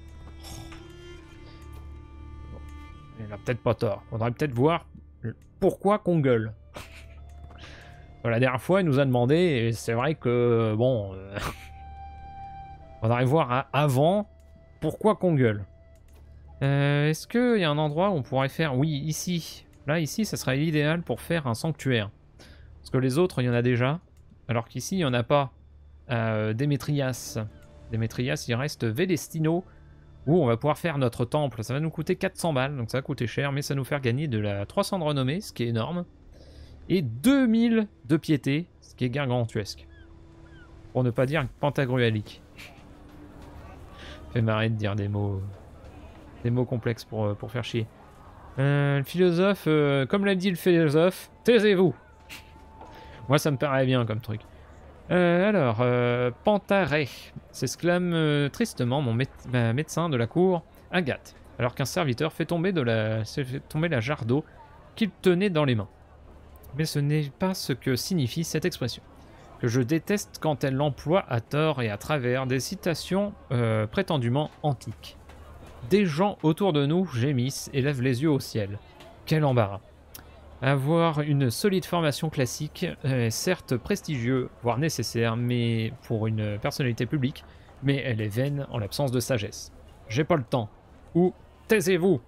Oh. Il a peut-être pas tort. Faudrait peut-être voir pourquoi qu'on gueule. La dernière fois, il nous a demandé, et c'est vrai que, bon... Euh, faudrait voir à, avant pourquoi qu'on gueule? euh, Est-ce qu'il y a un endroit où on pourrait faire... Oui, ici. Là, ici, ça serait l'idéal pour faire un sanctuaire. Parce que les autres, il y en a déjà. Alors qu'ici, il n'y en a pas. Euh, Démétrias. Démétrias, il reste Vélestino, où on va pouvoir faire notre temple. Ça va nous coûter quatre cents balles, donc ça va coûter cher, mais ça va nous faire gagner de la trois cents de renommée, ce qui est énorme. Et deux mille de piété, ce qui est gargantuesque. Pour ne pas dire pentagruélique. Fait marrer de dire des mots, des mots complexes pour, pour faire chier. Euh, le philosophe, euh, comme l'a dit le philosophe, taisez-vous. Moi ça me paraît bien comme truc. Euh, alors, euh, Pantaré s'exclame euh, tristement mon mé ma médecin de la cour, Agathe, alors qu'un serviteur fait tomber, de la, fait tomber la jarre d'eau qu'il tenait dans les mains. Mais ce n'est pas ce que signifie cette expression, que je déteste quand elle emploie à tort et à travers des citations euh, prétendument antiques. Des gens autour de nous gémissent et lèvent les yeux au ciel. Quel embarras! Avoir une solide formation classique est certes prestigieux, voire nécessaire, mais pour une personnalité publique, mais elle est vaine en l'absence de sagesse. J'ai pas le temps. Ou taisez-vous.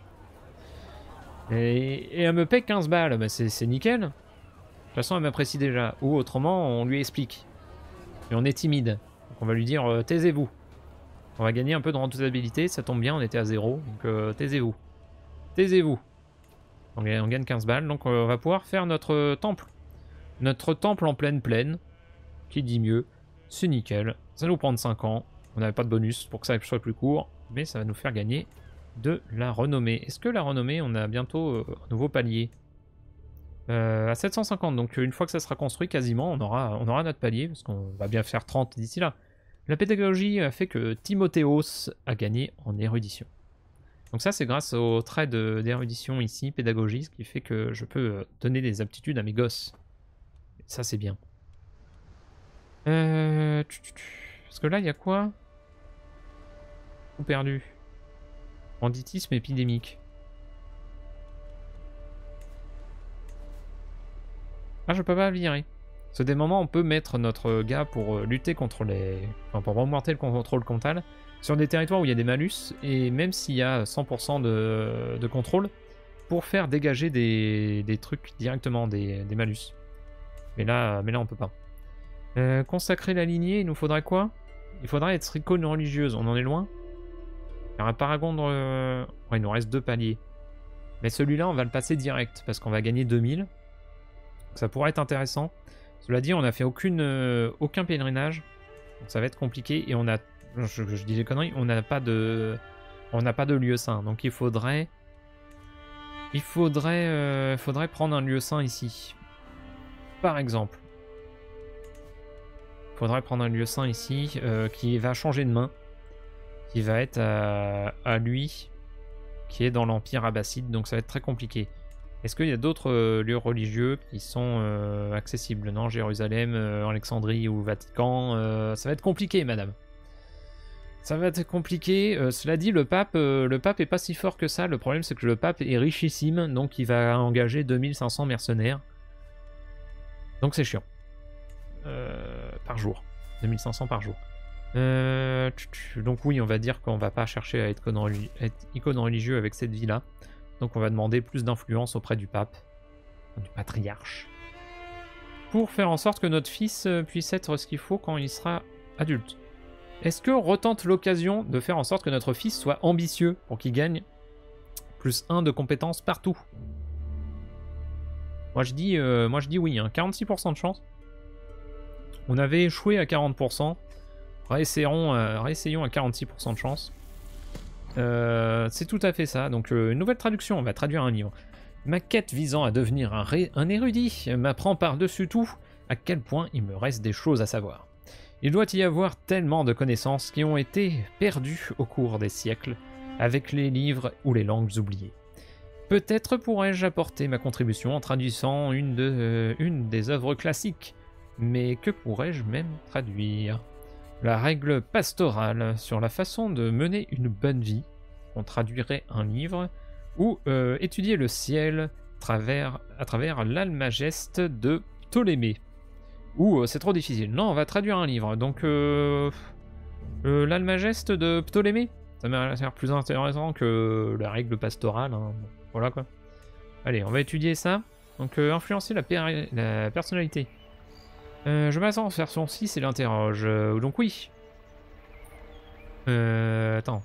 Et, et elle me paie quinze balles, bah c'est nickel. De toute façon, elle m'apprécie déjà. Ou autrement, on lui explique. Et on est timide. Donc on va lui dire euh, taisez-vous. On va gagner un peu de rentabilité, ça tombe bien, on était à zéro. Donc euh, taisez-vous. Taisez-vous. On gagne quinze balles, donc on va pouvoir faire notre temple. Notre temple en pleine plaine. Qui dit mieux? C'est nickel. Ça va nous prendre cinq ans. On n'avait pas de bonus pour que ça soit plus court. Mais ça va nous faire gagner de la renommée. Est-ce que la renommée, on a bientôt euh, un nouveau palier euh, à sept cent cinquante. Donc une fois que ça sera construit, quasiment, on aura, on aura notre palier. Parce qu'on va bien faire trente d'ici là. La pédagogie a fait que Timothéos a gagné en érudition. Donc ça, c'est grâce au trait d'érudition ici, pédagogie, ce qui fait que je peux donner des aptitudes à mes gosses. Ça, c'est bien. Euh... Parce que là, il y a quoi? Tout perdu. Banditisme épidémique. Ah, je peux pas virer. Parce que des moments, on peut mettre notre gars pour lutter contre les... Enfin, pour augmenter le contrôle comptable. Sur des territoires où il y a des malus, et même s'il y a cent pour cent de, de contrôle, pour faire dégager des, des trucs directement, des, des malus. Mais là, mais là, on peut pas. Euh, consacrer la lignée, il nous faudrait quoi? Il faudrait être icône religieuse, on en est loin? Il y aura un paragon de... Ouais, il nous reste deux paliers. Mais celui-là, on va le passer direct, parce qu'on va gagner deux mille. Donc ça pourrait être intéressant. Cela dit, on n'a fait aucune, euh, aucun pèlerinage, donc ça va être compliqué, et on a... Je, je dis des conneries, on n'a pas de, on n'a pas de lieu saint, donc il faudrait, il faudrait, euh, faudrait prendre un lieu saint ici, par exemple. Il faudrait prendre un lieu saint ici euh, qui va changer de main, qui va être à, à lui, qui est dans l'Empire abbasside, donc ça va être très compliqué. Est-ce qu'il y a d'autres euh, lieux religieux qui sont euh, accessibles? Non, Jérusalem, euh, Alexandrie ou Vatican, euh, ça va être compliqué, madame. Ça va être compliqué. Euh, cela dit, le pape, euh, le pape est pas si fort que ça. Le problème, c'est que le pape est richissime, donc il va engager deux mille cinq cents mercenaires. Donc c'est chiant. Euh, par jour. deux mille cinq cents par jour. Euh, donc oui, on va dire qu'on va pas chercher à être icône, religi être icône religieux avec cette vie-là. Donc on va demander plus d'influence auprès du pape, du patriarche, pour faire en sorte que notre fils puisse être ce qu'il faut quand il sera adulte. Est-ce qu'on retente l'occasion de faire en sorte que notre fils soit ambitieux pour qu'il gagne plus un de compétences partout? Moi je dis, euh, moi je dis oui, hein, quarante-six pour cent de chance. On avait échoué à quarante pour cent. Réessayons, euh, réessayons à quarante-six pour cent de chance. Euh, c'est tout à fait ça. Donc euh, une nouvelle traduction, on va traduire un livre. Ma quête visant à devenir un, ré un érudit m'apprend par-dessus tout à quel point il me reste des choses à savoir. Il doit y avoir tellement de connaissances qui ont été perdues au cours des siècles avec les livres ou les langues oubliées. Peut-être pourrais-je apporter ma contribution en traduisant une, de, euh, une des œuvres classiques, mais que pourrais-je même traduire? La règle pastorale sur la façon de mener une bonne vie, on traduirait un livre, ou euh, étudier le ciel travers, à travers l'Almageste de Ptolémée. Ouh, c'est trop difficile. Non, on va traduire un livre. Donc, euh, euh, l'Almageste de Ptolémée. Ça m'a l'air plus intéressant que la règle pastorale. Hein. Bon, voilà quoi. Allez, on va étudier ça. Donc, euh, influencer la, per la personnalité. Euh, je m'attends à faire son six et l'interroge. Euh, donc oui. Euh, attends.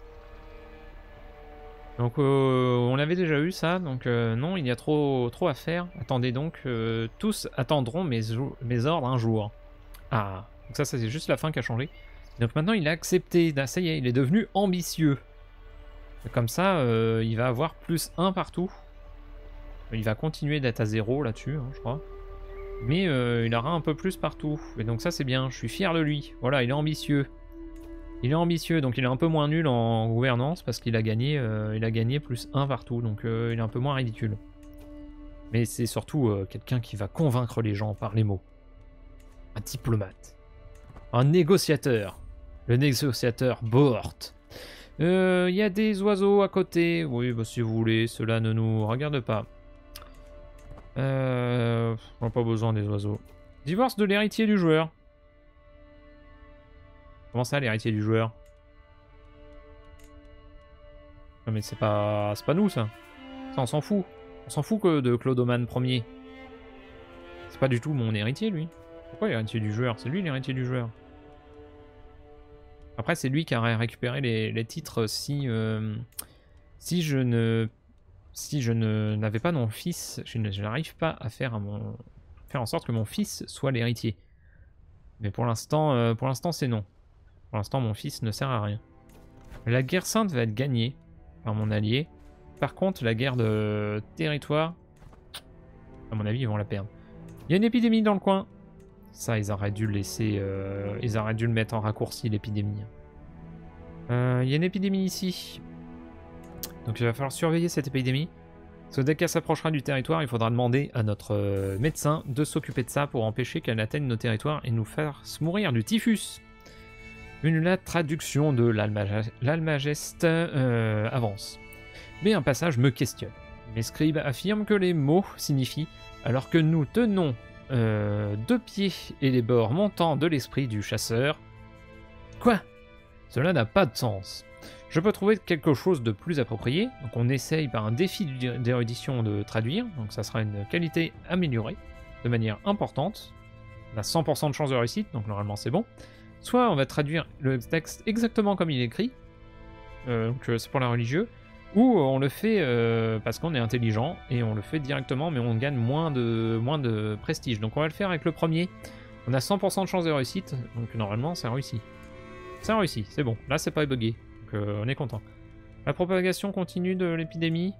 Donc euh, on avait déjà eu ça, donc euh, non, il y a trop, trop à faire. Attendez donc, euh, tous attendront mes, mes ordres un jour. Ah, donc ça, ça c'est juste la fin qui a changé. Donc maintenant il a accepté, ça y est, il est devenu ambitieux. Comme ça, euh, il va avoir plus un partout. Il va continuer d'être à zéro là-dessus, hein, je crois. Mais euh, il aura un peu plus partout. Et donc ça c'est bien, je suis fier de lui. Voilà, il est ambitieux. Il est ambitieux, donc il est un peu moins nul en gouvernance parce qu'il a gagné, euh, il a gagné plus un partout, donc euh, il est un peu moins ridicule. Mais c'est surtout euh, quelqu'un qui va convaincre les gens par les mots. Un diplomate. Un négociateur. Le négociateur Bohort. Il euh, y a des oiseaux à côté. Oui, bah, si vous voulez, cela ne nous regarde pas. Euh, on n'a pas besoin des oiseaux. Divorce de l'héritier du joueur. Comment ça, l'héritier du joueur? Non mais c'est pas... c'est pas nous, ça. Ça, on s'en fout. On s'en fout que de Clodoman Ier. C'est pas du tout mon héritier, lui. Pourquoi l'héritier du joueur? C'est lui l'héritier du joueur. Après, c'est lui qui a récupéré les, les titres si... Euh, si je ne... Si je ne n'avais pas mon fils, je n'arrive pas à faire, à mon, faire en sorte que mon fils soit l'héritier. Mais pour l'instant, euh, pour l'instant, c'est non. Pour l'instant, mon fils ne sert à rien. La guerre sainte va être gagnée par mon allié. Par contre, la guerre de territoire, à mon avis, ils vont la perdre. Il y a une épidémie dans le coin. Ça, ils auraient dû le laisser... Euh, ils auraient dû le mettre en raccourci, l'épidémie. Euh, il y a une épidémie ici. Donc il va falloir surveiller cette épidémie. Parce que dès qu'elle s'approchera du territoire, il faudra demander à notre euh, médecin de s'occuper de ça pour empêcher qu'elle atteigne nos territoires et nous fasse mourir du typhus. Une la traduction de l'Almageste euh, avance. Mais un passage me questionne. Les scribes affirment que les mots signifient, alors que nous tenons euh, deux pieds et les bords montants de l'esprit du chasseur. Quoi? Cela n'a pas de sens. Je peux trouver quelque chose de plus approprié, donc on essaye par un défi d'érudition de traduire, donc ça sera une qualité améliorée, de manière importante. On a cent pour cent de chance de réussite, donc normalement c'est bon. Soit on va traduire le texte exactement comme il est écrit, euh, donc c'est pour la religieux, ou on le fait euh, parce qu'on est intelligent, et on le fait directement, mais on gagne moins de, moins de prestige. Donc on va le faire avec le premier. On a cent pour cent de chance de réussite, donc normalement ça réussit. Ça réussit, c'est bon, là c'est pas bugué. Euh, on est content. La propagation continue de l'épidémie.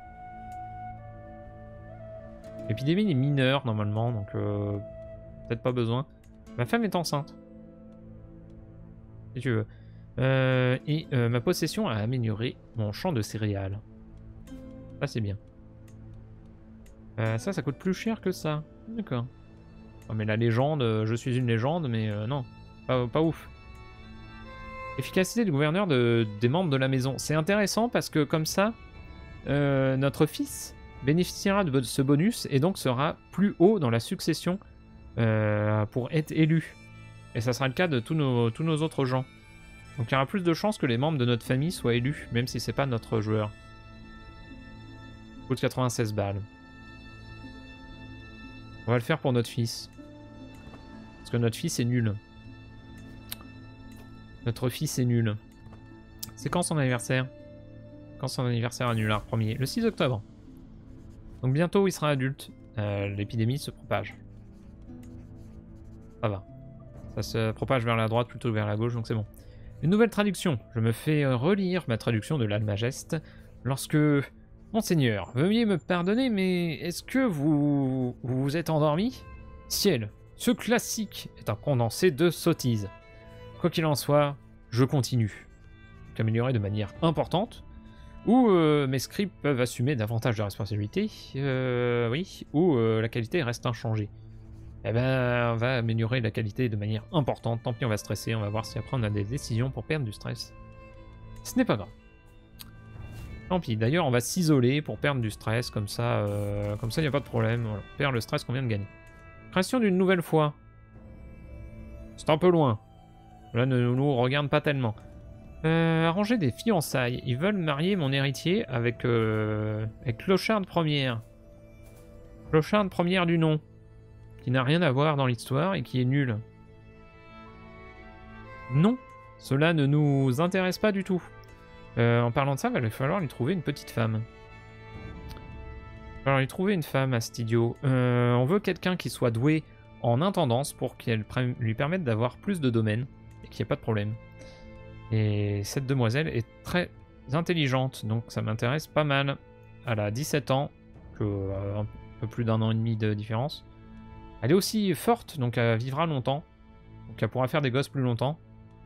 L'épidémie est mineure normalement, donc euh, peut-être pas besoin. Ma femme est enceinte. Si tu veux. Euh, et euh, ma possession a amélioré mon champ de céréales. Ça c'est bien. Euh, ça, ça coûte plus cher que ça. D'accord. Oh, mais la légende, je suis une légende, mais euh, non. Pas, pas ouf. Efficacité du gouverneur de, des membres de la maison. C'est intéressant parce que comme ça, euh, notre fils bénéficiera de ce bonus et donc sera plus haut dans la succession euh, pour être élu. Et ça sera le cas de tous nos, tous nos autres gens. Donc il y aura plus de chances que les membres de notre famille soient élus, même si c'est pas notre joueur. Coûte quatre-vingt-seize balles. On va le faire pour notre fils. Parce que notre fils est nul. Notre fils est nul. C'est quand son anniversaire? Quand son anniversaire annular premier? Le six octobre. Donc bientôt il sera adulte. Euh, L'épidémie se propage. Ça va. Ça se propage vers la droite plutôt que vers la gauche, donc c'est bon. Une nouvelle traduction. Je me fais relire ma traduction de l'Almageste. Lorsque... Monseigneur, veuillez me pardonner, mais est-ce que vous... vous vous êtes endormi? Ciel, ce classique est un condensé de sottises. Quoi qu'il en soit, je continue. Améliorer de manière importante, ou euh, mes scribes peuvent assumer davantage de responsabilités, euh, oui, ou euh, la qualité reste inchangée. Eh ben, on va améliorer la qualité de manière importante, tant pis on va stresser, on va voir si après on a des décisions pour perdre du stress. Ce n'est pas grave. Tant pis, d'ailleurs on va s'isoler pour perdre du stress, comme ça, euh, comme ça il n'y a pas de problème, voilà. On perd le stress qu'on vient de gagner. Création d'une nouvelle foi. C'est un peu loin. Là, ne nous regarde pas tellement. Euh, arranger des fiançailles. Ils veulent marier mon héritier avec, euh, avec Clochard première. Clochard première du nom. Qui n'a rien à voir dans l'histoire et qui est nul. Non, cela ne nous intéresse pas du tout. Euh, en parlant de ça, il va falloir lui trouver une petite femme. Il va falloir lui trouver une femme à cet idiot. Euh, on veut quelqu'un qui soit doué en intendance pour qu'elle lui permette d'avoir plus de domaines et qu'il n'y ait pas de problème. Et cette demoiselle est très intelligente, donc ça m'intéresse pas mal. Elle a dix-sept ans, que, euh, un peu plus d'un an et demi de différence. Elle est aussi forte, donc elle vivra longtemps. Donc elle pourra faire des gosses plus longtemps.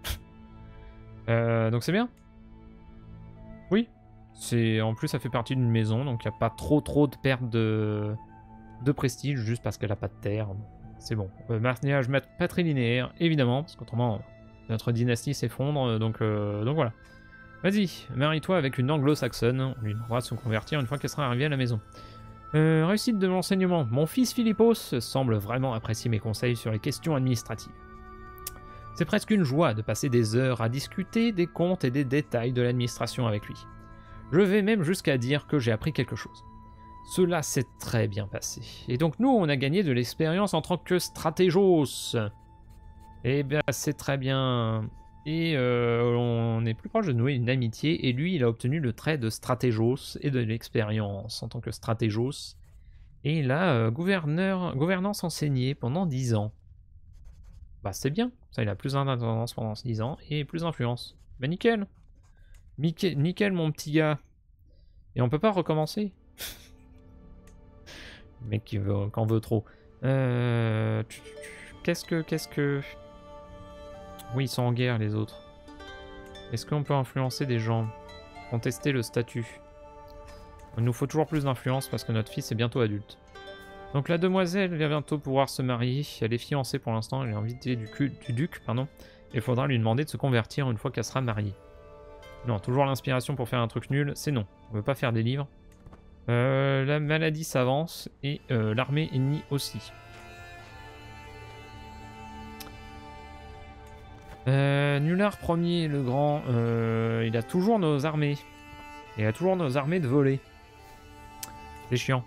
euh, donc c'est bien. Oui. C'est en plus ça fait partie d'une maison, donc il n'y a pas trop trop de perte de, de prestige juste parce qu'elle n'a pas de terre. C'est bon. Euh, mariage patrilinéaire, évidemment, parce qu'autrement notre dynastie s'effondre, donc, euh, donc voilà. Vas-y, marie-toi avec une anglo-saxonne, on lui demandera de se convertir une fois qu'elle sera arrivée à la maison. Euh, réussite de l'enseignement. Mon fils Philippos semble vraiment apprécier mes conseils sur les questions administratives. C'est presque une joie de passer des heures à discuter des comptes et des détails de l'administration avec lui. Je vais même jusqu'à dire que j'ai appris quelque chose. Cela s'est très bien passé. Et donc nous, on a gagné de l'expérience en tant que stratégos. Eh bien, c'est très bien. Et euh, on est plus proche de nouer une amitié. Et lui, il a obtenu le trait de stratégos et de l'expérience en tant que stratégos. Et il a euh, gouverneur, gouvernance enseignée pendant dix ans. Bah, c'est bien. Ça, il a plus d'intendance pendant dix ans et plus d'influence. Bah, nickel. Nickel, nickel, mon petit gars. Et on peut pas recommencer. Le mec qui veut, qu'en veut trop. Euh... Qu'est-ce que... Qu'est-ce que... Oui, ils sont en guerre, les autres. Est-ce qu'on peut influencer des gens? Contester le statut. Il nous faut toujours plus d'influence parce que notre fils est bientôt adulte. Donc la demoiselle va bientôt pouvoir se marier. Elle est fiancée pour l'instant, elle est invitée du, cul, du duc, pardon. Il faudra lui demander de se convertir une fois qu'elle sera mariée. Non, toujours l'inspiration pour faire un truc nul, c'est non. On veut pas faire des livres. Euh, la maladie s'avance et euh, l'armée ennemie aussi. Euh, Nullard premier, le grand, euh, il a toujours nos armées. Il a toujours nos armées de volée. C'est chiant.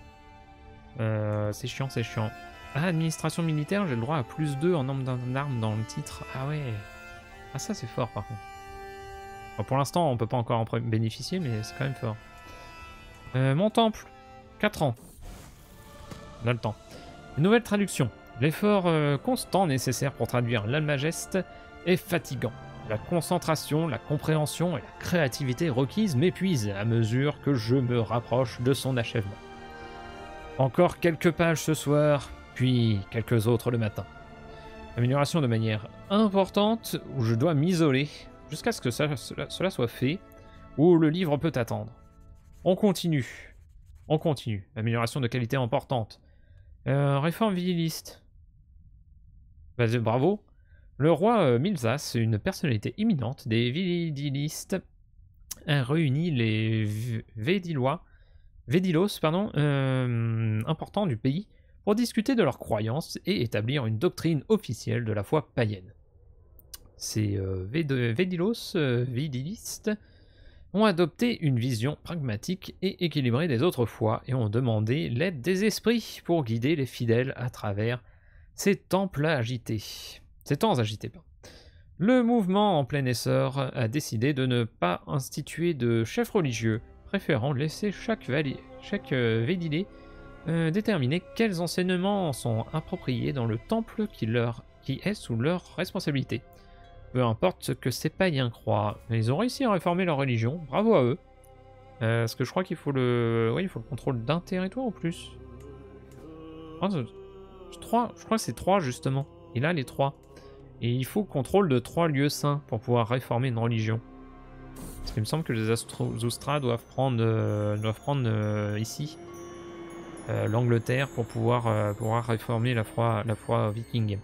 Euh, c'est chiant, c'est chiant. Ah, administration militaire, j'ai le droit à plus deux en nombre d'armes dans le titre. Ah ouais. Ah ça c'est fort par contre. Bon, pour l'instant on peut pas encore en bénéficier, mais c'est quand même fort. Euh, mon temple, quatre ans. On a le temps. Une nouvelle traduction. L'effort euh, constant nécessaire pour traduire l'Almageste est fatigant. La concentration, la compréhension et la créativité requises m'épuisent à mesure que je me rapproche de son achèvement. Encore quelques pages ce soir, puis quelques autres le matin. Amélioration de manière importante où je dois m'isoler jusqu'à ce que ça, cela, cela soit fait, ou le livre peut attendre. On continue. On continue. Amélioration de qualité importante. Euh, réforme vililiste. Vas-y, bravo. Le roi euh, Milsas, une personnalité imminente des vililistes, a réuni les Védilois, Védilos, pardon, euh, importants du pays pour discuter de leurs croyances et établir une doctrine officielle de la foi païenne. Ces euh, Védilos, euh, Védilistes, ont adopté une vision pragmatique et équilibrée des autres foi et ont demandé l'aide des esprits pour guider les fidèles à travers ces temples agités. Ces temps agités, pardon. Le mouvement en plein essor a décidé de ne pas instituer de chef religieux, préférant laisser chaque, chaque euh, Védilé euh, déterminer quels enseignements sont appropriés dans le temple qui, leur, qui est sous leur responsabilité. Peu importe ce que ces païens croient, ils ont réussi à réformer leur religion, bravo à eux. Euh, parce que je crois qu'il faut le... Oui, il faut le contrôle d'un territoire en plus. Oh, trois, je crois que c'est trois justement. Et là, les trois. Et il faut le contrôle de trois lieux saints pour pouvoir réformer une religion. Parce qu'il me semble que les Zoustra doivent prendre, euh, doivent prendre euh, ici euh, l'Angleterre pour pouvoir, euh, pouvoir réformer la foi, la foi viking.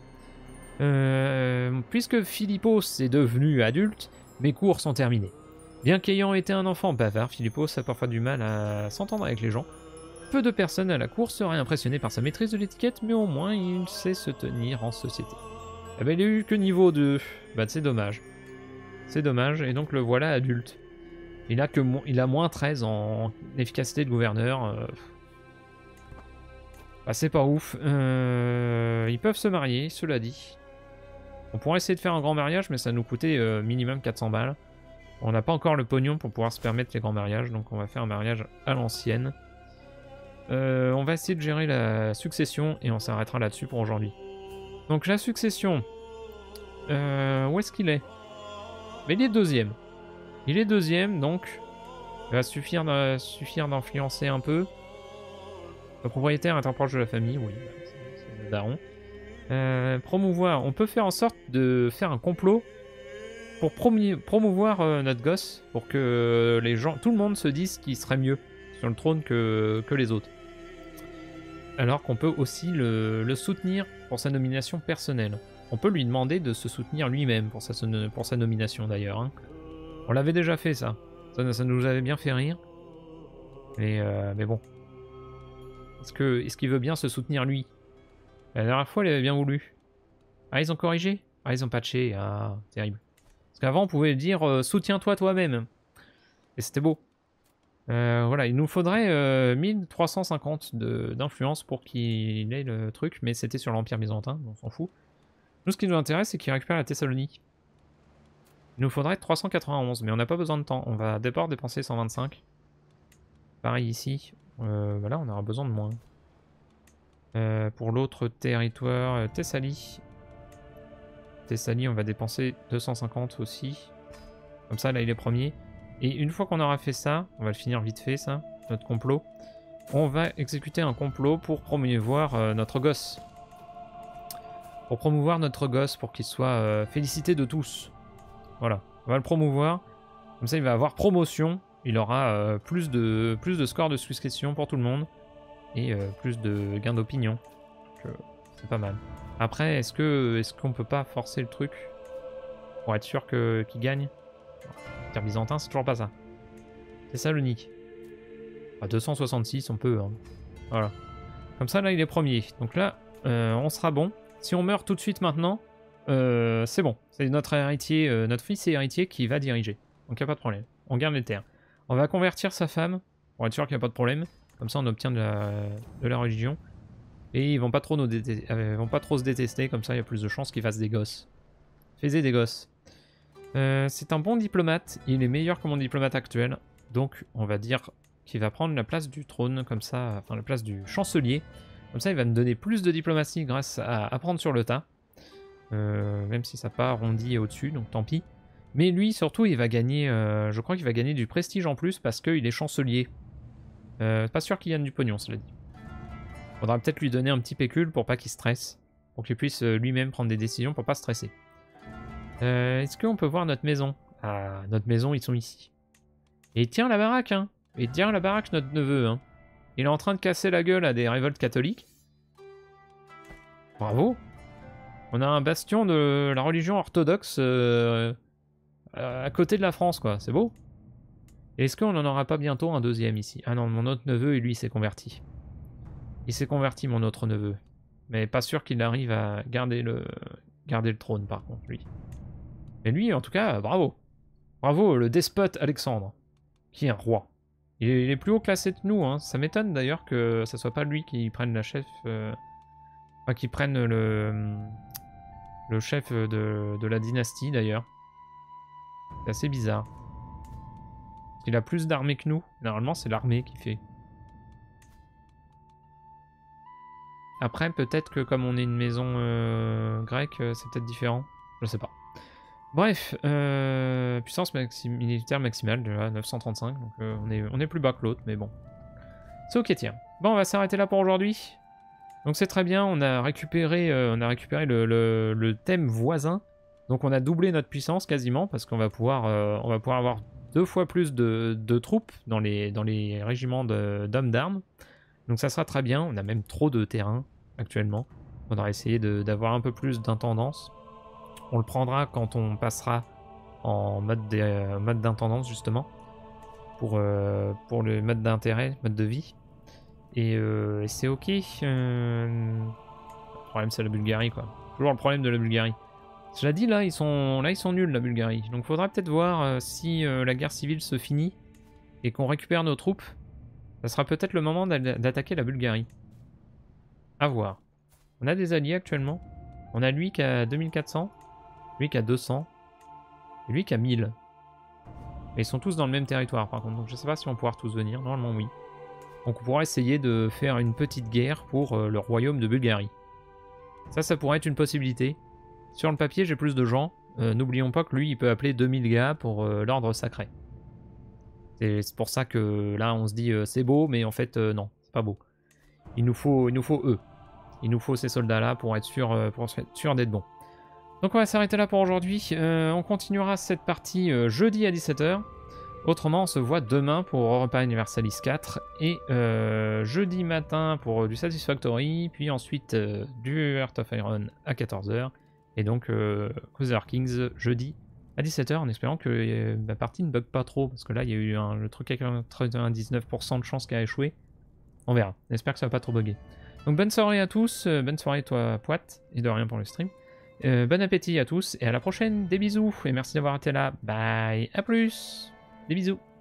Euh, puisque Philippos est devenu adulte, mes cours sont terminés. Bien qu'ayant été un enfant bavard, Philippos a parfois du mal à s'entendre avec les gens. Peu de personnes à la cour seraient impressionnées par sa maîtrise de l'étiquette, mais au moins il sait se tenir en société. Eh ben, il a eu que niveau deux. Bah c'est dommage. C'est dommage. Et donc le voilà adulte. Il a, que mo il a moins treize en efficacité de gouverneur. Euh... Bah, c'est pas ouf. Euh... Ils peuvent se marier, cela dit. On pourrait essayer de faire un grand mariage, mais ça nous coûtait euh, minimum quatre cents balles. On n'a pas encore le pognon pour pouvoir se permettre les grands mariages, donc on va faire un mariage à l'ancienne. Euh, on va essayer de gérer la succession et on s'arrêtera là-dessus pour aujourd'hui. Donc la succession, euh, où est-ce qu'il est? Mais il est deuxième. Il est deuxième, donc il va suffire d'influencer un peu. Le propriétaire est un proche de la famille, oui, c'est le daron. Euh, promouvoir, on peut faire en sorte de faire un complot pour promouvoir euh, notre gosse, pour que les gens, tout le monde se dise qu'il serait mieux sur le trône que, que les autres. Alors qu'on peut aussi le, le soutenir pour sa nomination personnelle. On peut lui demander de se soutenir lui-même pour sa, pour sa nomination d'ailleurs. Hein. On l'avait déjà fait ça. ça. Ça nous avait bien fait rire. Mais, euh, mais bon. Est-ce que, est-ce qu'il veut bien se soutenir lui? La dernière fois, il avait bien voulu. Ah, ils ont corrigé? Ah, ils ont patché. Ah, terrible. Parce qu'avant, on pouvait dire euh, soutiens-toi toi-même. Et c'était beau. Euh, voilà, il nous faudrait euh, mille trois cent cinquante d'influence pour qu'il ait le truc, mais c'était sur l'Empire byzantin, on s'en fout. Nous, ce qui nous intéresse, c'est qu'il récupère la Thessalonique. Il nous faudrait trois cent quatre-vingt-onze, mais on n'a pas besoin de temps. On va d'abord dépenser cent vingt-cinq. Pareil ici. Euh, voilà, on aura besoin de moins. Euh, pour l'autre territoire, euh, Thessalie. Thessalie, on va dépenser deux cent cinquante aussi. Comme ça, là, il est premier. Et une fois qu'on aura fait ça, on va le finir vite fait, ça, notre complot. On va exécuter un complot pour promouvoir euh, notre gosse. Pour promouvoir notre gosse, pour qu'il soit euh, félicité de tous. Voilà, on va le promouvoir. Comme ça, il va avoir promotion. Il aura euh, plus de plus de scores de succession pour tout le monde. Et euh, plus de gains d'opinion. C'est pas mal. Après, est-ce que est-ce qu'on peut pas forcer le truc pour être sûr que qu'il gagne? Empire byzantin, c'est toujours pas ça. Thessalonique. À deux cent soixante-six, on peut. Hein. Voilà. Comme ça, là, il est premier. Donc là, euh, on sera bon. Si on meurt tout de suite maintenant, euh, c'est bon. C'est notre héritier, euh, notre fils et héritier qui va diriger. Donc il n'y a pas de problème. On garde les terres. On va convertir sa femme pour être sûr qu'il n'y a pas de problème. Comme ça, on obtient de la, de la religion. Et ils vont pas trop nous détester, euh, vont pas trop se détester. Comme ça, il y a plus de chances qu'ils fassent des gosses. Faisez des gosses. Euh, c'est un bon diplomate. Il est meilleur que mon diplomate actuel. Donc, on va dire qu'il va prendre la place du trône, comme ça, enfin la place du chancelier. Comme ça, il va me donner plus de diplomatie grâce à apprendre sur le tas. Euh, même si ça n'a pas arrondi au-dessus, donc tant pis. Mais lui, surtout, il va gagner, euh, je crois qu'il va gagner du prestige en plus parce qu'il est chancelier. Euh, pas sûr qu'il gagne du pognon, cela dit. Faudra peut-être lui donner un petit pécule pour pas qu'il stresse. Pour qu'il puisse lui-même prendre des décisions pour pas stresser. Euh, Est-ce qu'on peut voir notre maison? Ah, notre maison, ils sont ici. Et tiens la baraque, hein. Et tiens la baraque, notre neveu, hein. Il est en train de casser la gueule à des révoltes catholiques. Bravo. On a un bastion de la religion orthodoxe euh, à côté de la France, quoi. C'est beau. Est-ce qu'on n'en aura pas bientôt un deuxième ici? Ah non, mon autre neveu, lui, il s'est converti. Il s'est converti, mon autre neveu. Mais pas sûr qu'il arrive à garder le, garder le trône, par contre, lui. Mais lui, en tout cas, bravo. Bravo, le despote Alexandre, qui est un roi. Il est, il est plus haut classé que nous, hein. Ça m'étonne d'ailleurs que ça soit pas lui qui prenne la chef... Euh... Enfin, qui prenne le... Le chef de, de la dynastie, d'ailleurs. C'est assez bizarre. Il a plus d'armée que nous. Normalement, c'est l'armée qui fait. Après, peut-être que comme on est une maison euh, grecque, c'est peut-être différent. Je sais pas. Bref, euh, puissance maxi militaire maximale, déjà neuf cent trente-cinq. Donc euh, on, est, on est plus bas que l'autre, mais bon. C'est ok, tiens. Bon, on va s'arrêter là pour aujourd'hui. Donc c'est très bien, on a récupéré, euh, on a récupéré le, le, le thème voisin. Donc on a doublé notre puissance quasiment, parce qu'on va pouvoir, euh, on va pouvoir avoir deux fois plus de, de troupes dans les, dans les régiments d'hommes d'armes. Donc ça sera très bien, on a même trop de terrain actuellement. On va essayer d'avoir un peu plus d'intendance. On le prendra quand on passera en mode d'intendance justement, pour, euh, pour le mode d'intérêt, mode de vie. Et, euh, et c'est ok. Euh... Le problème c'est la Bulgarie quoi. Toujours le problème de la Bulgarie. Cela dit, là ils sont, là, ils sont nuls, la Bulgarie. Donc faudra peut-être voir euh, si euh, la guerre civile se finit et qu'on récupère nos troupes. Ça sera peut-être le moment d'attaquer la Bulgarie. À voir. On a des alliés actuellement. On a lui qui a deux mille quatre cents, lui qui a deux cents, et lui qui a mille. Mais ils sont tous dans le même territoire par contre, donc je sais pas si on va pouvoir tous venir. Normalement oui. Donc on pourra essayer de faire une petite guerre pour euh, le royaume de Bulgarie. Ça, ça pourrait être une possibilité. Sur le papier, j'ai plus de gens. Euh, N'oublions pas que lui, il peut appeler deux mille gars pour euh, l'ordre sacré. C'est pour ça que là, on se dit euh, c'est beau, mais en fait, euh, non, c'est pas beau. Il nous faut, il nous faut eux. Il nous faut ces soldats-là pour être sûr, euh, pour être sûr d'être bon. Donc on va s'arrêter là pour aujourd'hui. Euh, on continuera cette partie euh, jeudi à dix-sept heures. Autrement, on se voit demain pour Europa Universalis quatre et euh, jeudi matin pour euh, du Satisfactory, puis ensuite euh, du Heart of Iron à quatorze heures, et donc euh, Crusader Kings jeudi à dix-sept heures, en espérant que euh, la partie ne bug pas trop, parce que là il y a eu un, le truc avec quatre-vingt-dix-neuf pour cent de chance qui a échoué. On verra, j'espère que ça va pas trop bugger. Donc bonne soirée à tous, euh, bonne soirée toi Poit, et de rien pour le stream. Euh, bon appétit à tous, et à la prochaine, des bisous, et merci d'avoir été là, bye, à plus. Des bisous.